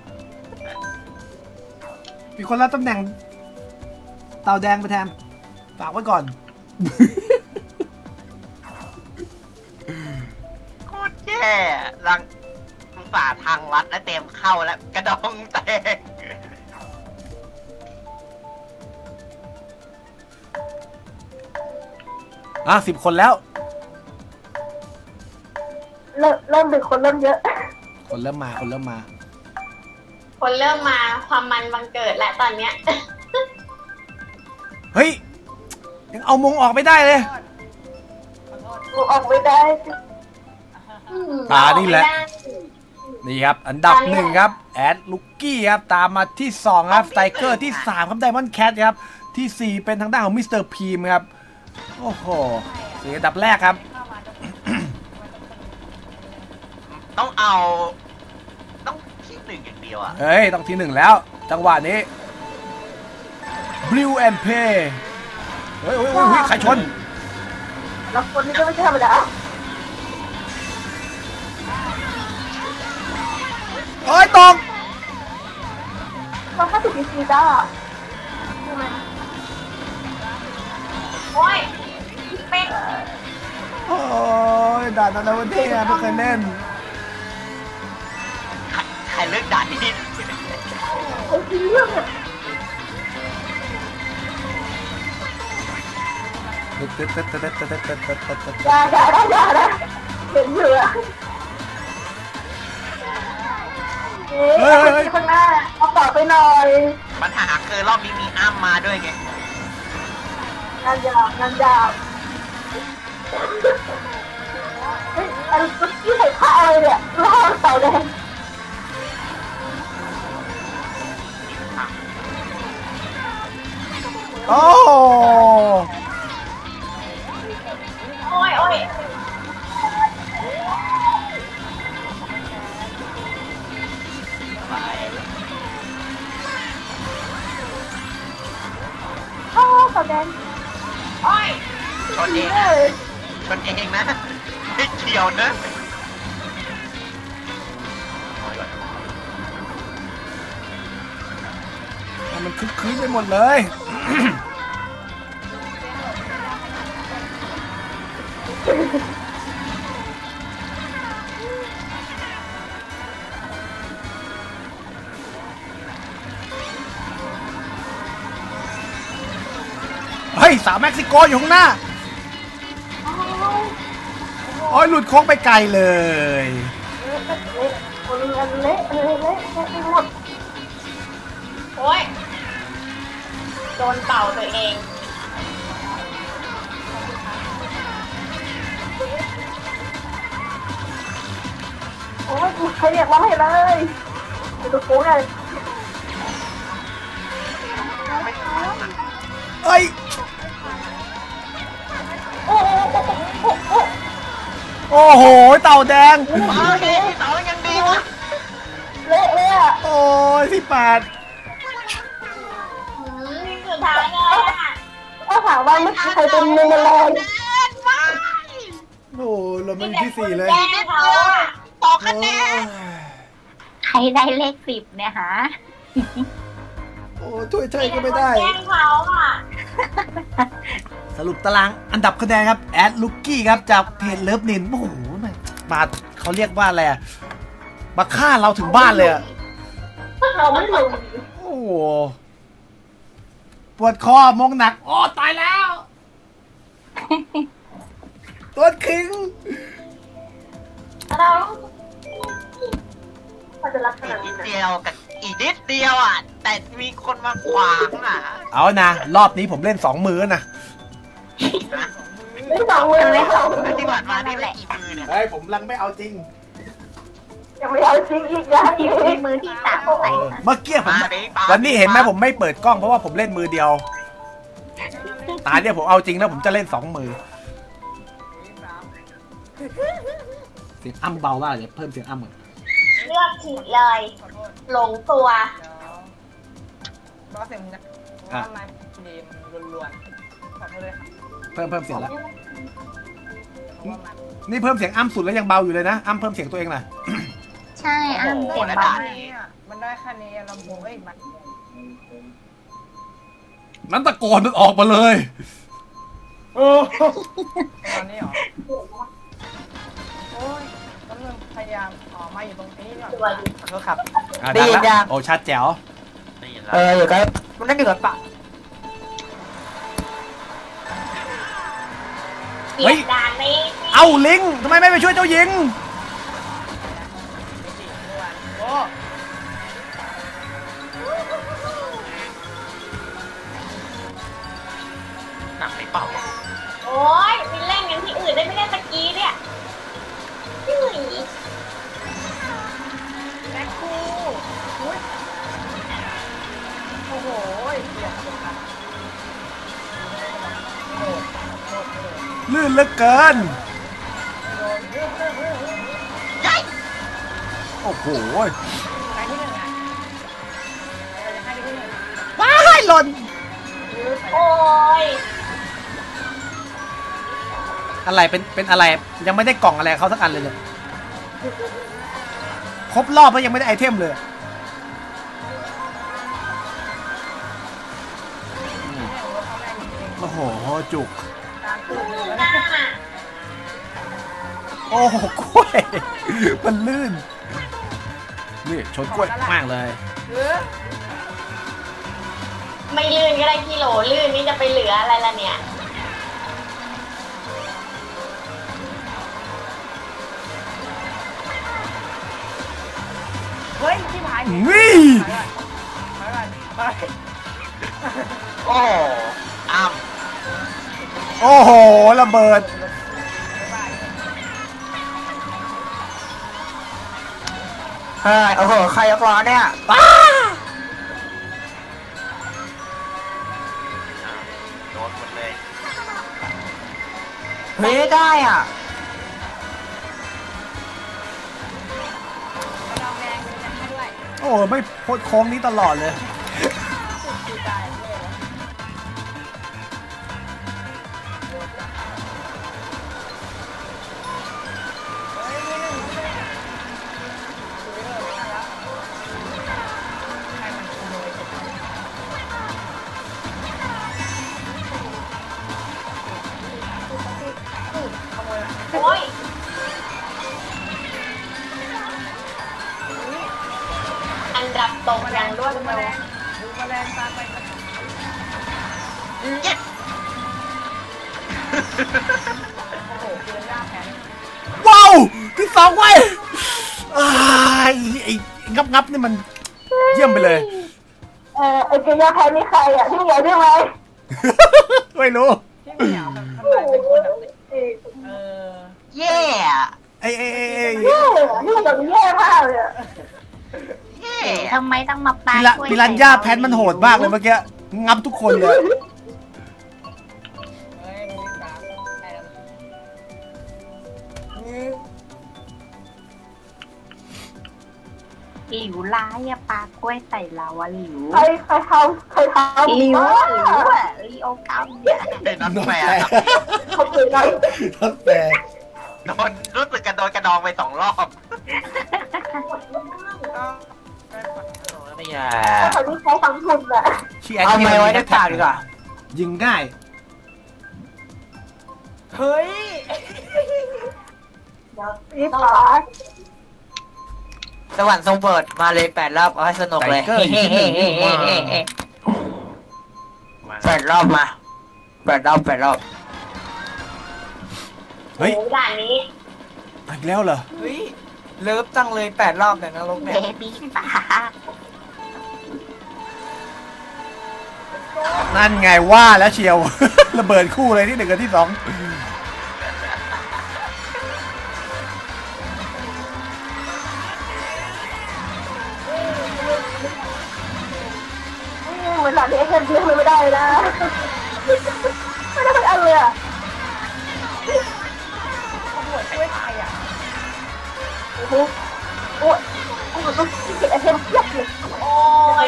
มีคนรับตำแหน่งเต่าแดงไปแทนฝากไว้ก่อนโคตรแย่ลังฝ่าทางลัดและเต็มเข้าแล้วกระดองแตกอ่ะสิบคนแล้วเริ่มเริ่มดึกคนเริ่มเยอะคนเริ่มมาคนเริ่มมาคนเริ่มมาความมันบังเกิดแล้วตอนเนี้ยเฮ้ย ยังเอามงออกไม่ได้เลยออกไม่ได้ตานี่แหละ นี่ครับ อันดับหนึ่งครับ แอดลูกกี้ครับ ตามมาที่สองครับสไตรเกอร์ที่สามครับไดมอนด์แคทครับ ที่สี่เป็นทางด้านของมิสเตอร์พีมครับ โอ้โอ้โหสี่อันดับแรกครับต้องเอาต้องที่หนึ่งอย่างเดียวอ่ะเฮ้ยต้องที่หนึ่งแล้วจังหวะนี้ Blue and Pay เฮ้ยเฮ้ยเฮ้ยใครชนแล้วคนนี้ก็ไม่ใช่ธรรมดาเฮ้ยตกเราห้าสิบปีซีจ้าโอ้ยเป็นโอ้ยด่านอะไรวะเนี่ยไม่เคยเล่นใครเลือกด่านนี้ไอ้ทีเรื่องเนี่ยอย่าอย่าอย่านะเห็นเหลือเฮ้ยข้างหน้าเอาต่อไปหน่อยปัญหาคือรอบนี้มีอ้ำมาด้วยไงงานยาวงานยาวเฮ้ยอันนี้ใส่ผ้าอะไรเนี่ยล่อเต่าแดงโอ้โอ้ยโอ้ยอ้าวเต่าแดงโอ้ยชนเองนะชนเองนะไม่เกี่ยวนะมันคึกคืนไปหมดเลย เฮ้ยสาวเม็กซิโกอยู่ข้างหน้า โอ้ยหลุดโค้งไปไกลเลยเละเละคนเละเละเละเละไปหมดโอ้ยโดนเต่าตัวเองโอ้ยใครเรียกร้องให้เลยไปดูโค้งเลยเอ้ยโอ้โหโอ้โหโอ้โหเต่าแดงโอเคพี่เต๋ายังดีวะเละเลยอ่ะโอ้ยที่แปดอืมนี่สุดท้ายเลยอ่ะถ้าถามว่าไม่ใครเป็นเมนแรงโอ้เรามันที่สี่เลยแกล้งเขาอ่ะต่อคะแนนใครได้เลขสิบเนี่ยฮะโอ้ช่วยเธอก็ไม่ได้แกล้งเขาอ่ะสรุปตารางอันดับคะแนนครับแอดลูกกี้ครับจากเพจเลิฟนินโอ้โหมาเขาเรียกว่าอะไรอะมาฆ่าเราถึงบ้านเลยอะเราไม่ลงโอ้โหปวดคอมงหนักโอ้ตายแล้ว ตัวคิงเราเขาจะรักขอีนาดกนินี้ดนะเดียวกับอีกนิดเดียวอ่ะ แต่มีคนมาขวางอ่ะเอานะรอบนี้ผมเล่นสองมือนะไม่สองมือเลยค่ะแล้วที่ผ่านมานี่เล่นกี่มือเนี่ยเฮ้ยผมลังไม่เอาจริงยังไม่เอาจริงอีกนะอีกมีมือที่สามใส่เมื่อกี้ผมมาดิปาวันนี้เห็นไหมผมไม่เปิดกล้องเพราะว่าผมเล่นมือเดียว ตาเนี่ยผมเอาจริงแล้วผมจะเล่นสองมือ เสียงอ้ำเบามากเลยเพิ่มเสียงอ้ำก่อนเลือกผิดเลย หลงตัวบอสเสียงนะว่าไม้เกมล้วนๆขอโทษเลยครับเพิ่มเพิ่มเสียงแล้วเพราะว่ามันนี่เพิ่มเสียงอ้ำสุดแล้วยังเบาอยู่เลยนะอ้ำเพิ่มเสียงตัวเองหน่อยใช่อ้ำเสียงแล้วเบาด่านมากนี้เนี่ยมันได้แค่นี้ลำโพงเอ้ยมันนั้นตะโกนมันออกมาเลยโอ้ตอนนี้เหรอโอ้ยต้องเริ่มพยายามอ๋อมาอยู่ตรงนี้ก่อนตัวอยู่ขอโทษครับอ่ะได้ยินแล้วยังโอ้ชัดแจ๋วได้ยินเอแล้วออยู่กับมันนั่งอยู่กับปะเกียดด่านนี้เอ้าลิงทำไมไม่ไปช่วยเจ้าหญิงโอ้หนักไปเปล่าโอ้ยมีเล่นกันที่อื่นได้ไม่ได้ตะกี้เนี่ยที่หนีแม็กคูอุ๊ยโอ้โหเกียดสุดครับโอ้โหโอ้โหลื่นเหลือเกินยัยโอ้โหใครที่หนึ่งอ่ะเราจะให้ที่หนึ่งว้ายหล่นโอ้ยอะไรเป็นเป็นอะไรยังไม่ได้กล่องอะไรเขาสักอันเลยเนี่ยครบรอบแล้วยังไม่ได้ไอเทมเลยโอ้โหจุกตามตูดเลยหน้าโอ้โหกล้วยมันลื่นนี่ชนกล้วยมากเลยเออไม่ลื่นก็ได้กิโลลื่นนี่จะไปเหลืออะไรล่ะเนี่ยเฮ้ยที่ผายนี่ไปก่อนไปก่อนโอ้อ้ามโอ้โหระเบิดเฮ้ยโอ้โหใครยกล้อเนี่ยโดนหมดเลยเฮ้ยได้อ่ะเราแดงเลยให้ด้วยโอ้ไม่พ้นโค้งนี้ตลอดเลยคือใจเลยเฮ้ยนี่หนึ่งคุยเลยนะครับให้มันขโมยเสร็จขโมยโอ้ย อันดับตกอย่างรวดดูแมเร็ลวงดูแมลงตามไปครับเย็ดโอ้โหเกินหน้าแผนว้าวที่สองไว้ยอ้ายไอ้งับงับนี่มันเยี่ยมไปเลยเออไอ้เกียร์แพ้นี่ใครอ่ะที่เหนียวใช่ไหมไม่รู้ที่เหนียวแบบทำไมเป็นคนแบบเออเย่ไอ้ไอ้ไอ้ไอ้แย่นี่มันแบบแย่มากเลยอะเย่ทำไมต้องมาปาปิรันกล้วยปิรันย่าแพนมันโหดมากเลยเมื่อกี้งับทุกคนเลยเฮ้ยมึงสามได้แล้วหลิวร้ายอะปากล้วยใส่เราอะหลิวใครใครทำใครทำหลิวบ้าหลิวอะลีโอกัมเนี่ยเป็นน้องแฝดครับเขาเปลี่ยนกันตั้งแต่โดนรู้สึกกระโดนกระดองไปสองรอบไม่ใช่เขาที่ใช้ทั้งทุนอ่ะชี้แอนเอาที่ไม้ไว้ในปากดีกว่ายิงง่ายเฮ้ยนี่ปลาสวรรค์ทรงเปิดมาเลยแปดรอบเอาให้สนุกเลยไทเกอร์อยู่ที่หนึ่งมาแปดรอบมาแปดรอบแปดรอบเฮ้ยโอ้ด่านนี้อีกแล้วเหรอเฮ้ยเลิฟจังเลยแปดรอบแต่นรกเบเนี่ยบี้ปานั่นไงว่าแล้วเชียว ระเบิดคู่เลยที่หนึ่งกับที่สองเหมือนหลังที่ไอ้เคนเลี้ยงเลยไม่ได้นะไม่ได้เป็นอันเลยอ่ะขโมยช่วยใครอ่ะโอ้โหโอ้ยโอ้โหต้องเก็บไอเทมเพียบเลยโอ้ย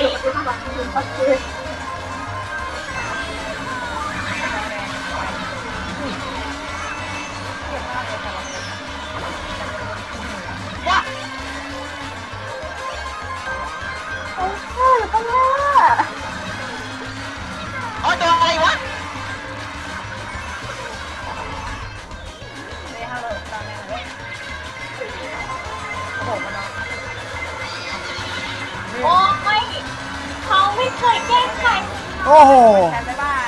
ว้าโอ้ยก็แย่โอ้ยโดนอะไรวะเฮ้ยฮัลโหลตามแม่เลยโอ้โหมันเนาะโอ้ยเขาไม่เคยแก้ไขโอ้โหแทนบ๊ายบาย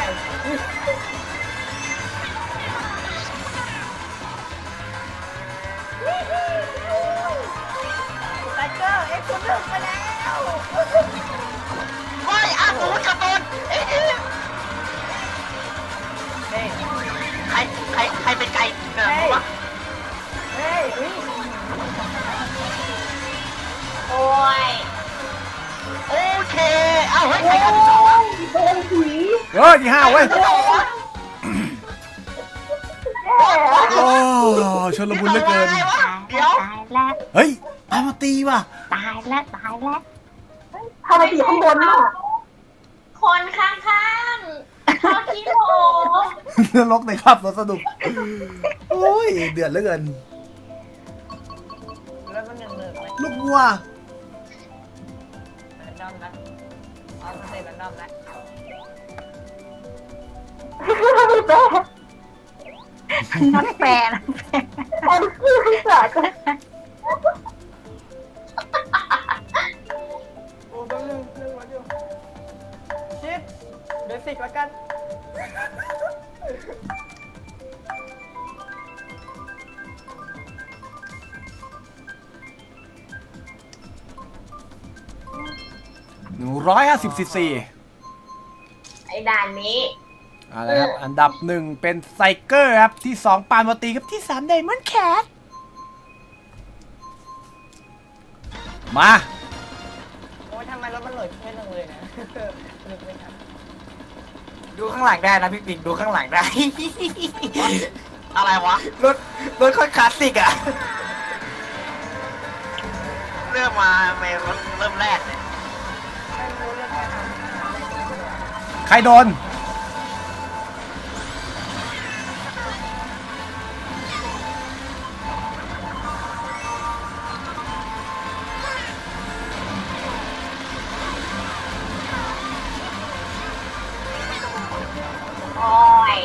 ไทเกอร์เอ็กซ์คนหนึ่งไปแล้วโอ้ยอาสูรกระโดนเอ๊ะเฮ้ยใครใครใครเป็นไก่เนี่ยวะเฮ้ยเฮ้ยโอ้ยโอเค เอ้าเฮ้ยใครกันที่สองวะโดนผีเออที่ห้าเว้ยที่สองวะแชลมุนเหลือเกินเดี๋ยวตายแล้วเฮ้ยปามาตีว่ะตายแล้วตายแล้วทำไมอยู่ข้างบนน่ะคนข้างๆเขาขี้โมนรกในครับสนุกโอ้ยเดือดเหลือเกินแล้วมันหนึ่งหนึ่งเลยลูกวัวแรนดอมนะเอาสเตตแรนดอมนะไม่แปลนักแปลนะแอนกี้ที่สากันโอ้แป๊บนึงเรื่องวัดอยู่ชิปเบสิกแล้วกันหนึ่งร้อยห้าสิบซีซีไอ้ด่านนี้อะไรครับอันดับหนึ่งเป็นไซเกอร์ครับที่สองปานวตีครับที่สามไดมอนด์แคทมาโอ้ยทำไมรถมันเหลยแค่นึงเลยนะนึกไม่ทันดูข้างหลังได้นะพี่ปิงดูข้างหลังได้อะไรวะรถรถค่อนคลาสสิกอ่ะเริ่มมาเมย์เริ่มแรกเนี่ยไม่รู้เรื่องแค่ทำใครโดนโอ้ย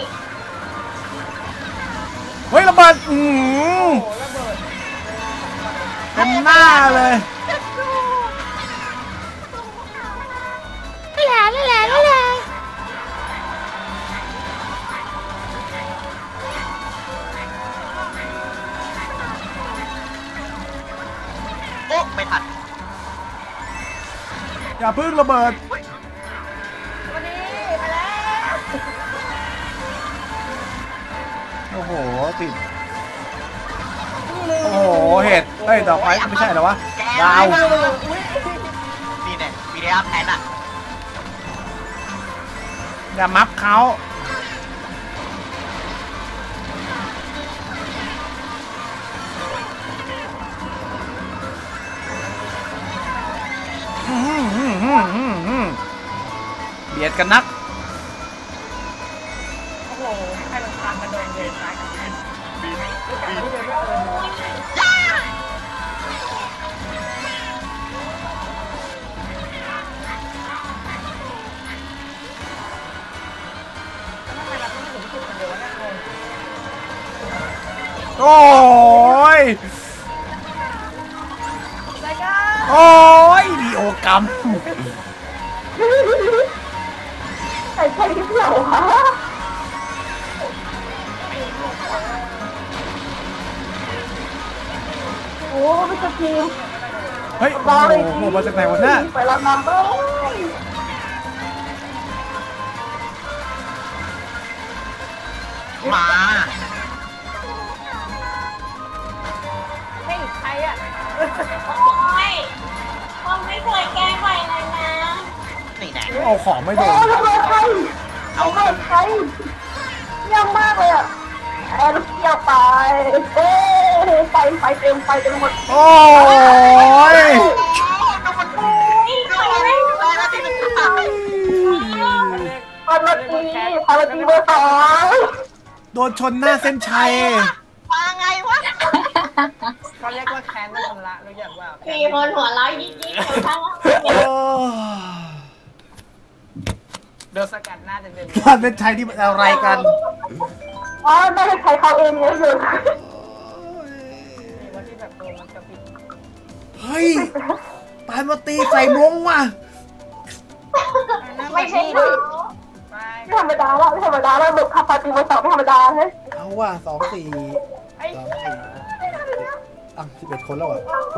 เฮ้ยระเบิดอืมโอ้ระเบิดเต็มหน้าเลยไม่แหละไม่แหละไม่แหละโอ้ไม่ทันอย่าพึ่งระเบิดวันนี้มาแล้วโอ้โหติดโอ้โหเห็ดเฮ้ยดอกไม้ไม่ใช่เหรอวะดาวนี่เนี่ยมีเดียแพนอ่ะอย่ามับเขาอื้อหือหือหือหือหือเบียดกันนักโอ้โหใครลงทางกระโดดเลยซ้ายกับซ้ายรู้จักที่เดินไม่เดินทำไมเราต้องถึงจุดคนเดียวนะงงโอ้ยรายการโอ้ยดีโอกรรมใส่ใช่ที่เดี่ยววะโอ้ไม่จะทีมเฮ้ย โอ้โหมาจากไหนวะเนี่ยไปรับน้ำเลยมาเฮ้ยใครอ่ะโอ้ยผมไม่เคยแก้ไขเลยนะนี่แน่เอาของไม่โดโอ้นระเบิดใครเอาระเบิดใครเยี่ยมมากเลยอ่ะแอนเกี่ยวไปเอ้ไฟไฟเต็มไฟเต็มหมดโอ้ยดูมันดูมันเลยแล้วที่มันตายพาราตีพาราตีเบอร์สองโดนชนหน้าเส้นชัยมาไงวะเขาเรียกว่าแค้นไม่ชำระรู้จักว่ามีคนหัวเราะยิ่งๆอยู่ข้างล่างโอ้โดนสกัดหน้าเต็มหน้าเส้นชัยที่มันอะไรกันอ๋อไม่ได้ใครเขาเองเนี่ยอยู่ๆมีวันที่แบบตัวมันกระพริบเฮ้ยปานมาตีใส่มงว่ะไม่ใช่เขาไปไม่ธรรมดาละไม่ธรรมดาละบุกคาปาตีเบอร์สองไม่ธรรมดาเลยเอาว่ะสองสี่ไอ้สองสี่อ่ะสิบเอ็ดคนแล้วอ่ะ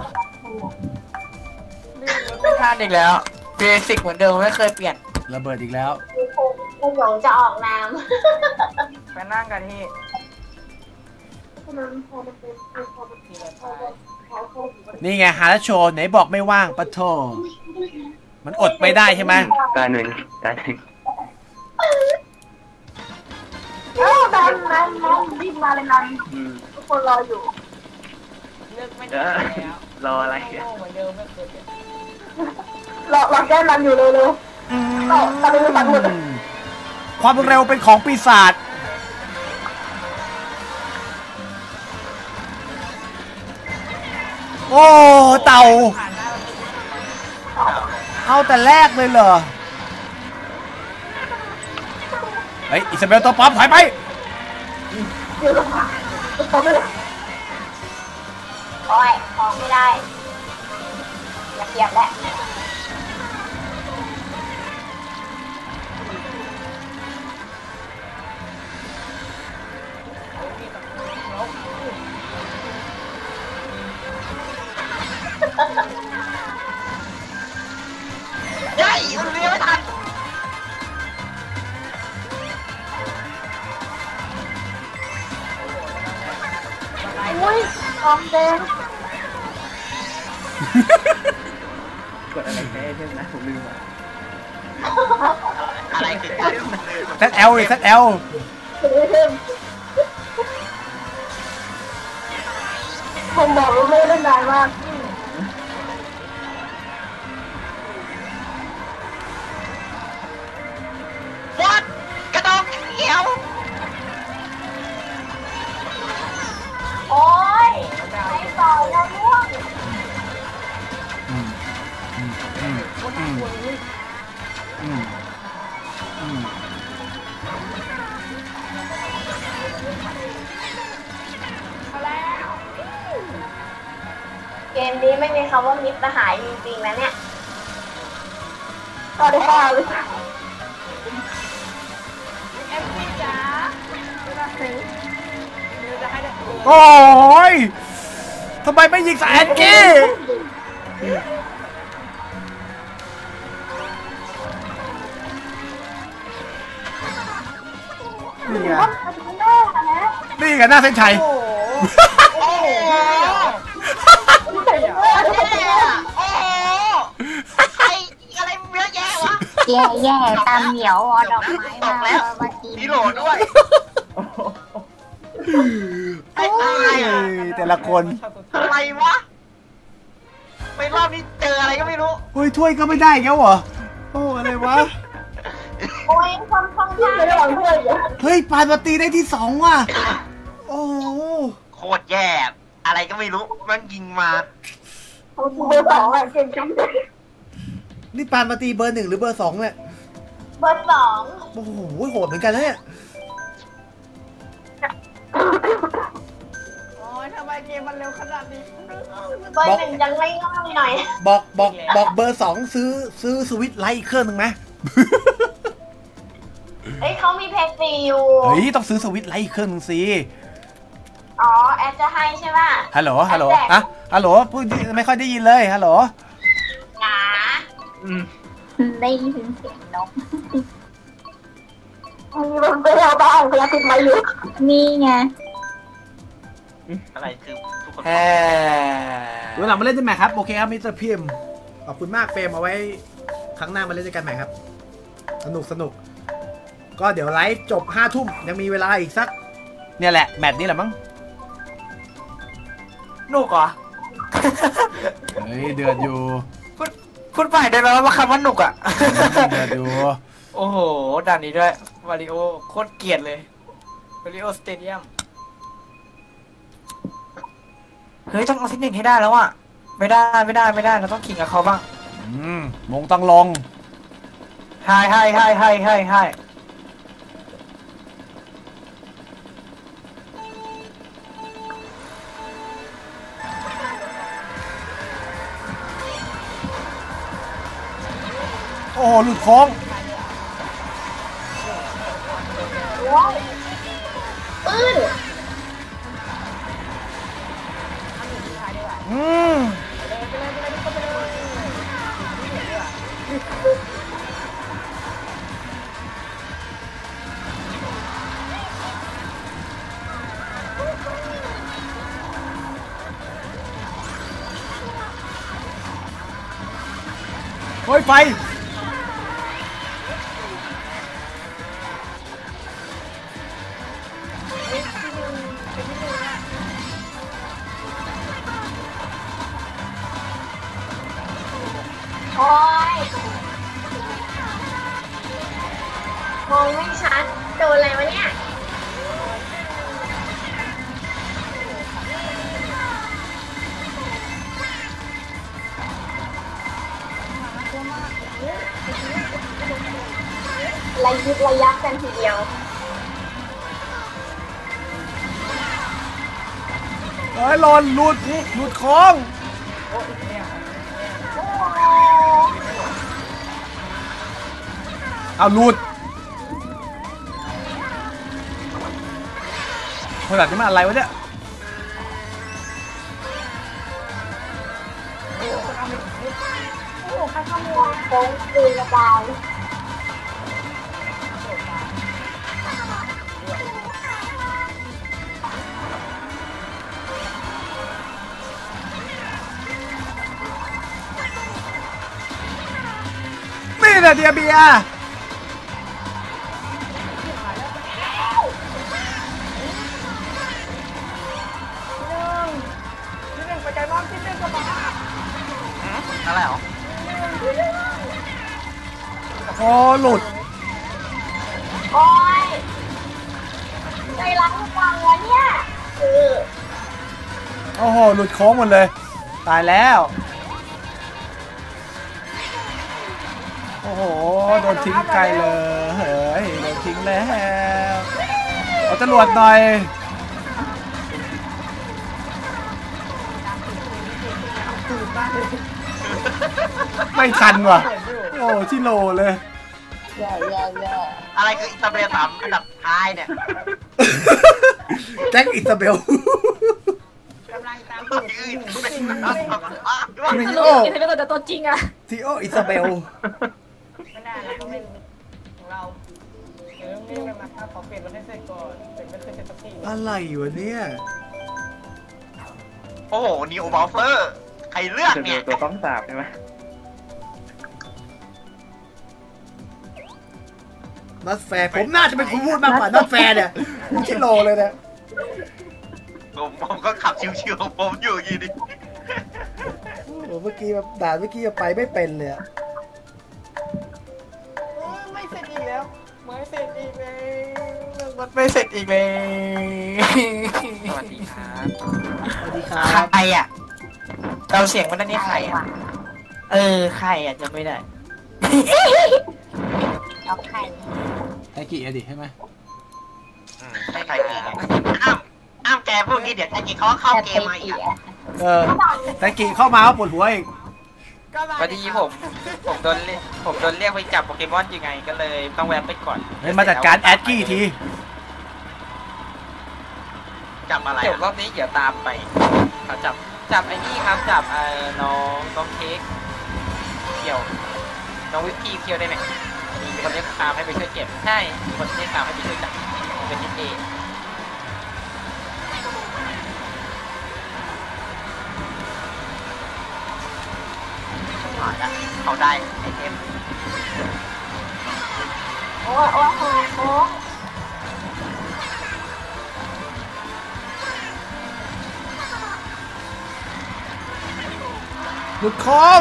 ไม่พลาดอีกแล้วเบสิกเหมือนเดิมไม่เคยเปลี่ยนระเบิดอีกแล้วคุณหยงจะออกนามไปนั่งกันที่ทีละท้ายนี่ไงฮาร์ดโชว์ไหนบอกไม่ว่างปะโทมันอดไม่ได้ใช่ไหมการหนึ่งการหนึ่งเอ้าดันดันดันรีบมาเลยดันอืมคนรออยู่เลิกไม่ได้แล้วรออะไรโง่เหมือนเดิมไม่เคยเปลี่ยนรอรอแก้นันอยู่เร็วๆต่อตะลึงตันหมดความเร็วเป็นของปีศาจโอ้เต่าผ่านหน้าเราเอาแต่แรกเลยเหรอเฮ้ยอิซาเบลตัวป๊อปถอยไปเดี๋ยวเราเขาไม่ได้โอ้ยของไม่ได้อย่าเกียบแล้วเฮ้ยมันเลี้ยวไม่ทันอุ้ยทองแดงกดอะไรแค่ใช่ไหมผมลืมอ่ะอะไรคือแซดเอลเลยแซดเอลผมบอกว่าไม่เล่นนานมากวัดกระดองเขียวโอ้ยไอ้ต่อแล้วล่วงอืมอืมอืมอืมอืมอืมเกมนี้ไม่มีคำว่ามิตรสหายจริงๆนะเนี่ยก็ได้ห้าเลยเอ็มพีจ๋าเวลาถึงเดี๋ยวจะให้ได้โอ้ยทำไมไม่ยิงสายแอนกี้นี่ไงนี่ไงหน้าเส้นชัยโอ้โหโอ้โหโอ้โหโอ้โหไอ้อะไรเยอะแยะวะแย่แย่ตามเหมียวเอาดอกไม้ตมากแล้วมากินมีโหลด้วย ไอ้ตายอ่ะแต่ละคนอะไรวะไปรอบนี้เจออะไรก็ไม่รู้เฮ้ยถ้วยก็ไม่ได้แล้วเหรอโอ้อะไรวะโอ้ยความคล่องที่แคล่วไม่ได้หวังเพื่อนอยู่เฮ้ยปานมาตีได้ที่สองว่ะโอ้โหโคตรแย่อะไรก็ไม่รู้มันยิงมาเขาเบอร์สองอ่ะเก่งจังนี่ปานมาตีเบอร์หนึ่งหรือเบอร์สองเนี่ยเบอร์สองโอ้โหโหดเหมือนกันนะเนี่ยโอ้ยทำไมเกมมันเร็วขนาดนี้เบอร์หนึ่งยังไม่ง่ายหน่อยบอกบอกบอกเบอร์สองซื้อซื้อสวิตช์ไลท์อีกเครื่องหนึ่งไหมเอ้ยเขามีเพจซีอยู่เฮ้ยต้องซื้อสวิตช์ไลท์อีกเครื่องหนึ่งสิอ๋อแอดจะให้ใช่ป่ะฮัลโหลฮัลโหลแอดแจกอะฮัลโหลพูดไม่ค่อยได้ยินเลยฮัลโหลหนาได้ยินเสียงนกมีมันไปเอาบ้างพยายามติดไม้อยู่นี่ไงอะไรคือทุกคนแฮ่วันหลังมาเล่นได้ไหมครับโอเคครับมิสเตอร์พิมขอบคุณมากเฟรมเอาไว้ครั้งหน้ามาเล่นด้วยกันใหม่ครับสนุกสนุกก็เดี๋ยวไลฟ์จบห้าทุ่มยังมีเวลาอีกสักเนี่ยแหละแมตช์นี้แหละมั้งนุกเหรอเฮ้ยเดือดอยู่พูดพูดใหม่ได้ไหมว่าคำว่าหนุกอ่ะเดือดอยู่โอ้โหด่านนี้ด้วยวาริโอโคตรเกลียดเลยวาริโอสเตเดียมเฮ้ยต้องเอาที่หนึ่งให้ได้แล้วอ่ะไม่ได้ไม่ได้ไม่ได้เราต้องขิงกับเขาบ้างอืมมงต้องลงไฮไฮไฮไฮไฮไฮโอ้โหหลุดโค้งปื้นอืมโอ้ยไฟองไม่ชัดโดนอะไรวะเนี่ยระยิบระยับกันทีเดียวเฮ้ยหล่นหลุดหลุดคลองเอาหลุดคนแบบนี้มันอะไรวะเนี่ยโอ้โหข้าขโมยโค้งคืนระบายนี่แหละเดียเบียอะไรหรอคอหลุดโอ้ยใจรักฟังวะเนี่ยคือโอ้โหหลุดโค้งหมดเลยตายแล้วโอ้โหโดนทิ้งไกลเลยเฮ้ยโดนทิ้งแล้วเอาตำรวจหน่อยไม่ทันว่ะโอ้ที่โลเลยอะไรคืออิตาเบลสามอันดับท้ายเนี่ยแจ็คอิซาเบลกำลังตามตูดทีโออิซาเบลแต่ตัวจริงอะทีโออิซาเบลไม่น่าเราต้องเล่นของเราเดี๋ยวเรื่องนี้มาครับขอเปลี่ยนรถให้เสร็จก่อนเสร็จไม่เคยเสร็จสักทีอะไรวะเนี่ยโอ้โหนีโอบอลเฟอร์ใครเลือกเนี่ยตัวต้องสาบใช่ไหมนัดแฟร์ผมน่าจะเป็นคนพูดมากกว่านัดแฟร์เนี่ยที่โลเลยเนี่ยผมผมก็ขับชิวๆของผมอยู่ยี่ดิโอ้โหเมื่อกี้แบบด่านเมื่อกี้ไปไม่เป็นเลยอะไม่เสร็จอีกแล้วไม่เสร็จอีกเลยรถไม่เสร็จอีกเลยสวัสดีครับสวัสดีครัใคบรอ่ะเราเสียงมันนั่นนี่ใครอ่ะเออใครอ่ะจะไม่ได้เอาไข่ไอกี่อดีใช่ไหมใช่ใครดีอ้ามอ้ามแกพวกนี้เดี๋ยวไอ้กี่เขาเข้าเกมมาอีกเออไอกี่เข้ามาก็ปวดหัวอีกพอดีผมผมโดนเรียกผมโดนเรียกไปจับโปเกมอนยังไงก็เลยต้องแวะไปก่อนเฮ้ยมาจัดการแอดกี้ทีจับอะไรเดี๋ยวรอบนี้เดี๋ยวตามไปเขาจับจับไอ้นี่ครับจับเอ่อน้องน้องเค้กเกี่ยวน้องวิปครีมเกี่ยวได้ไหมมีคนเรียกตามให้ไปช่วยเก็บใช่มีคนเรียกตามให้ไปช่วยจับเป็นนิดเองเขาได้ไอเทมโอ้ยโอ้ยโอ้ยโอ้ยหลุดคลอง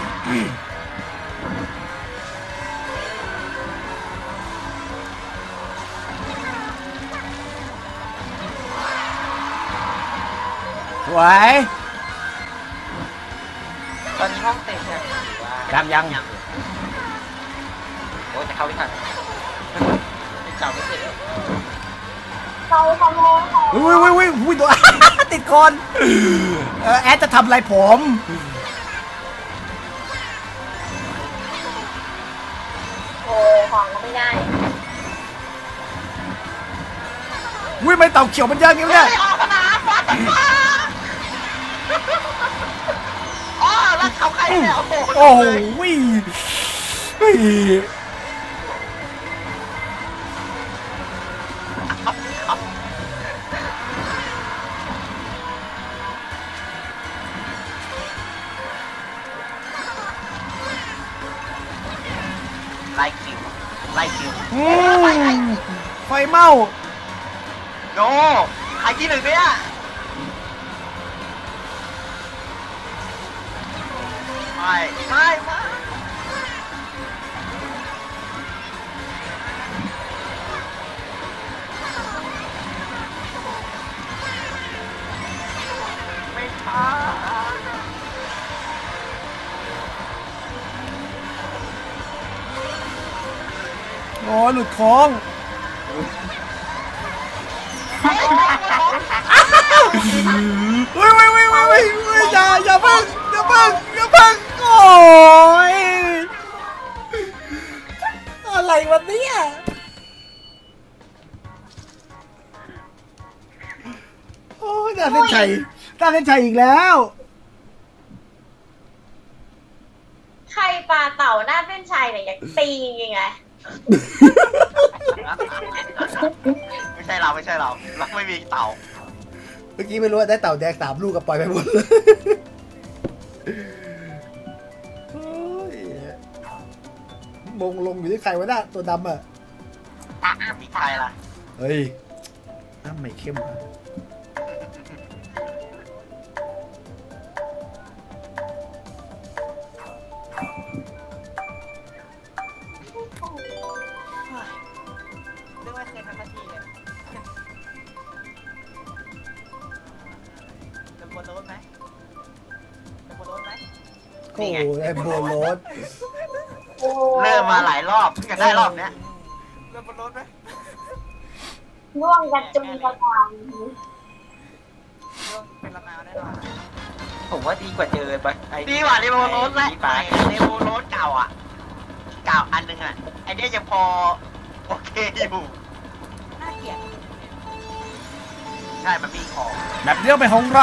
สวยตอนนี้ห้องเต็มยังหรือว่ายังยังยังโอ้จะเข้าไม่ทันจับไม่เสร็จใครขโมยของอุ้ยอุ้ยอุ้ยอุ้ยตัว ติดคน เออแอดจะทำอะไรผมโอ้ของก็ไม่ได้อุ้ยไม่เต่าเขียวมันเยอะอย่างนี้เนี่ยออกสนามวัดอ๋อแล้วเขาใครเนี่ยโอ้โหโอ้โหวิวิไล่คิวไล่คิวอืมไฟเมาโนใครที่หนึ่งเนี่ยไม่ไม่ไม่หลุดโค้งเฮ้ยเฮ้ยเฮ้ยเฮ้ยเฮ้ยอย่าอย่าเพิ่งอย่าเพิ่งอย่าเพิ่งโอ้ยอะไรวะเนี่ยโอ้ยน่าเส้นชัยน่าเส้นชัยอีกแล้วใครปลาเต่าหน้าเส้นชัยเนี่ยอยากตียังไงไม่ใช่เราไม่ใช่เราเราไม่มีเต่าเมื่อกี้ไม่รู้ว่าได้เต่าแดงสามลูกกับปล่อยไปหมดเลยมงลงอยู่ที่ใครวะน่ะตัวดำอ่ะมีใครล่ะเฮ้ยน้ำไม่เข้มอ่ะเรื่องว่าเคยทำหน้าที่เลยจะบนรถไหมจะบนรถไหมโอ้โหแอมโบรถเริ่มมาหลายรอบเพิ่งจะได้รอบเนี้ยจะบนรถไหมร่วงกระจุยกระจายเรื่องเป็นละนาวแน่นอนผมว่าดีกว่าเจอปะไอ้ดีกว่าเรโบโรสไหมไอ้ปลาเรโบโรสเก่าอ่ะเก่าอันนึงอ่ะไอเนี้ยยังพอโอเคอยู่น่าเกลียดใช่มันมีของแบบเดียวไปของเรา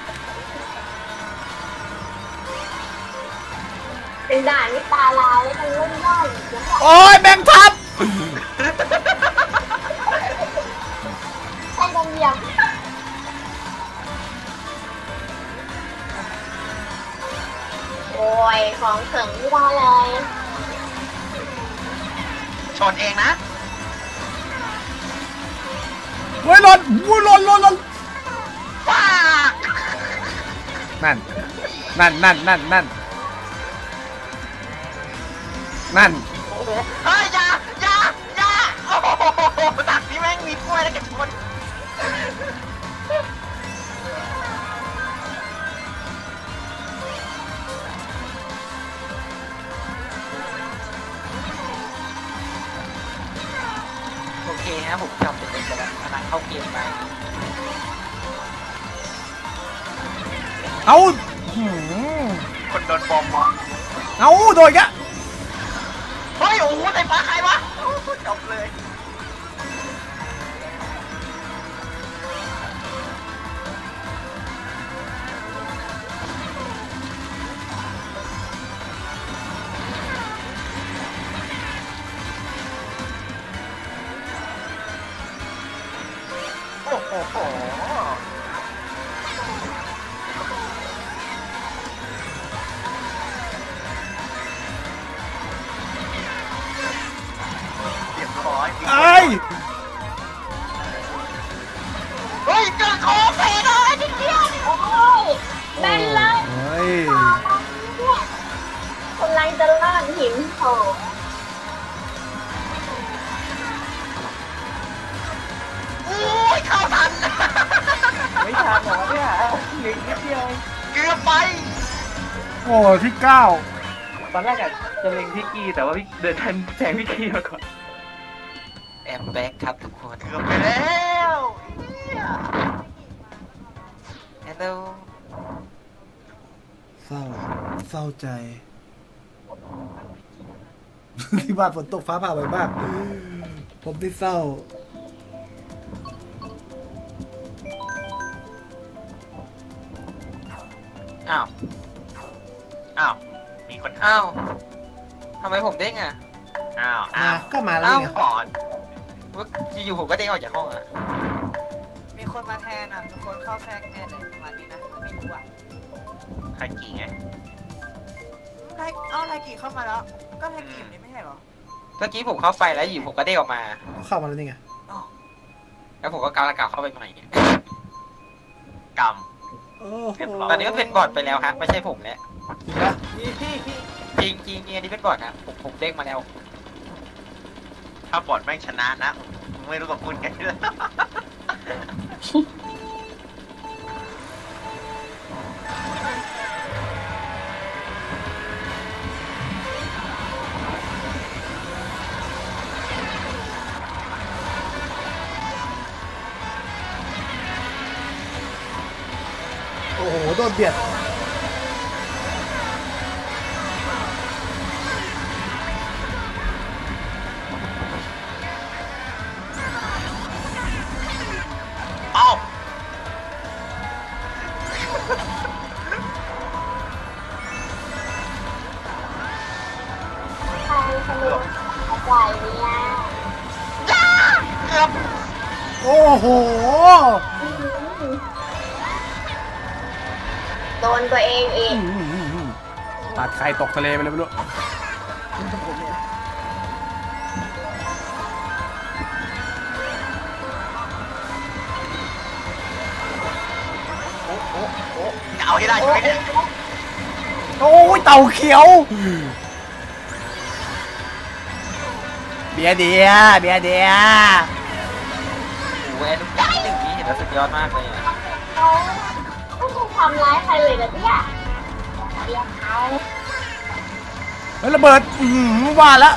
เป็นด่านนี่ตาลายแล้วมันเล่นได้อีกแล้วโอ้ยแบ่งทับใช่กันเดียวโอ้ยของเถิงไม่ได้เลยชนเองนะเฮ้ยหล่นวุ้ยหล่นหล่นหล่นว้านั่นนั่นนั่นนั่นนั่นนั่นโอ้โหเฮ้ยอย่าอย่าอย่าโอ้โหตักนี้แม่งมีกล้วยแล้วกับชนโอเคฮะผมจำเป็นไปแล้วกำลังเข้าเกมไปเอาหืมคนโดนบอมวะเอาโดนอีกอะเฮ้ยโอ้โหใส่ฟ้าใครวะโอ้โหจบเลย โอ้โหเรียบร้อยไอ้เฮ้ยเจอโค้งไปเลยนิดเดียวโอ้ยแม่นเลยเฮ้ยกำลังจะลอดหินโผล่โอ้ยเข้าทันไม่ทันเหรอเนี่ยเหลืออีกนิดเดียวเกือบไปโอ้ที่เก้าตอนแรกอะจะเล็งพี่กี้แต่ว่าพี่เดินทันแซงพี่กี้มาก่อนแอมแบ็กครับทุกคนเกือบไปแล้วเนี่ยฮัลโหลเศร้าเศร้าใจ ที่บ้านฝนตกฟ้าผ่าบ่อยมากผมที่เศร้าอ้าวอ้าวมีคนอ้าวทำไมผมเด้งอ่ะอ้าวมาอ้าวก็มาแล้วเอ้าไงก่อนว่าอยู่ๆผมก็เด้งออกจากห้องอ่ะมีคนมาแทนอ่ะมีคนเข้าแทรกแน่เลยประมาณนี้นะไม่รู้อ่ะใครกี่ไงไทยเอาไทยกี่เข้ามาแล้ว ก็ไทยกี่นี่ไม่ใช่เหรอเมื่อกี้ผมเข้าไปแล้วอยู่ผมก็เด้งออกมาเข้ามาแล้วนี่ไงอ๋อแล้วผมก็ก้าวละก้าวเข้าไปใหม่เนี่ยกรรมโอ้เรียบร้ยตอนนี้ก็เป็นบอทไปแล้วฮะไม่ใช่ผมแล้วจริงปะจริงจริงจริงอันนี้เป็นบอทนะผมผมเด้งมาแล้วถ้าบอดแม่งชนะนะไม่รู้กับคุณไงโอ้โหโดนเบียดเอ้าใครสนุกอะไรเนี่ยเกือบโอ้โหโดนตัวเองเองตัดใครตกทะเลไปเลยไม่รู้เอาให้ได้ใช่ไหมเนี่ยโอ้ยเต่าเขียวเบียร์เดียเบียร์เดียโอ้ยลูกยักษ์หนึ่งนี้เห็นแล้วสุดยอดมากเลยอะเขาไม่เคยทำร้ายใครเลยนะเนี่ยเรียกเขาเฮ้ยระเบิดอืมว่าแล้ว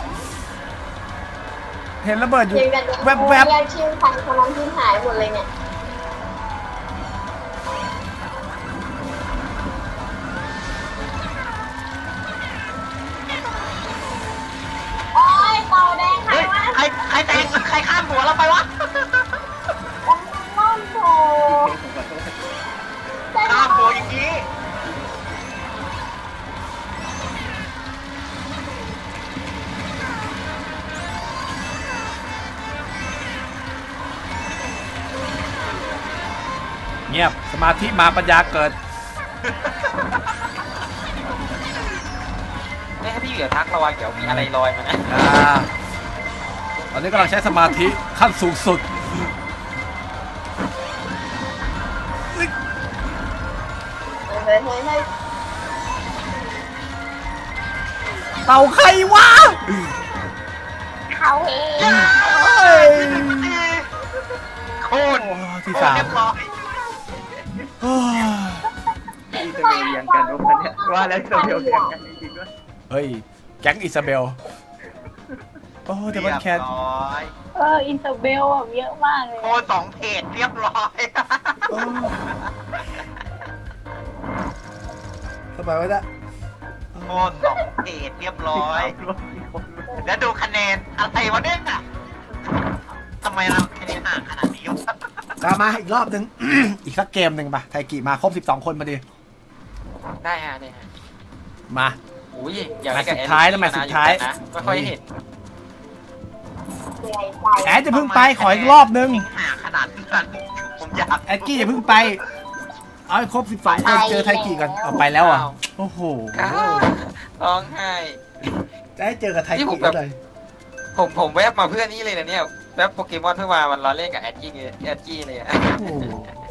เห็นระเบิดอยู่เรียกกันแวบแวบเรียกชื่อพันคนนั้นที่หายหมดเลยเนี่ยโอ้ยเต่าแดงใครเฮ้ยวะใครใครแตงใครข้ามหัวเราไปวะน้องโถข้ามหัวอย่างนี้เงียบสมาธิมาปัญญาเกิดไม่ให้พี่เหลือทักระวังเดี๋ยวมีอะไรลอยมานะอ่าตอนนี้กำลังใช้สมาธิขั้นสูงสุดเฮ้ยเฮ้ยเฮ้ยเต่าใครวะเขาเองเฮ้ยโคนโอ้ที่โคสาน มเรียบร้อยเฮ้ยอิสราเอลเรียนกันทุกคนเนี่ยว่าแล้วอิสราเอลเรียนกันจริงๆด้วยเฮ้ยแก๊งอิซาเบลโอ้เดมันแคทเรียบร้อยเอออินเตอร์เบลแบบเยอะมากเลยโคนสองเพจเรียบร้อยสบายไว้ละโคนสองเพจเรียบร้อย แล้วดูคะแนนอะไรวะเนี่ยทำไมเราคะแนนห่างขนาดนี้วะมามาอีกรอบหนึ่ง อีกสักเกมหนึ่งป่ะไทกิมาครบสิบสองคนมาดิได้ฮะได้ฮะมาอุ้ยอยากให้กับแมตช์สุดท้ายแล้วแมตช์สุดท้ายนะไม่ค่อยเห็นเหนื่อยใจแอดจะเพิ่งไปขออีกรอบนึงห่างขนาดนั้นผมอยากแอดกี้อย่าเพิ่งไปเอาให้ครบสิบสองคนเจอไทกิก่อนเอาไปแล้วอ่ะโอ้โหอ้าวร้องไห้จะให้เจอกับไทนี่ผกิมแบบเลยผมผมแวบมาเพื่อนนี่เลยนะเนี่ยแวบโปเกมอนเพิ่งมามันล้อเล่นกับแอดจี้เลยแอดจี้เลยอะโอ้โห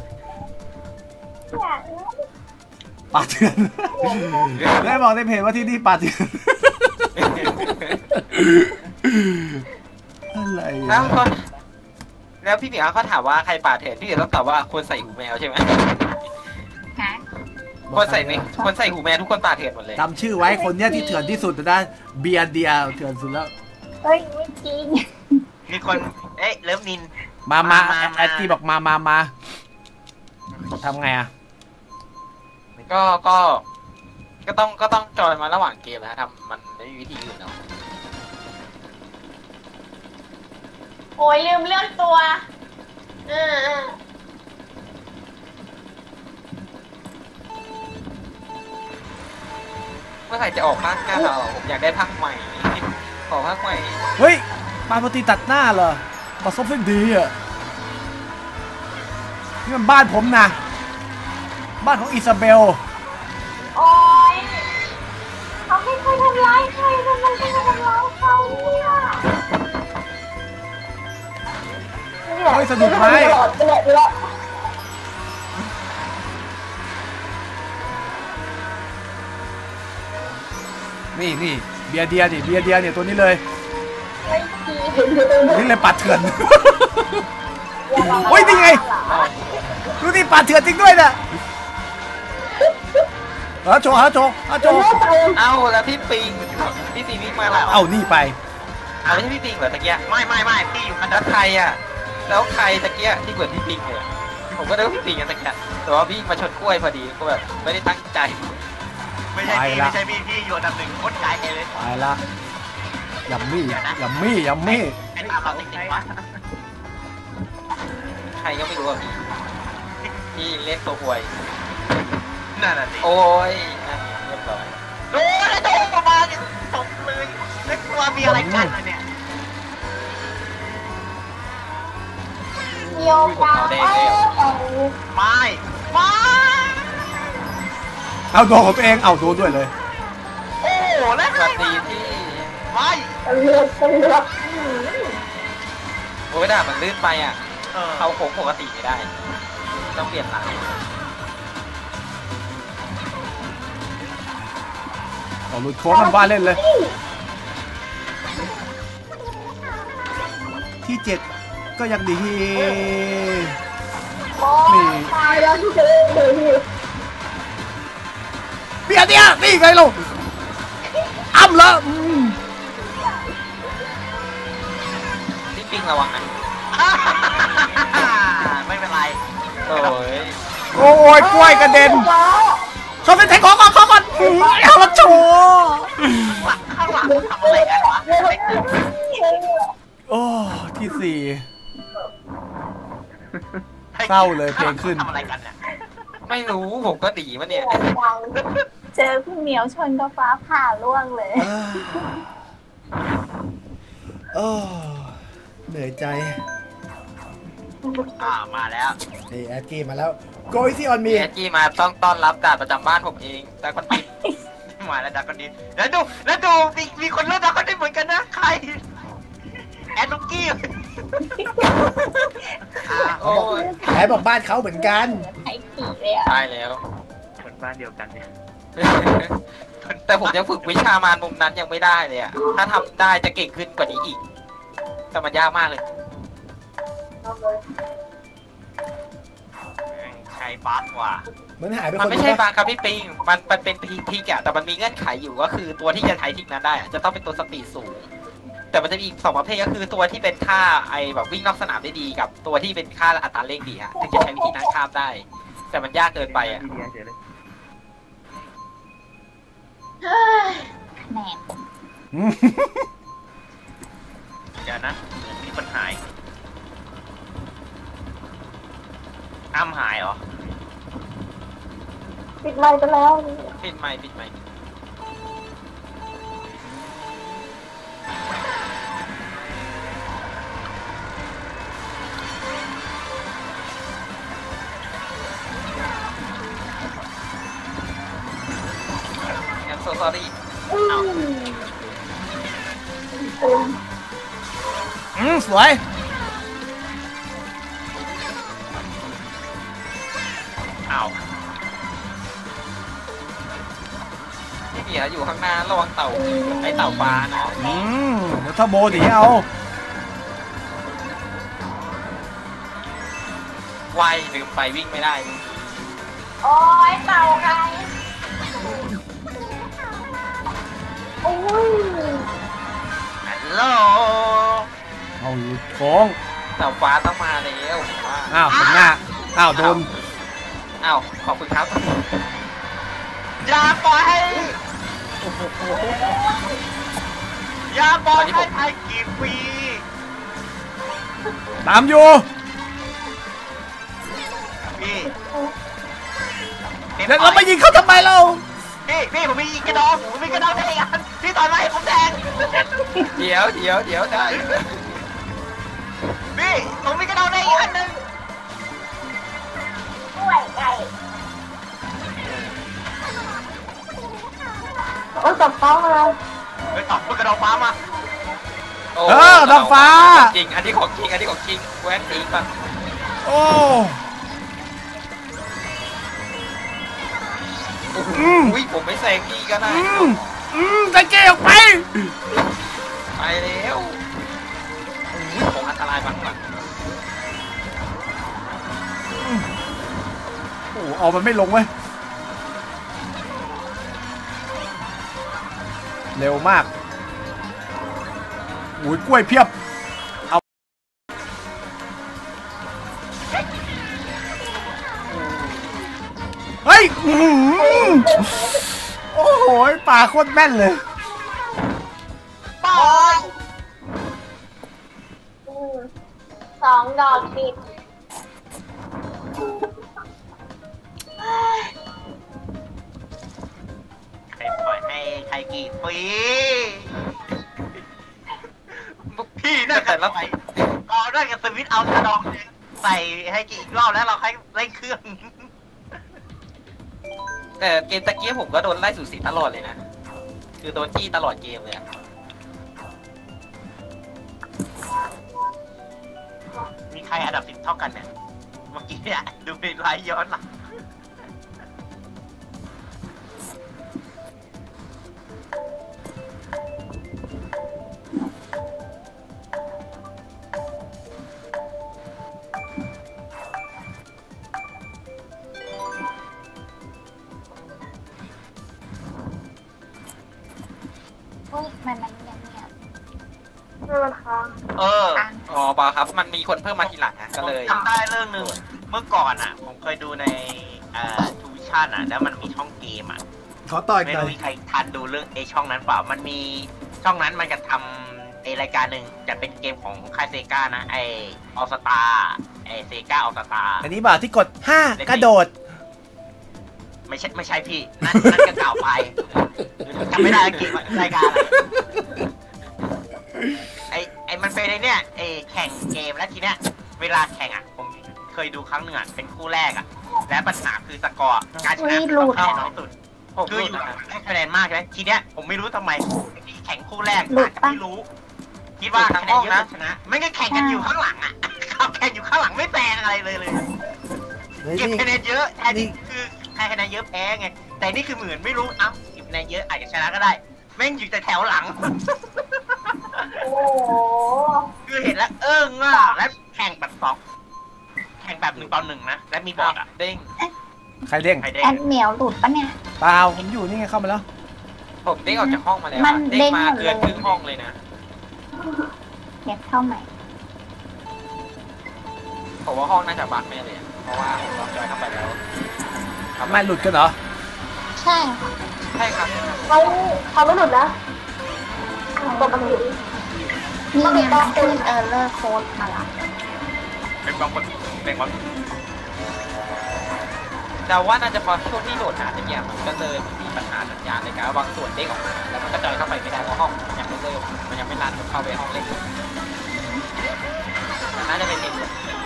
อยากป่าเถื่อนได้บอกในเพจว่าที่นี่ป่าเถื่อนอะไรแล้วอะก็แล้วพี่เหมียวเขาถามว่าใครป่าเถื่อนพี่เหมียวต้องตอบว่าคนใส่หูแมวใช่ไหมฮะคนใส่ไม่คนใส่หูแมวทุกคนป่าเถื่อนหมดเลยจำชื่อไว้คนเนี้ยที่เถื่อนที่สุดนะเบียร์เดียเถื่อนสุดแล้วเฮ้ยไม่จริงมีคนเอ๊ะเลิฟนินมามามามาแอดกี้บอกมามามาทำไงอ่ะก็ก็ก็ต้องก็ต้องจอยมาระหว่างเกมนะทำมันไม่มีวิธีอื่นเนาะโอ้ยลืมเลือกตัวอ่าอ่าเมื่อไหร่จะออกภาคเก้าผมอยากได้ภาคใหม่ ขอภาคใหม่เฮ้ยปาปตีตัดหน้าเหรอมาซบเส้นดีอ่ะนี่มันบ้านผมนะบ้านของอิซาเบลโอ้ยเขาไม่เคยทำร้ายใครทำไมไม่ทำร้ายเขาเนี่ยเฮ้ยสนุกไหมตลอดไปเลยไปเลยนี่นี่เบียร์เดียนี่เบียร์เดียเนี่ยตัวนี้เลยไม่ดีเห็นอยู่ตรงนี้นี่เลยปัดเถื่อน โอ้ยนี่ไง ดูนี่ปัดเถื่อนจริงด้วยนะฮะโจฮะโจฮะโจเอ้าแล้วพี่ปิงพี่ปิงวิ่งมาแล้วเอานี่ไปเอาไม่ใช่พี่ปิงเหรอตะเกียไม่ไม่ไม่พี่อยู่กันแล้วใครอ่ะแล้วใครตะเกียที่เหมือนพี่ปิงเลยผผมก็นึกว่าพี่ปิงกันสักแค่แต่ว่าพี่มาชนกล้วยพอดีก็แบบไม่ได้ตั้งใจไม่ใช่พี่ไม่ใช่พี่พี่อยู่อันดับหนึ่งโคตรไกลเลยไปละยัมมี่ยัมมี่ยัมมี่ไอ้ตามเราติดๆวะใครก็ไม่รู้อ่ะพี่พี่เล่นตัวหวยนั่นน่ะสิโอ้ยนั่นไงเรียบร้อยโอ้ยแล้วโดนมาเนี่ยตบเลยแล้วกลัวมีอะไรกันเนี่ยเดียวกันไม่ไม่เอาโดนของตัวเองเอาโดนด้วยเลยโอ้แล้วสวัสดีที่ไม่กันเลือกกันเลือกโอ้ยด่ามันลื่นไปอ่ะเออเขาโค้งปกติไม่ได้ ต้องเปลี่ยนลายเอาหลุดโค้งกันว่าเล่นเลย ที่เจ็ดก็ยังดีนี่ตายแล้วที่จะเล่นเลยพี่เบียดเนี่ยนี่ไงเราอ้ำแล้วอืมพี่ปิงระวังนะไม่เป็นไรโอ้ยโอ้ยกล้วยกระเด็นชนเป็นแทงของก่อนของก่อนเอาละโชว์ข้างหลังทำอะไรกันวะโอ้ที่สี่เศร้าเลยเพลงขึ้นทำอะไรกันเนี่ยไม่รู้ผมก็ดีวะเนี่ยเจอพี่เหมียวชนก็ฟ้าผ่าล่วงเลยโอ้เหนื่อยใจอ่ามาแล้วนี่แอดกี้มาแล้ว Go easy on me มีแอดจี้มาต้องต้อนรับการประจำบ้านผมเองแต่คนติดมาแล้วดักคนนี้แล้วดูแล้วดูมีมีคนเลือกดักคนนี้เหมือนกันนะใครแอดลูกกี้โอ้ยแอดบอกบ้านเขาเหมือนกันไอ้ขี่เลยอ่ะตายแล้วเหมือนบ้านเดียวกันเนี่ยแต่ผมยังฝึกวิชามารมุมนั้นยังไม่ได้เลยอะถ้าทำได้จะเก่งขึ้นกว่านี้อีก แต่มันยากมากเลยใช้บัสว่ะมันหายไปมันคนไม่ใช่บางครับพี่ปิง มันมันเป็นทิกทิกอะแต่มันมีเงื่อนไขอยู่ก็คือตัวที่จะใช้ทิกนั้นได้อะจะต้องเป็นตัวสปีดสูง แต่มันจะมีอีกสองประเภทก็คือตัวที่เป็นค่าไอแบบวิ่งนอกสนามได้ดีกับตัวที่เป็นค่าอัตราเร่งดีฮะถึงจะใช้วิธีนั้นข้ามได้ แต่มันยากเกินไปอะดีๆเฉยเลยแหนนอืมเดี๋ยวนะมีคนหายอ้ำหายเหรอปิดไมค์ไปแล้วปิดไมค์ปิดไมค์I'm so sorry อืมเต็มอืมสวยอ้าวพี่เบียร์อยู่ข้างหน้าระวังเต่าไอเต่าฟ้านะอืมเดี๋ยวถ้าโบหนีเอาว่ายลืมไปวิ่งไม่ได้โอ้ยเต่าใครโอ้ยฮัลโหลเอาหลุดโค้งเต่าฟ้าต้องมาแล้วผมว่าอ้าวเป็นหน้าอ้าวโดนอ้าวขอบคุณครับอย่าปล่อยให้อย่าปล่อยให้ไทยกี่ปีตามอยู่พี่แล้วเราไปยิงเขาทำไมเราพี่พี่ผมมีกระดองผมมีกระดองได้อีกอันพี่ต่อยมาให้ผมแทงเดี๋ยวเดี๋ยวเดี๋ยวได้พี่ผมมีกระดองได้อีกอันหนึ่งด้วยไก่โอ้ยจับเขามาไปตอบกระดองฟ้ามาโอ้เออดอกฟ้าจริงอันนี้ของจริงอันนี้ของจริงแหวนจริงป่ะโอ้อืมอุ้ยผมไม่แซงพี่ก็ได้อืมอืมตะเกียออกไปไปแล้วอุ้ยของอันตรายมากโอ้เอามันไม่ลงเว้ยเร็วมากโอ้ยกล้วยเพียบเอายโอ้โหปลาโคตรแม่นเลยปอยสองดอกติดใครปล่อยให้ใครกี่ปีพี่น่าจะรับไปก็ได้กับสวิตเอากระดองใส่ให้กี่รอบแล้วเราค่อยเล่นเครื่องแต่เกมตะกี้ผมก็โดนไล่สูสีตลอดเลยนะคือโดนจี้ตลอดเกมเลยอะมีใครอันดับสิบเท่ากันเนี่ยเมื่อกี้เนี่ยดูเป็นไลฟ์ย้อนหลังอุ้ยมันมันเงียบเงียบไม่มันค้างเอออ๋อเปล่าครับมันมีคนเพิ่มมาทีหลังนะก็เลยจำได้เรื่องหนึ่งเมื่อก่อนอ่ะ ผมเคยดูในเอ่อทูวิชั่นอ่ะ แล้วมันมีช่องเกมอ่ะขอต่อยไม่หน่อรู้ยมีใครทันดูเรื่องไอช่องนั้นเปล่า มันมีช่องนั้นมันจะทำไอรายการหนึ่งจะเป็นเกมของค่ายเซกานะ ไอออสตาไอเซกาออสตาอันนี้บ่าที่กดห้ากระโดดไม่ใช่ไม่ใช่พี่ นั่นนั่นก็เก่าไปจำไม่ได้เกมรายการอะไรไอไอมันเป็นไอเนี่ยไอแข่งเกมแล้วทีเนี้ยเวลาแข่งอ่ะ ผมเคยดูครั้งหนึ่งอ่ะเป็นคู่แรกอ่ะ และปัญหาคือสกอร์การชนะคือคะแนนน้อยสุดผมคือรู้อยู่นะได้คะแนนมากใช่ไหมทีเนี้ยผมไม่รู้ทำไมที่แข่งคู่แรกอาจจะไม่รู้ คิดว่าคะแนนเยอะชนะไม่ก็แข่งกันอยู่ข้างหลังอ่ะขับแข่งอยู่ข้างหลังไม่แซงอะไรเลยเลยเฮ้ยเก็บนี่คะแนนเยอะแทนที่คือใครคะแนนเยอะแพ้ไงแต่นี่คือเหมือนไม่รู้เอ้าเก็บคะแนนเยอะอาจจะชนะก็ได้แม่งอยู่แต่แถวหลังโอ้โหคือเห็นแล้วเอิ้งอ่ะและแข่งแบบสองแข่งแบบหนึ่งต่อหนึ่งนะและมีบอร์ดอ่ะเด้งใครเด้งใครได้แอดเหมียวหลุดปะเนี่ยเปล่าผมอยู่นี่ไงเข้ามาแล้วผมเด้งออกจากห้องมาแล้วมัอะนเด้งเด้งมาหมดเลยเกินครึ่งห้องเลยนะเก็บเข้าใหม่ผมว่าห้องน่าจะบั๊กแน่เลยอะเพราะว่าผมลองจอยเข้าไปแล้วไม่หลุดกันเหรอใช่ค่ะใช่ครับเขาเขาไม่หลุดนะปกตินี่ไงมันขึ้นเออร์เลอร์โค้ดมาละเป็นบางคนเป็นบางแต่ว่าน่าจะพอช่วงที่โหลดหาตะเกียบมันก็เลยมีปัญหาสัญญาณในการบางส่วนเด้งออกมาแล้วมันก็จอยเข้าไปไม่ได้เพราะห้องมันยังไม่เริ่มมันยังไม่รันเข้าไปห้องเล่นมันน่าจะเป็นเหตุผล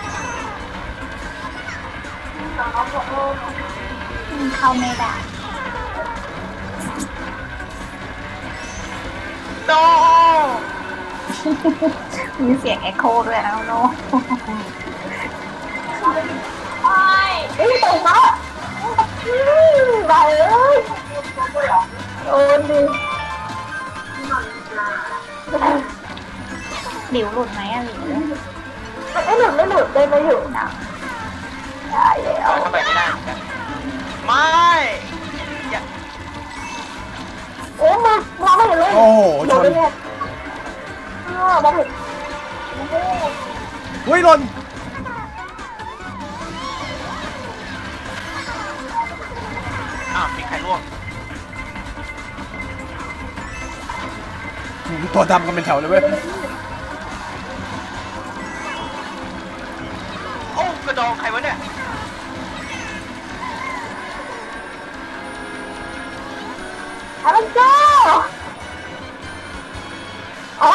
อืมเข้าไม่ได้โนมีเสียงเอ็โคด้วยเอาโนเฮ้ยตกมาได้เลยโอ้ดีหลิวหลุดไหมอะหลิวไม่หลุดไม่หลุดได้ไม่หลุดหนาวได้แล้จวอยเข้าไปไม่ได้เหมือนกันไม่อย่าโอ้มามองไม่เห็นเลยโอ้โหชนเนี่ยเออมองเห็นเฮ้ยหล่นอ้าวมีใครร่วงตัวดำกันเป็นแถวเลยเว้ยโอ้กระดองใครวะเนี่ยอะไรจ้าอ๋อ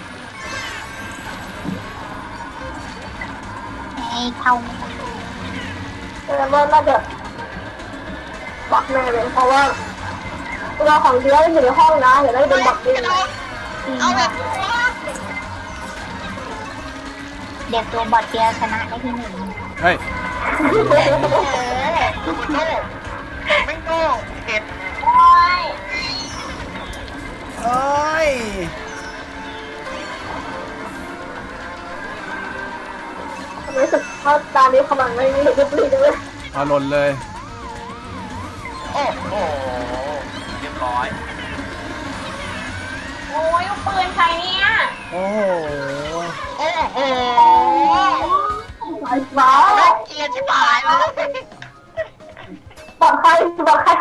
ไอ้เข้าไม่ได้เออมันน่าจะบักแน่เลยเพราะว่าเราของเดียวอยู่ในห้องนะอย่าได้เป็นบักเดียวเอาแบบเดี๋ยวตัวบอดเดียวชนะได้ที่หนึ่งเฮ้ยดูบนโน่ไม่โน่เห็ดโอ้ยเอ้ยรู้สึกว่าตานี้กำลังไม่มีรีบรีบเลยเอาหล่นเลยโอ้โหเรียบร้อยโอ้ยปืนใครเนี่ยโอ้โหโอ้โหไอ้ฟ้าแม่เกียร์ชิบหายเลยปลอดภัย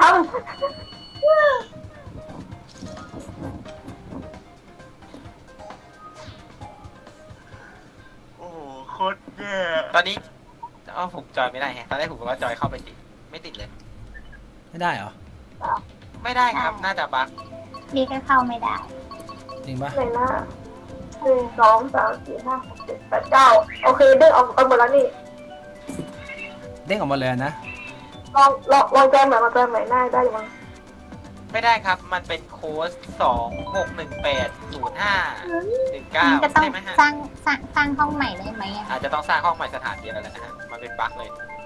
โอ้โหโคตรแย่ตอนนี้เอาผมจอยไม่ได้แฮะตอนแรกผมว่าจอยเข้าไปติดไม่ติดเลยไม่ได้เหรอไม่ได้ครับน่าจะบั๊กนี่ก็เข้าไม่ได้จริงปะเลยนะหนึ่งสองสามสี่ห้าหกเจ็ดแปดเก้าโอเคเด้งออกกันหมดแล้วนี่เด้งออกมาเลยนะลองลองลองแจมใหม่มาแจมใหม่ได้ได้มั้งไม่ได้ครับมันเป็นโค้ดสองหกหนึ่งแปดศูนย์ห้าหนึ่งเก้ามันจะต้องใช่ไหมฮะสร้างสร้างสร้างห้องใหม่ได้ไหมอะอาจจะต้องสร้างห้องใหม่สถานเดียวแล้วนะฮะมันเป็นบั๊กเลย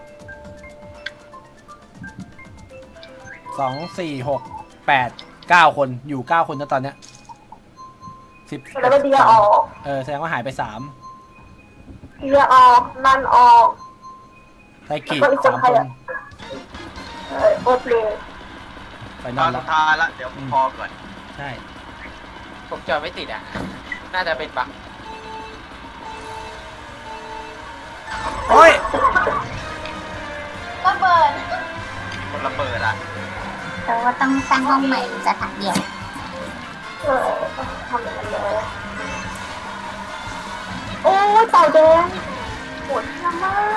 สองสี่หกแปดเก้าคนอยู่เก้าคนนะตอนเนี้ยสิบแล้วก็เดียออกเออแสดงว่าหายไปสามเดียออกนันออกไทกิแล้วก็อีกคนสามใครคนอะ เออโอเคไปตนออน นแล้สุวดท้ายละเดี๋ยวพอก่อนใช่ผมจอยไม่ติดอ่ะ น่าจะเป็นบั๊กโอ้ยก็เบิร์นคนระเบิดอ่ะแต่ว่าต้องสร้างห้องใหม่สถานเดียวเออทำอย่างนั้นเลยโอ้ยเต่าแดงปวดเยี่ยมมาก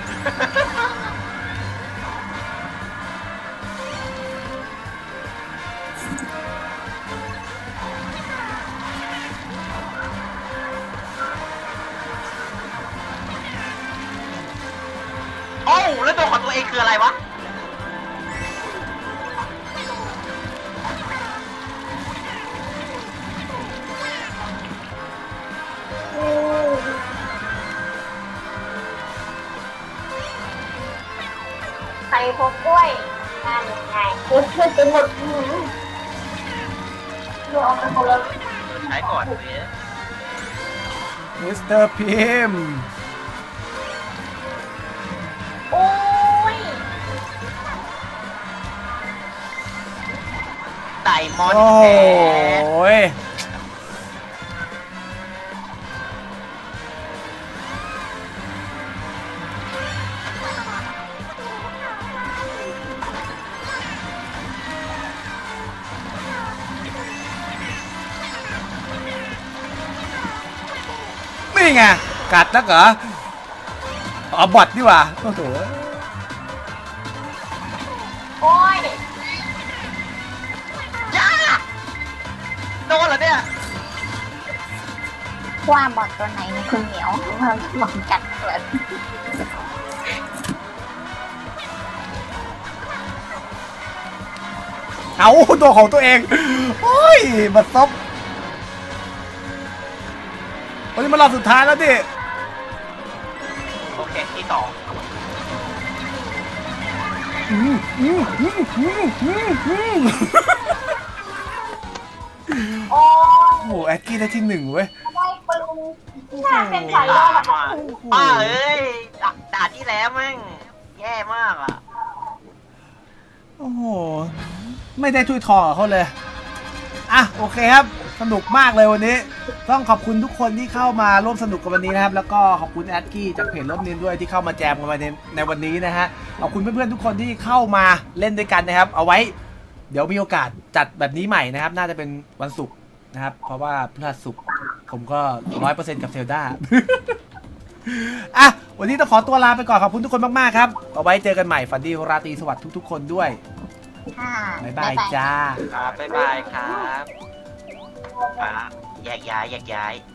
โอ้แล้วตัวของตัวเองคืออะไรวะอืมใครพกกล้วยนั่นไงโอ้ยช่วยไปหมดอืมเดี๋ยวเอาไปคนละใช้ก่อนเลยมิสเตอร์พิมพ์โอ้ยไดมอนโอ้ด์แท้ย นี่ไง กัดแล้วเหรออ๋อบอทนี่หว่าโอ้โหโอ้ยย่าโดนเหรอเนี่ยว่าบอดตัวไหนในคุณเหนียวเราบอกกันเกิดเอาตัวของตัวเองโอ้ยบัดซบวันนี้มันรอบสุดท้ายแล้วดิโอเคที่สองอืมอืมอืมอืมอืมอืมโอ้ยโอ้โหแอดกี้ได้ที่หนึ่งเว้ยได้ปรุงน่าเป็นสายรอดอะป้าเอ้ยด่าด่าที่แล้วมั่งแย่มากอ่ะโอ้โห ไม่ได้ถ้วยทองกับเขาเลย อ่ะโอเคครับ สนุกมากเลยวันนี้ ต้องขอบคุณทุกคนที่เข้ามาร่วมสนุกกับวันนี้นะครับ แล้วก็ขอบคุณแอดกี้จากเพจร่มนินด้วยที่เข้ามาแจมกันมาในในวันนี้นะฮะ ขอบคุณเพื่อนๆทุกคนที่เข้ามาเล่นด้วยกันนะครับ เอาไว้เดี๋ยวมีโอกาสจัดแบบนี้ใหม่นะครับ น่าจะเป็นวันศุกร์นะครับ เพราะว่าพฤหัสศุกร์ผมก็ร้อยเปอร์เซ็นต์กับเซลดา อ่ะวันนี้ต้องขอตัวลาไปก่อนขอบคุณทุกคนมากๆครับเอาไว้เจอกันใหม่ฝันดีราตรีสวัสดิ์ทุกๆคนด้วยค่ะบ๊ายบายจ้าครับบ๊ายบายครับอ่ะแยกย้ายแยกย้าย